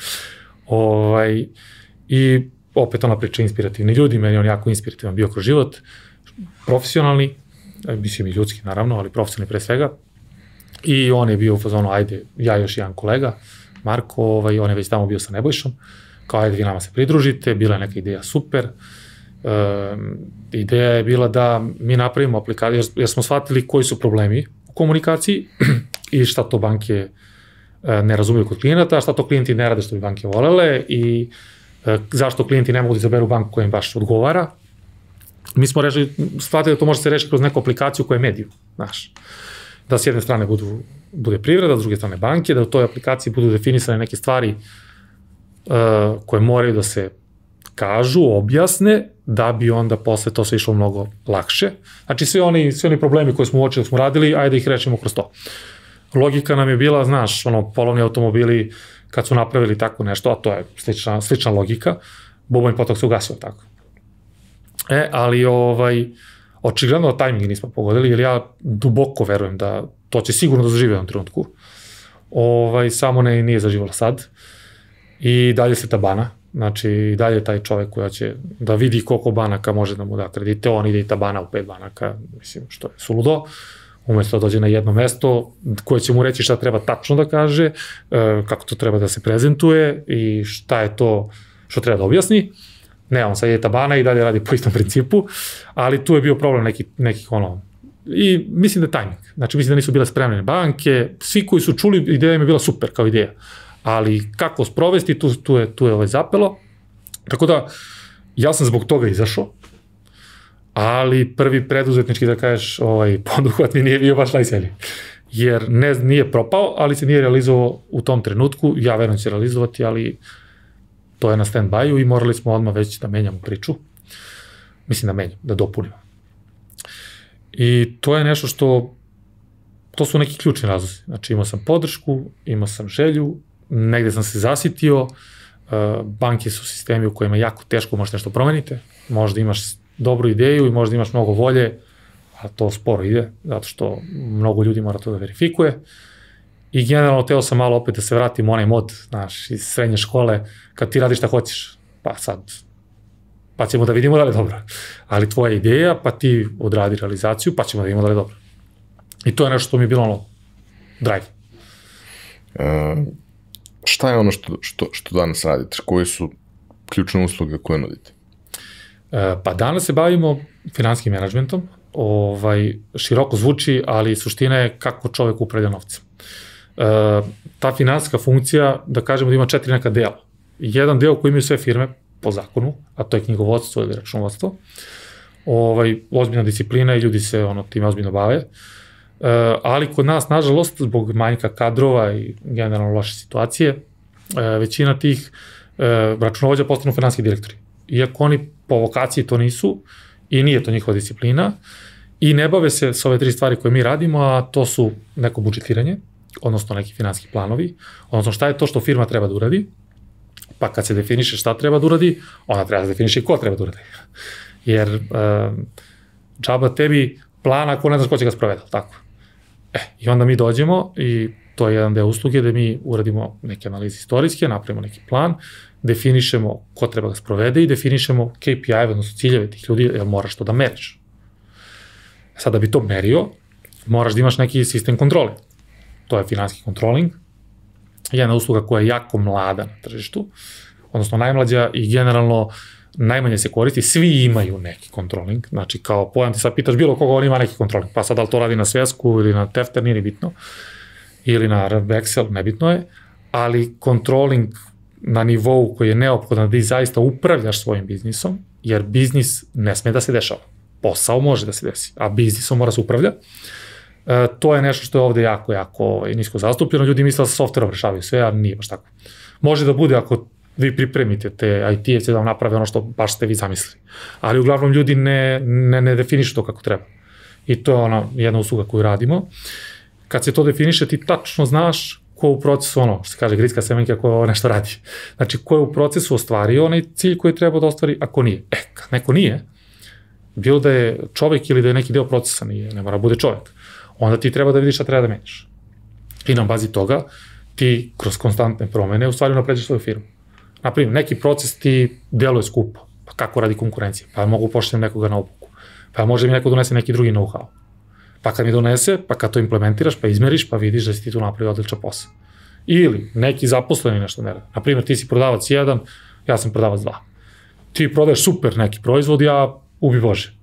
Speaker 3: I opet ona priča inspirativni ljudi, meni on jako inspirativan bio kroz život, profesionalni, mislim i ljudski naravno, ali profesionalni pre svega. I on je bio u fazonu, ajde, ja još jedan kolega, Marko, on je već tamo bio sa Nebojšom, kao ajde vi nama se pridružite, bila je neka ideja super. Ideja je bila da mi napravimo aplikaciju, jer smo shvatili koji su problemi u komunikaciji i šta to banke ne razumiju kod klijenata, šta to klijenti ne rade što bi banke volele i zašto klijenti ne mogu da izaberu banku koja im baš odgovara. Mi smo shvatili da to može se rešiti kroz neku aplikaciju koja je mediju, znaš. Da s jedne strane bude privreda, s druge strane banke, da u toj aplikaciji budu definisane neke stvari koje moraju da se kažu, objasne, da bi onda posle to sve išlo mnogo lakše. Znači, svi oni problemi koje smo uočili, smo radili, ajde ih rešimo kroz to. Logika nam je bila, znaš, polovni automobili, kad su napravili tako nešto, a to je slična logika, bubonj potok se ugasio tako. Ali, očigledno da tajming nismo pogodili, jer ja duboko verujem da to će sigurno da zaživi u jednom trenutku. Samo nije zaživalo sad. I dalje se tabana. Znači, i dalje taj čovek koja će da vidi koliko banaka može da mu da kredite, on ide i tabana u 5 banaka, mislim, što je suludo, umesto da dođe na jedno mesto koje će mu reći šta treba tačno da kaže, kako to treba da se prezentuje i šta je to što treba da objasni. Ne, on sad je tabana i dalje radi po istom principu, ali tu je bio problem nekih i mislim da je tajming. Znači, mislim da nisu bile spremne banke, svi koji su čuli, ideja im je bila super kao ideja. Ali kako sprovesti, tu je zapelo. Tako da, ja sam zbog toga izašao, ali prvi preduzetnički, da kažeš, poduhvat mi nije bio baš najsjeli. Jer nije propao, ali se nije realizovao u tom trenutku. Ja verujem će realizovati, ali to je na stand-by-u i morali smo odmah već da menjamo priču. Mislim da dopunimo. I to je nešto to su neki ključni razlozi. Znači, imao sam podršku, imao sam želju, negde sam se zasitio, banke su sistemi u kojima jako teško možeš nešto promenite, možda imaš dobru ideju i možda imaš mnogo volje, a to sporo ide, zato što mnogo ljudi mora to da verifikuje. I generalno teo sam malo opet da se vratim u onaj mod, znaš, iz srednje škole, kad ti radiš šta hoćeš, pa ćemo da vidimo da li je dobro. Ali tvoja ideja, pa ti odradi realizaciju, pa ćemo da vidimo da li je dobro. I to je nešto što mi je bilo drive.
Speaker 2: Šta je ono što danas radite? ključne usluge koje nudite?
Speaker 3: Pa danas se bavimo finansijskim menadžmentom, široko zvuči, ali suština je kako čovek upravlja novcem. Ta finansijska funkcija, da kažemo da ima 4 neka dela. Jedan deo koji imaju sve firme po zakonu, a to je knjigovodstvo ili računovodstvo, ozbiljna disciplina i ljudi se time ozbiljno bave, ali kod nas, nažalost, zbog manjka kadrova i generalno loše situacije, većina tih računovođa postanu finansijski direktori. Iako oni po vokaciji to nisu i nije to njihova disciplina i ne bave se s ove 3 stvari koje mi radimo, a to su neko budžetiranje, odnosno neki finansijski planovi, odnosno šta je to što firma treba da uradi, pa kad se definiše šta treba da uradi, ona treba da definiše i ko treba da uradi. Jer džaba tebi plan ako ne znaš ko će ga sproveda, tako. I onda mi dođemo i to je jedan deo usluge da mi uradimo neke analize istorijske, napravimo neki plan, definišemo ko treba ga sprovede i definišemo KPI, odnosno ciljeve tih ljudi, jer moraš to da meriš. Sad da bi to merio, moraš da imaš neki sistem kontrole. To je finansijski kontroling, jedna usluga koja je jako mlada na tržištu, odnosno najmlađa i generalno najmanje se koristi, svi imaju neki kontroling, znači kao pojam ti sad pitaš bilo koga on ima neki kontroling, pa sad da li to radi na svesku ili na tefter, nije bitno, ili na Excel, nebitno je, ali kontroling na nivou koji je neophodan da ti zaista upravljaš svojim biznisom, jer biznis ne sme da se dešava. Posao može da se desi, a biznisom mora se upravlja. To je nešto što je ovde jako nisko zastupljeno. Ljudi misle da sa softverom rešavaju sve, a nije baš tako. Može da bude ako vi pripremite te IT-evce da vam naprave ono što baš ste vi zamislili. Ali uglavnom ljudi ne definišu to kako treba. I to je ona jedna usluga koju radimo. Kad se to definiše, ti tačno znaš ko u procesu, što se kaže gricka semenka, ko nešto radi. Znači, ko je u procesu ostvario onaj cilj koji treba da ostvari, ako nije. Kad neko nije, bilo da je čovek ili da je neki deo procesa, ne mora bude čovek, onda ti treba da vidiš šta treba da menjaš. I na bazi toga ti kroz konstantne promene u stvari napređeš svoju firmu. Naprimjer, neki proces ti deluje skupo, pa kako radi konkurencija, pa mogu pošaljem nekoga na obuku, pa može mi neko donese neki drugi know-how. Pa kad mi donese, pa kad to implementiraš, pa izmeriš, pa vidiš da si ti tu napravio odličan posao. Ili neki zaposleni nešto ne radi. Naprimjer, ti si prodavac 1, ja sam prodavac 2. Ti prodaješ super neki proizvod, ja ubi Bože.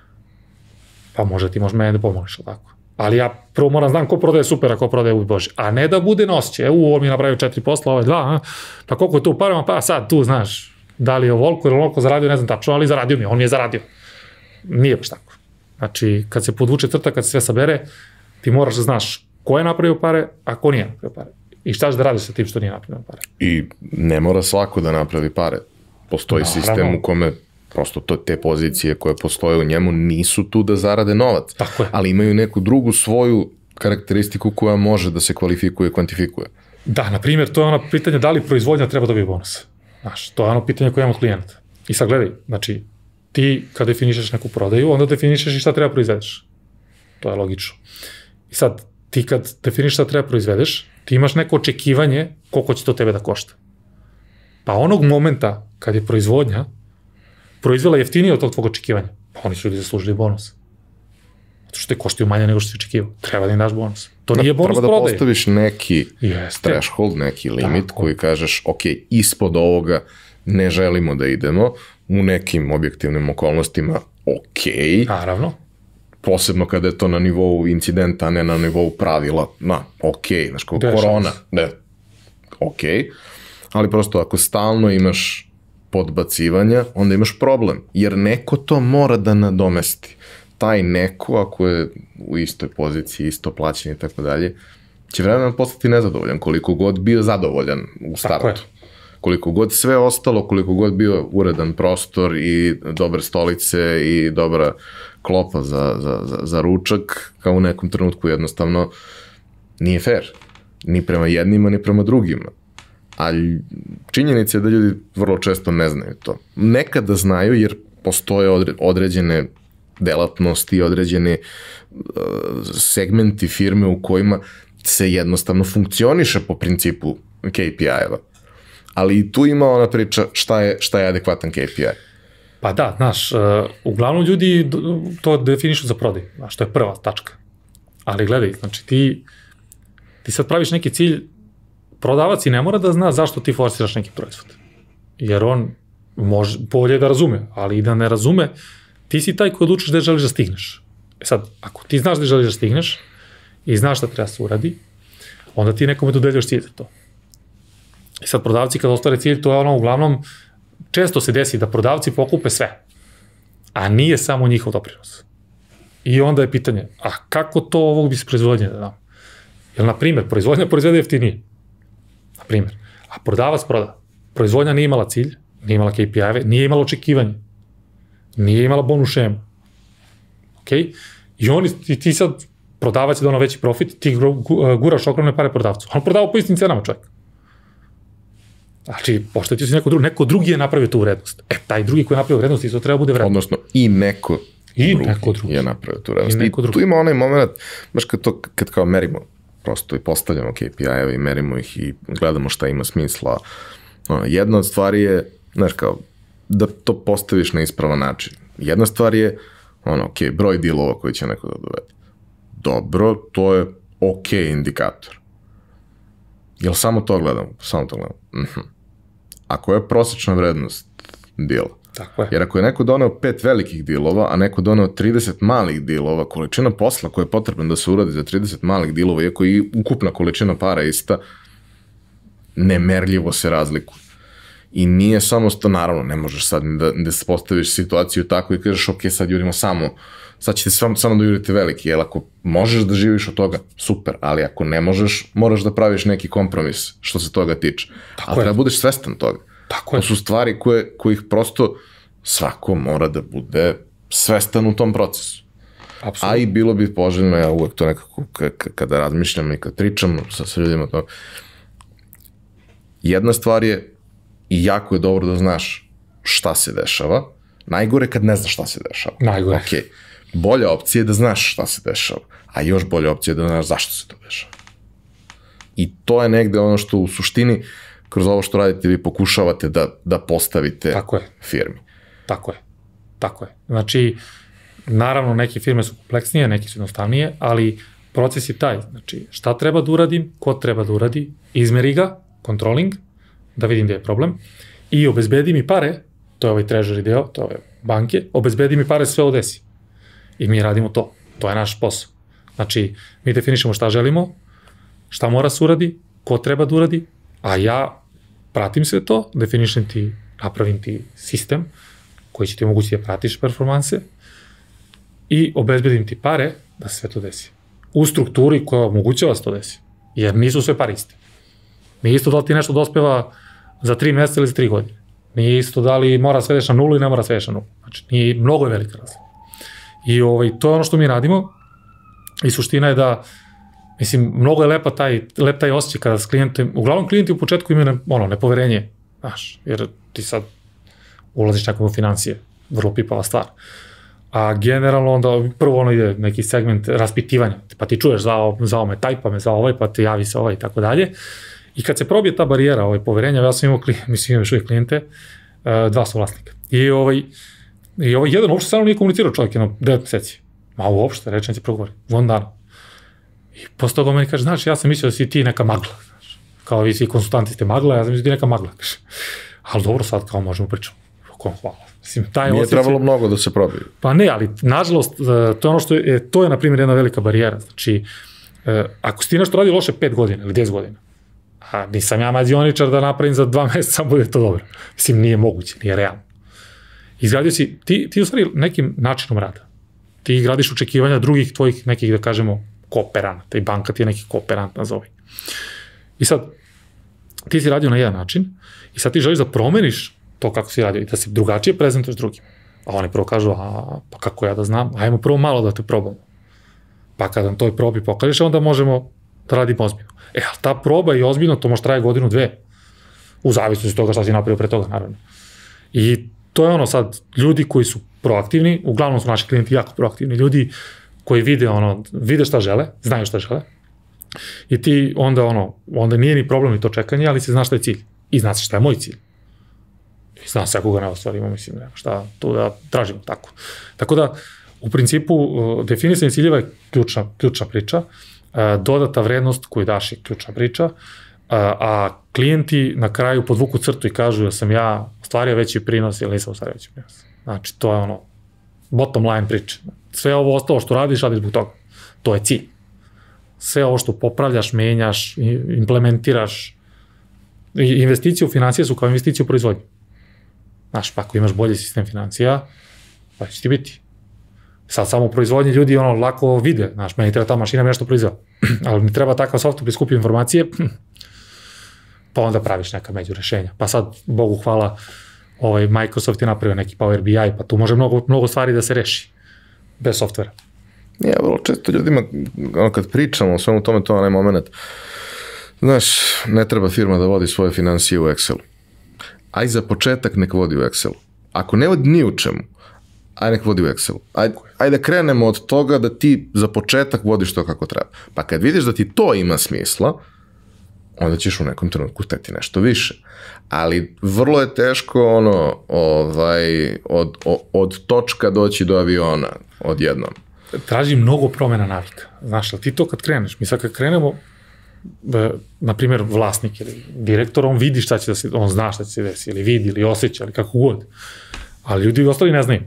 Speaker 3: Pa možda ti možeš mene da pomožeš, tako. Ali ja prvo moram znam ko prodaje super, a ko prodaje ubi Bože. A ne da bude nosće, on mi je napravio 4 posla, ovaj 2, pa koliko je tu parama, pa sad tu, znaš, da li je ovoliko ili ovoliko zaradio, ne znam tačno, ali zaradio mi, on mi je zaradio. Nije baš tako. Znači, kad se podvuče crta, kad se sve sabere, ti moraš da znaš ko je napravio pare, a ko nije napravio pare. I šta ćeš da radiš sa tim što nije napravio pare.
Speaker 2: I ne mora svako da napravi pare. Postoji sistem u kome prosto te pozicije koje postoje u njemu nisu tu da zarade novac.
Speaker 3: Tako je.
Speaker 2: Ali imaju neku drugu svoju karakteristiku koja može da se kvalifikuje i kvantifikuje.
Speaker 3: Da, na primjer, to je ono pitanje da li proizvodnja treba dobiti bonus. Znaš, to je ono pitanje koje imamo od klijenta. I sad gledaj, znači, ti kad definišeš neku prodaju, onda definišeš i šta treba proizvedeš. To je logično. I sad, ti kad definišeš šta treba proizvedeš, ti imaš neko očekivanje koliko će to tebe da košta. Pa onog momenta kad je proizvodnja proizvela jeftinije od tog tvog očekivanja, pa oni su ljudi zaslužili bonus. Zato što te koštaju manje nego što si očekivao. Treba da im daš bonus. To nije bonus prodaje.
Speaker 2: Treba da postaviš neki threshold, neki limit koji kažeš, ok, ispod ovoga ne želimo da idemo, u nekim objektivnim okolnostima, ok.
Speaker 3: Naravno.
Speaker 2: Posebno kada je to na nivou incidenta, a ne na nivou pravila, ok, znaš, kao korona, ok. Ali prosto ako stalno imaš podbacivanja, onda imaš problem, jer neko to mora da nadomesti. Taj neko, ako je u istoj poziciji, isto plaćanje i tako dalje, će vremenom postati nezadovoljan, koliko god bio zadovoljan u startu. Koliko god sve ostalo, koliko god bio uredan prostor i dobre stolice i dobra klopa za ručak, kao u nekom trenutku jednostavno nije fair. Ni prema jednima, ni prema drugima. Ali činjenica je da ljudi vrlo često ne znaju to. Nekada znaju jer postoje određene delatnosti, određene segmenti firme u kojima se jednostavno funkcioniše po principu KPI-eva. Ali i tu ima ona priča šta je adekvatan KPI.
Speaker 3: Pa da, znaš, uglavnom ljudi to definišu za prodaj, znaš, to je prva tačka. Ali gledaj, znači ti sad praviš neki cilj, prodavac i ne mora da zna zašto ti forsiraš neki proizvod. Jer on bolje da razume, ali i da ne razume, ti si taj koji odlučiš gde želiš da stigneš. Sad, ako ti znaš gde želiš da stigneš i znaš šta treba se uradi, onda ti nekome dodeljuješ cilj za to. I sad prodavci kad ostvare cilj, to je ono uglavnom, često se desi da prodavci pokupe sve, a nije samo njihov doprinos. I onda je pitanje, a kako to ovog bi se proizvodnje da dam? Jer, na primjer, proizvodnja proizvede jeftinije. Na primjer. A prodavac proda. Proizvodnja nije imala cilj, nije imala KPI-eve, nije imala očekivanje. Nije imala bonus šemu. Okay? I ti sad, prodavac je donao veći profit, ti guraš ogromne pare prodavcu. On prodava po istim cenama, čovjek. Znači, poštetio si neko drugi je napravio tu vrednost. Taj drugi koji je napravio vrednost, isto treba bude vrednost.
Speaker 2: Odnosno, i neko drugi je napravio tu vrednost. I tu ima onaj moment, baš kad kao merimo, prosto i postavljamo KPI-eve i merimo ih i gledamo šta ima smisla. Jedna od stvari je, znaš, kao, da to postaviš na ispravan način. Jedna stvar je, broj dealova koji će neko da dovede. Dobro, to je indikator. Jel samo to gledamo? Samo to gledamo. Ako je prosječna vrednost deala, jer ako je neko doneo 5 velikih dealova, a neko doneo 30 malih dealova, količina posla koja je potrebna da se uradi za 30 malih dealova, iako i ukupna količina para ista, nemerljivo se razlikuje. I nije samo to, naravno, ne možeš sad da se postaviš situaciju tako i kažeš, ok, sad jurimo sad ćete samo da jurite veliki, jer ako možeš da živiš od toga, super, ali ako ne možeš, moraš da praviš neki kompromis što se toga tiče. Ali treba budeš svestan toga. To su stvari kojih prosto svako mora da bude svestan u tom procesu. A i bilo bi poželjno, ja uvek to nekako kada razmišljam i kad pričam sa ljudima to, jedna stvar je i jako je dobro da znaš šta se dešava, najgore kad ne znaš šta se dešava.
Speaker 3: Najgore.
Speaker 2: Bolja opcija je da znaš šta se dešava, a još bolja opcija je da znaš zašto se to dešava. I to je negde ono što u suštini, kroz ovo što radite, vi pokušavate da postavite firmi. Tako je. Znači, naravno, neke firme su kompleksnije, neke su jednostavnije, ali proces je taj. Znači, šta treba da uradim, ko treba da uradi, izmeri ga, controlling, da vidim gde je problem, i obezbedi mi pare, to je ovaj treasury deo, to je ove banke, obezbedi mi pare, sve odesi. I mi radimo to. To je naš posao. Znači, mi definišemo šta želimo, šta mora se uradi, ko treba da uradi, a ja pratim sve to, definišem ti, napravim ti sistem koji će ti omogućiti da pratiš performanse i obezbedim ti pare da se sve to desi. U strukturi koja omogućava se to desi. Jer nisu sve pare iste. Nije isto da li ti nešto dospeva za 3 meseca ili za 3 godine. Nije isto da li mora svedeš na nulu i ne mora svedeš na nulu. Znači, mnogo je velika razlika. I to je ono što mi radimo i suština je da, mislim, mnogo je lep taj osjećaj kada s klijentem, uglavnom klijenti u početku imaju nepoverenje, znaš, jer ti sad ulaziš nekom u financije, vrlo pipava stvar. A generalno onda prvo ide neki segment raspitivanja, pa ti čuješ za ove tajpa me, za ovaj, pa ti javi se ovaj i tako dalje. I kad se probije ta barijera poverenja, ja sam imao još uvijek klijente, 2 su vlasnika. I jedan uopšte stvarno nije komunicirao čovjek, 9 meseci. Ma uopšte, reče, neće progovori, von dana. I posle toga meni kaže, znaš, ja sam mislio da si ti neka magla. Kao vi svi konsultanti ste magla, ja sam mislio da ti neka magla. Ali dobro, sad kao možemo pričati. Hvala. Nije trebalo mnogo da se probije.
Speaker 3: Pa ne, ali nažalost, to je ono što je, to je na primjer jedna velika barijera. Znači, ako si ti nešto radi loše 5 godina ili 10 godina, a nisam ja mađioničar da napravim za 2 meseca, bude to dobro. Mislim, nije moguće, nije realno. Izgradio si, ti u stvari nekim načinom rada. Ti gradiš očekivanja drugih tvojih nekih, da kažemo, kooperanata i banka ti je neki kooperant nazovi. I sad, ti si radio na jedan način i sad ti želiš da promeniš to kako si radio i da se drugačije prezentuješ drugim. A oni prvo kažu, pa kako ja da znam, ajmo prvo malo da te probamo. Pa kad nam toj probi pokažeš, onda možemo da radimo ozbiljno. Ali ta proba i ozbiljno, to može traje 1, 2. U zavisnosti toga šta si napravio pre toga, naravno. I to je sad, ljudi koji su proaktivni, uglavnom su naši klijenti jako proaktivni, ljudi koji vide šta žele, znaju šta žele, i ti onda nije ni problem i to čekanje, ali se zna šta je cilj. I zna se šta je moj cilj. I zna se ako ga ne ostvarimo, mislim, nema šta tu da tražimo tako. Tako da, u principu, definisanje ciljeva je ključna priča, dodata vrednost koju daš je ključna priča, a klijenti na kraju podvuku crtu i kažu da sam ja ostvario veći prinos ili nisam ostvario veći prinos. Znači, to je ono, bottom line priče. Sve ovo ostalo što radiš zbog toga. To je cilj. Sve ovo što popravljaš, menjaš, implementiraš, investicije u financije su kao investicije u proizvodnju. Znaš, pa ako imaš bolji sistem financija, pa će ti biti. Sad samo u proizvodnji ljudi ono lako vide, znaš, meni treba ta mašina nešto proizvela, ali mi treba takav software priskupi informacije, pa onda praviš neka među rešenja. Pa sad, Bogu hvala, Microsoft je napravio neki Power BI, pa tu može mnogo stvari da se reši, bez softvera.
Speaker 2: Ja, vrlo često ljudima, kad pričamo o svemu tome, to je onaj moment, znaš, ne treba firma da vodi svoje financije u Excelu. Aj za početak nek vodi u Excelu. Ako ne vodi ni u čemu, aj nek vodi u Excelu. Aj da krenemo od toga da ti za početak vodiš to kako treba. Pa kad vidiš da ti to ima smisla, onda ćeš u nekom trenutku hteti nešto više. Ali vrlo je teško od točka doći do aviona odjednom.
Speaker 3: Traži mnogo promjena navika. Znaš, ali ti to kad kreneš, mi sad kad krenemo, na primjer vlasnik ili direktor, on vidi šta će da se, on zna šta će se desi, ili vidi, ili osjeća, ili kako god. Ali ljudi ostali ne znaju.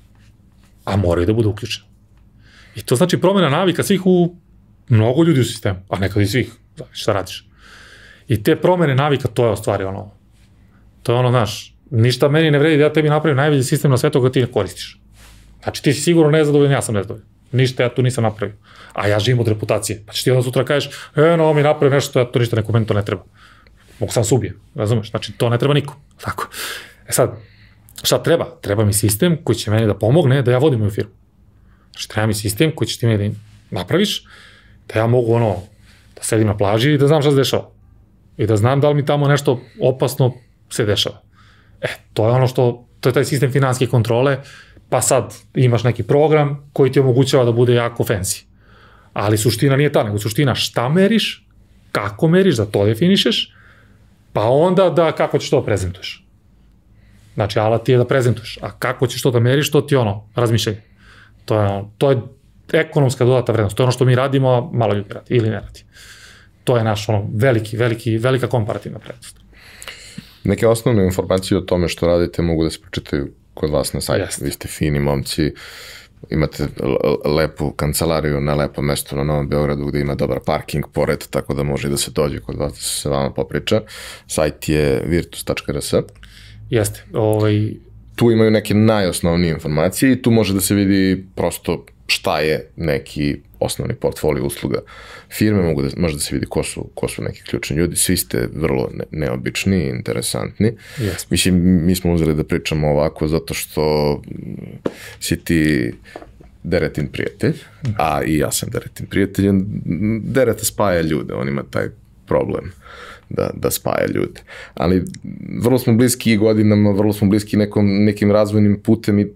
Speaker 3: A moraju da budu uključeni. I to znači promjena navika svih u mnogo ljudi u sistemu, a nekad i svih, šta radiš. I te promjene navika, to je u stvari to je znaš, ništa meni ne vredi da ja tebi napravim najbolji sistem na svetu koji ti ne koristiš. Znači ti si sigurno nezadovoljan, ja sam nezadovoljan. Ništa ja tu nisam napravio. A ja živim od reputacije. Pa ćeš ti onda sutra kažeš, no mi napravio nešto, ja to ništa nekom, meni to ne treba. Mogu sam se ubije, razumeš? Znači to ne treba nikom. Tako. Sad, šta treba? Treba mi sistem koji će meni da pomogne da ja vodim moju firmu. Znači treba mi sistem koji će ti meni da napraviš, da ja mogu da sedim na plaži i da znam šta se dešava. I da znam da li mi tamo nešto opasno se dešava. To je to je taj sistem finansijske kontrole, pa sad imaš neki program koji ti omogućava da bude jako fancy. Ali suština nije ta, nego suština šta meriš, kako meriš, da to definišeš, pa onda kako ćeš to prezentuješ. Znači, alat ti je da prezentuješ, a kako ćeš to da meriš, to ti je razmišljanje. To je ekonomska dodata vrednost, to je što mi radimo, a malo ljudi radi ili ne radi. To je naš velika komparativna prednost.
Speaker 2: Neke osnovne informacije o tome što radite mogu da se pročitaju kod vas na sajtu. Vi ste fini momci, imate lepu kancelariju na lepom mestu na Novom Beogradu gde ima dobar parking pored, tako da može da se dođe kod vas da se vama popriča. Sajt je virtus.rs.
Speaker 3: Jeste.
Speaker 2: Tu imaju neke najosnovnije informacije i tu može da se vidi prosto šta je neki osnovni portfolio usluga firme, može da se vidi ko su neki ključni ljudi, svi ste vrlo neobični i interesantni.
Speaker 3: Yes.
Speaker 2: Mislim, mi smo uzeli da pričamo ovako zato što si ti Deretin prijatelj, a i ja sam Deretin prijatelj. Dereta spaja ljude, on ima taj problem da spaja ljude. Ali vrlo smo bliski godinama, vrlo smo bliski nekim razvojnim putem i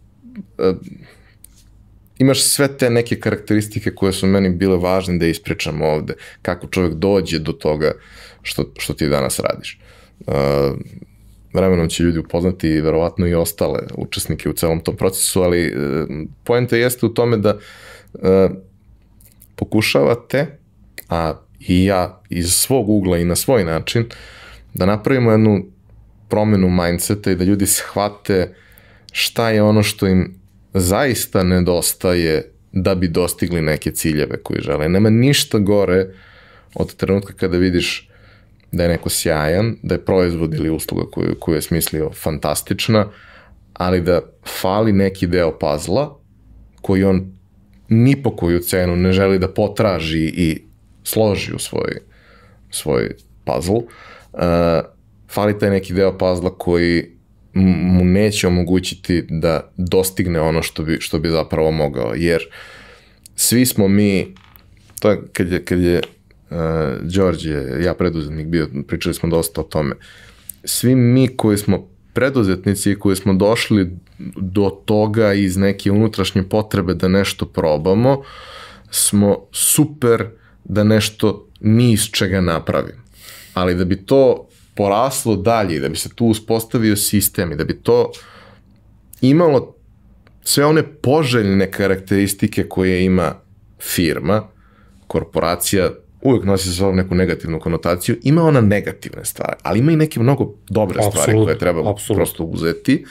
Speaker 2: imaš sve te neke karakteristike koje su meni bile važne da ispričam ovde, kako čovjek dođe do toga što ti danas radiš. Vremenom će ljudi upoznati verovatno i ostale učesnike u celom tom procesu, ali poenta jeste u tome da pokušavate, a i ja iz svog ugla i na svoj način, da napravimo jednu promenu mindseta i da ljudi shvate šta je ono što im zaista nedostaje da bi dostigli neke ciljeve koje žele. Nema ništa gore od trenutka kada vidiš da je neko sjajan, da je proizvod ili usluga koju je smislio fantastična, ali da fali neki deo pazla koji on ni po koju cenu ne želi da potraži i složi u svoj puzzle. Fali taj neki deo pazla koji mu neće omogućiti da dostigne ono što bi zapravo mogao, jer svi smo mi, to je kad je Đorđe, ja preduzetnik bio, pričali smo dosta o tome, svi mi koji smo preduzetnici i koji smo došli do toga iz neke unutrašnje potrebe da nešto probamo, smo super da nešto ni iz čega napravimo. Ali da bi to poraslo dalje, da bi se tu uspostavio sistem i da bi to imalo sve one poželjne karakteristike koje ima firma, korporacija, uvek nosi sa sobom neku negativnu konotaciju, ima ona negativne stvari, ali ima i neke mnogo dobre stvari koje treba prosto uzeti.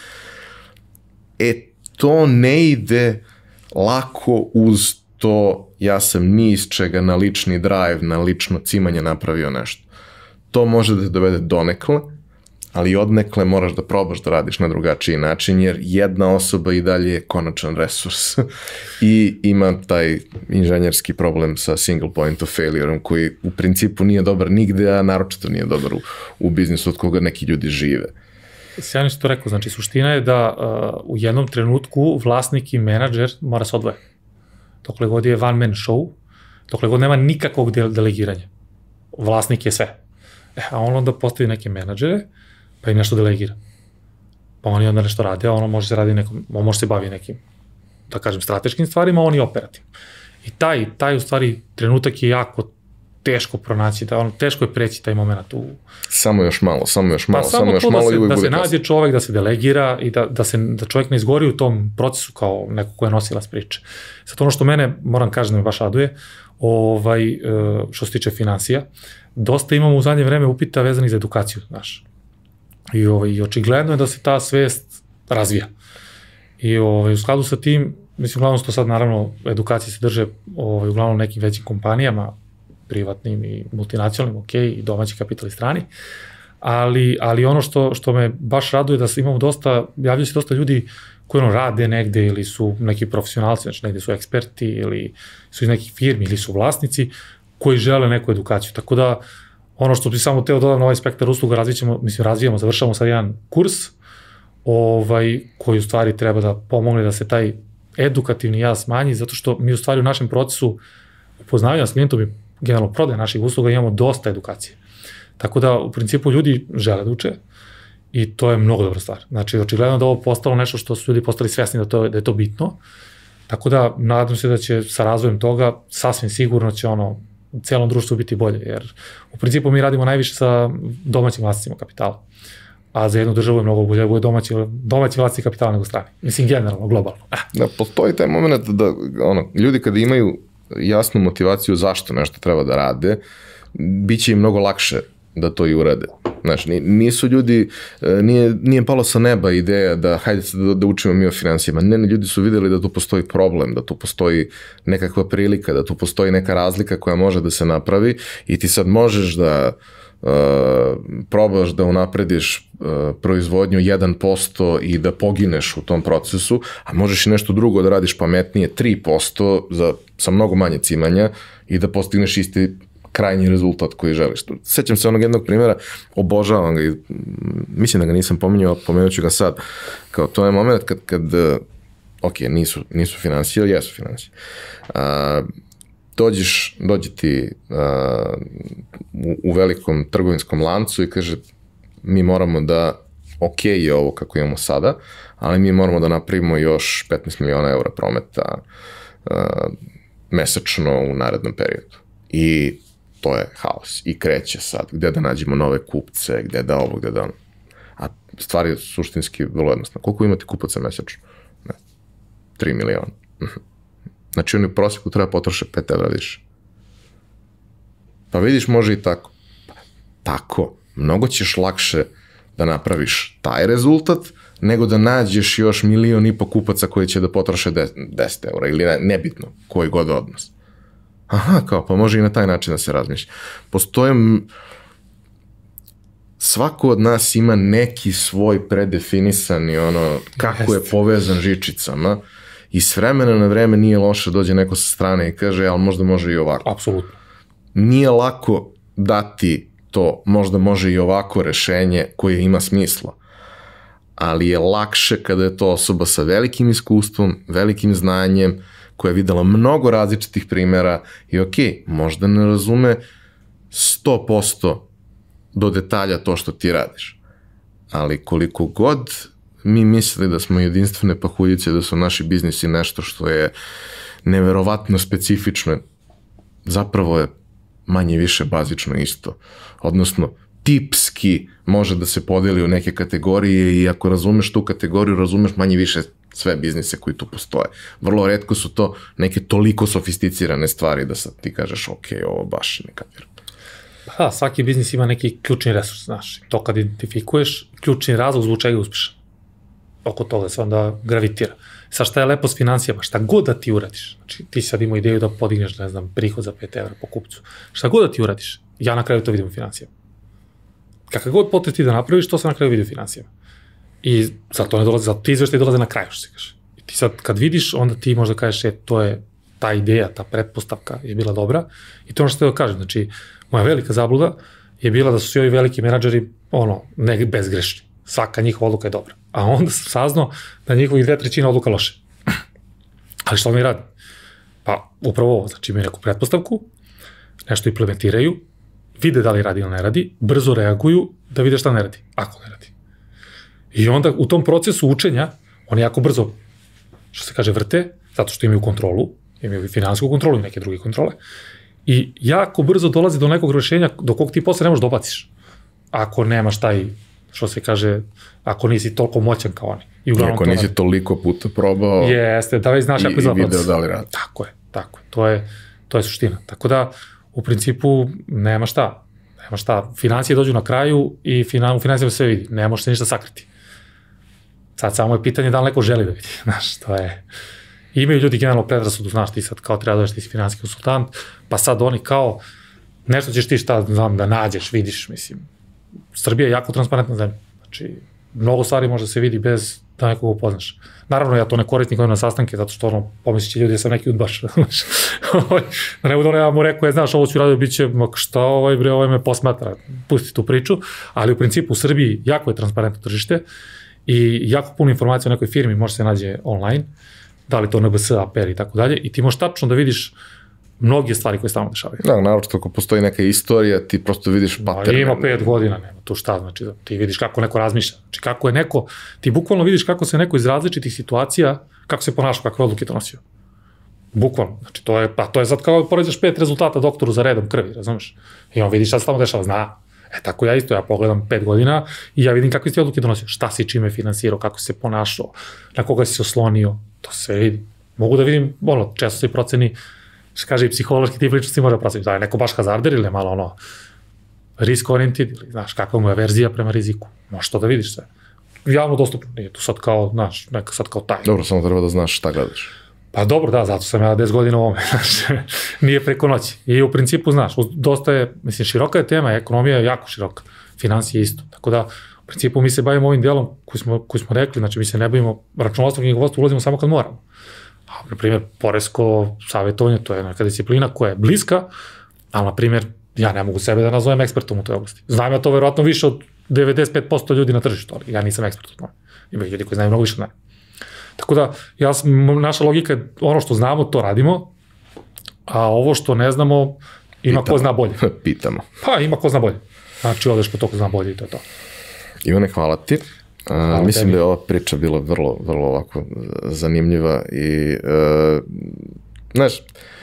Speaker 2: To ne ide lako uz to ja sam ni iz čega na lični drive, na lično cimanje napravio nešto. To može da te dovede donekle, ali odnekle moraš da probaš da radiš na drugačiji način, jer jedna osoba i dalje je konačan resurs i ima taj inženjerski problem sa single point of failure koji u principu nije dobar nigde, a naročito nije dobar u biznisu od koga neki ljudi žive.
Speaker 3: Sjajno si to rekao, znači suština je da u jednom trenutku vlasnik i menadžer mora se odvoje. Dokle god je one man show, dokle god nema nikakvog delegiranja. Vlasnik je sve. A on onda postavi neke menadžere, pa im nešto delegira. Pa oni onda nešto rade, a ono može se radi nekom, on može se bavi nekim, da kažem, strateškim stvarima, a oni operativno. I taj u stvari trenutak je jako teško pronaći, teško je preći taj moment u...
Speaker 2: Samo još malo i uvijek
Speaker 3: da se
Speaker 2: bude
Speaker 3: nađe čovek, da se delegira i da čovjek ne izgori u tom procesu kao neko ko je nosilac priče. Sad ono što mene, moram kažem da me baš raduje, što se tiče finansija, dosta imamo u zadnje vreme upita vezanih za edukaciju, znaš. I očigledno je da se ta svest razvija. I u skladu sa tim, mislim, uglavnom što sad, naravno, edukacije se drže uglavnom nekim većim kompanijama, privatnim i multinacionalnim, ok, i domaći kapital i strani, ali ono što me baš raduje da imamo dosta, javljaju se dosta ljudi koji rade negde ili su neki profesionalci, znači negde su eksperti ili su iz nekih firmi ili su vlasnici koji žele neku edukaciju. Tako da ono što bi samo teo dodam na ovaj spektar usluga razvijamo, završavamo sad jedan kurs koji u stvari treba da pomogne da se taj edukativni jaz smanji, zato što mi u stvari u našem procesu upoznavanja s klijentom i generalno prodaje naših usluga imamo dosta edukacije. Tako da u principu ljudi žele da uče i to je mnogo dobra stvar. Znači očigledno da ovo postalo nešto što su ljudi postali svesni da je to bitno. Tako da nadam se da će sa razvojem toga sasvim sigurno će u celom društvu biti bolje, jer u principu mi radimo najviše sa domaćim vlasnicima kapitala, a za jednu državu je mnogo bolje da bude domaći vlasnici kapitala nego strani. Mislim, generalno, globalno.
Speaker 2: Da, postoji taj moment da ljudi kada imaju jasnu motivaciju zašto nešto treba da rade, bit će im mnogo lakše da to i urade. Znači, nisu ljudi, nije palo sa neba ideja da hajde se da učimo mi o finansijama. Ne, ljudi su videli da tu postoji problem, da tu postoji nekakva prilika, da tu postoji neka razlika koja može da se napravi i ti sad možeš da probaš da unaprediš proizvodnju 1% i da pogineš u tom procesu, a možeš i nešto drugo da radiš pametnije 3% sa mnogo manje cimanja i da postigneš isti krajnji rezultat koji želiš. Sećam se onog jednog primjera, obožavam ga i mislim da ga nisam pomenut ću ga sad, kao to je moment kad ok, nisu finansije, ali jesu finansije. Dođe ti u velikom trgovinskom lancu i kaže mi moramo da, ok je ovo kako imamo sada, ali mi moramo da napravimo još 15 miliona eura prometa mesečno u narednom periodu. I to je haos. I kreće sad, gde da nađemo nove kupce, gde da ovo, gde da ono. A stvar je suštinski vrlo jednostavna. Koliko imate kupaca mesečno? 3 miliona. Znači oni u prosjeku treba potroše 5 evra više. Pa vidiš, može i tako. Tako, mnogo ćeš lakše da napraviš taj rezultat, nego da nađeš još 1,5 miliona kupaca koji će da potroše 10 evra ili nebitno, koji god odnos. Aha, kao, pa može i na taj način da se razmišlja. Svako od nas ima neki svoj predefinisani, kako je povezan žičicama i s vremena na vreme nije loše dođe neko sa strane i kaže, ali možda može i ovako.
Speaker 3: Apsolutno.
Speaker 2: Nije lako dati to, možda može i ovako rešenje koje ima smisla, ali je lakše kada je to osoba sa velikim iskustvom, velikim znanjem, koja je videla mnogo različitih primjera i ok, možda ne razume 100% do detalja to što ti radiš, ali koliko god mi mislili da smo jedinstvene pahuljice, da su naši biznisi nešto što je neverovatno specifično, zapravo je manje više bazično isto. Odnosno, tipski može da se podeli u neke kategorije i ako razumeš tu kategoriju, razumeš manje više sve biznise koji tu postoje. Vrlo retko su to neke toliko sofisticirane stvari da sad ti kažeš ok, ovo baš ne kapiram.
Speaker 3: Pa, svaki biznis ima neki ključni resurs, znaš. To kad identifikuješ, ključni razlog zbog čega je uspešan. Oko toga se onda gravitira. Sad šta je lepo s financijama? Šta god da ti uradiš. Znači, ti sad imao ideju da podigneš, ne znam, prihod za 5 evra po kupcu. Šta god da ti uradiš, ja na kraju to vidim u financijama. Kakav god potez ti da napraviš, to se na kraju vidi u financijama. I zato ne dolaze, zato ti izveštaj dolaze na kraju, što se kaže. I ti sad kad vidiš, onda ti možda kažeš, to je ta ideja, ta pretpostavka je bila dobra. I to ono što te da kažem, znači, moja velika zabluda je bila da su svi ovi veliki menadžeri, ne bezgrešni. Svaka njihova odluka je dobra. A onda sam saznao da njihovih 2/3 odluka loše. Ali što mi radi? Pa, upravo ovo, znači imaju neku pretpostavku, nešto implementiraju, vide da li radi ili ne radi, brzo reaguju da vide šta ne radi, ako ne radi. I onda u tom procesu učenja, oni jako brzo, što se kaže, vrte, zato što imaju kontrolu, imaju finansijsku kontrolu i neke druge kontrole, i jako brzo dolazi do nekog rešenja do kog ti posle ne možeš da obaciš. Ako nemaš taj, što se kaže, ako nisi toliko moćan kao oni. I
Speaker 2: ako nisi toliko puta probao
Speaker 3: jeste, da već znaš
Speaker 2: i video da li radi.
Speaker 3: Tako je. To je suština. Tako da, u principu, nema šta. Financije dođu na kraju i u financijama sve vidi. Ne može se ništa sakriti. Sad samo je pitanje da li neko želi da vidi. Znaš, to je... Imaju ljudi generalno predrasudu, znaš, ti sad kao treba da ti si finansijski konsultant, pa sad oni kao, nešto ćeš ti šta, znam, da nađeš, vidiš, mislim. Srbija je jako transparentna zemlja. Znači, mnogo stvari može se vidi bez da nekog upoznaš. Naravno, ja to ne koristim kao na sastanke, zato što pomislit će ljudi da sam neki udbaš. Da ne budu ja mu rekao, znaš, ovo ću radio, bit će, šta ovaj me posmatra, pusti tu priču, ali u principu u Srbiji jako je transparentno tržište i jako puno informacija o nekoj firmi može se nađe online, da li to NBS, APR i tako dalje, i ti možeš tačno da vidiš mnoge stvari koje stalno dešavaju.
Speaker 2: Da, naravno, ako postoji neka istorija, ti prosto vidiš paterne.
Speaker 3: Ima 5 godina, nema tu šta, znači ti vidiš kako neko razmišlja, znači kako je neko, ti bukvalno vidiš kako se neko iz različitih situacija, kako se ponašao, kakve odluke donosio. Bukvalno, znači to je sad kao poređaš 5 rezultata doktoru za redom krvi, razumeš? I on vidi šta se tamo dešava, zna. Tako ja isto, ja pogledam 5 godina i ja vidim kakve si odluke donosio, šta si čime finansirao, kako se ponašao, na koga si se oslonio, to se vidi. Mogu da vidim, često se proceni, što kaže i psihološki tip ličnosti može proceni, da je neko baš hazarder ili je malo risk oriented, ili znaš kakva mu je averzija prema riziku, možeš to da vidiš sve. Javno dostupno, nije tu sad kao, znaš, neka sad kao tajna.
Speaker 2: Dobro, samo treba da znaš šta gledaš.
Speaker 3: Pa dobro, da, zato sam ja 10 godina u ovome, znaš, nije preko noći. I u principu, znaš, dosta je, mislim, široka je tema, ekonomija je jako široka, financije isto, tako da, u principu mi se bavimo ovim delom koji smo rekli, znači mi se ne bavimo računovodstvo, knjigovodstvo, ulazimo samo kad moramo. A, na primjer, poresko savjetovanje, to je neka disciplina koja je bliska, ali, na primjer, ja ne mogu sebe da nazovem ekspertom u toj oblasti. Znam ja to verovatno više od 95% ljudi na tržištu, ali ja nisam ekspert u tome. Ima ljudi koji znaju mnogo više od mene. Tako da, naša logika je ono što znamo, to radimo, a ovo što ne znamo, ima ko zna bolje.
Speaker 2: Pitamo.
Speaker 3: Pa, ima ko zna bolje. Znači, odeš po to ko zna bolje i to je to.
Speaker 2: Ivane, hvala ti. Mislim da je ova priča bila vrlo, vrlo ovako zanimljiva i, znaš,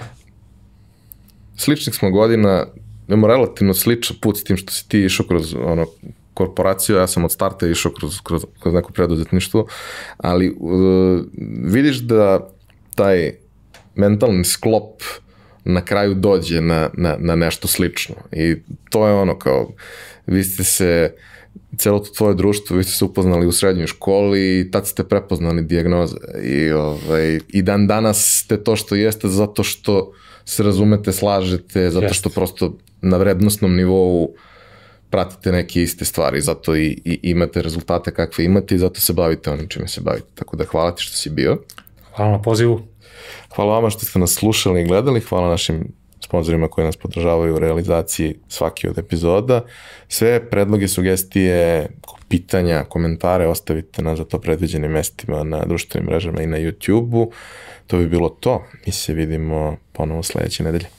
Speaker 2: sličnih smo godina, imamo relativno sličan put s tim što si ti išao kroz korporaciju, ja sam od starta išao kroz neko preduzetništvo, ali vidiš da taj mentalni sklop na kraju dođe na nešto slično i to je kao, vi ste se, celo to tvoje društvo, vi ste se upoznali u srednjoj školi i tad ste prepoznali dijagnoze i dan danas ste to što jeste zato što se razumete, slažete, zato što prosto na vrednostnom nivou pratite neke iste stvari, zato i imate rezultate kakve imate i zato se bavite onim čime se bavite. Tako da hvala ti što si bio.
Speaker 3: Hvala na pozivu.
Speaker 2: Hvala vama što ste nas slušali i gledali, hvala našim sponzorima koji nas podržavaju u realizaciji svaki od epizoda. Sve predloge, sugestije, pitanja, komentare ostavite na za to predviđenim mestima na društvenim mrežama i na YouTube-u. To bi bilo to. Mi se vidimo ponovo sledeće nedelje.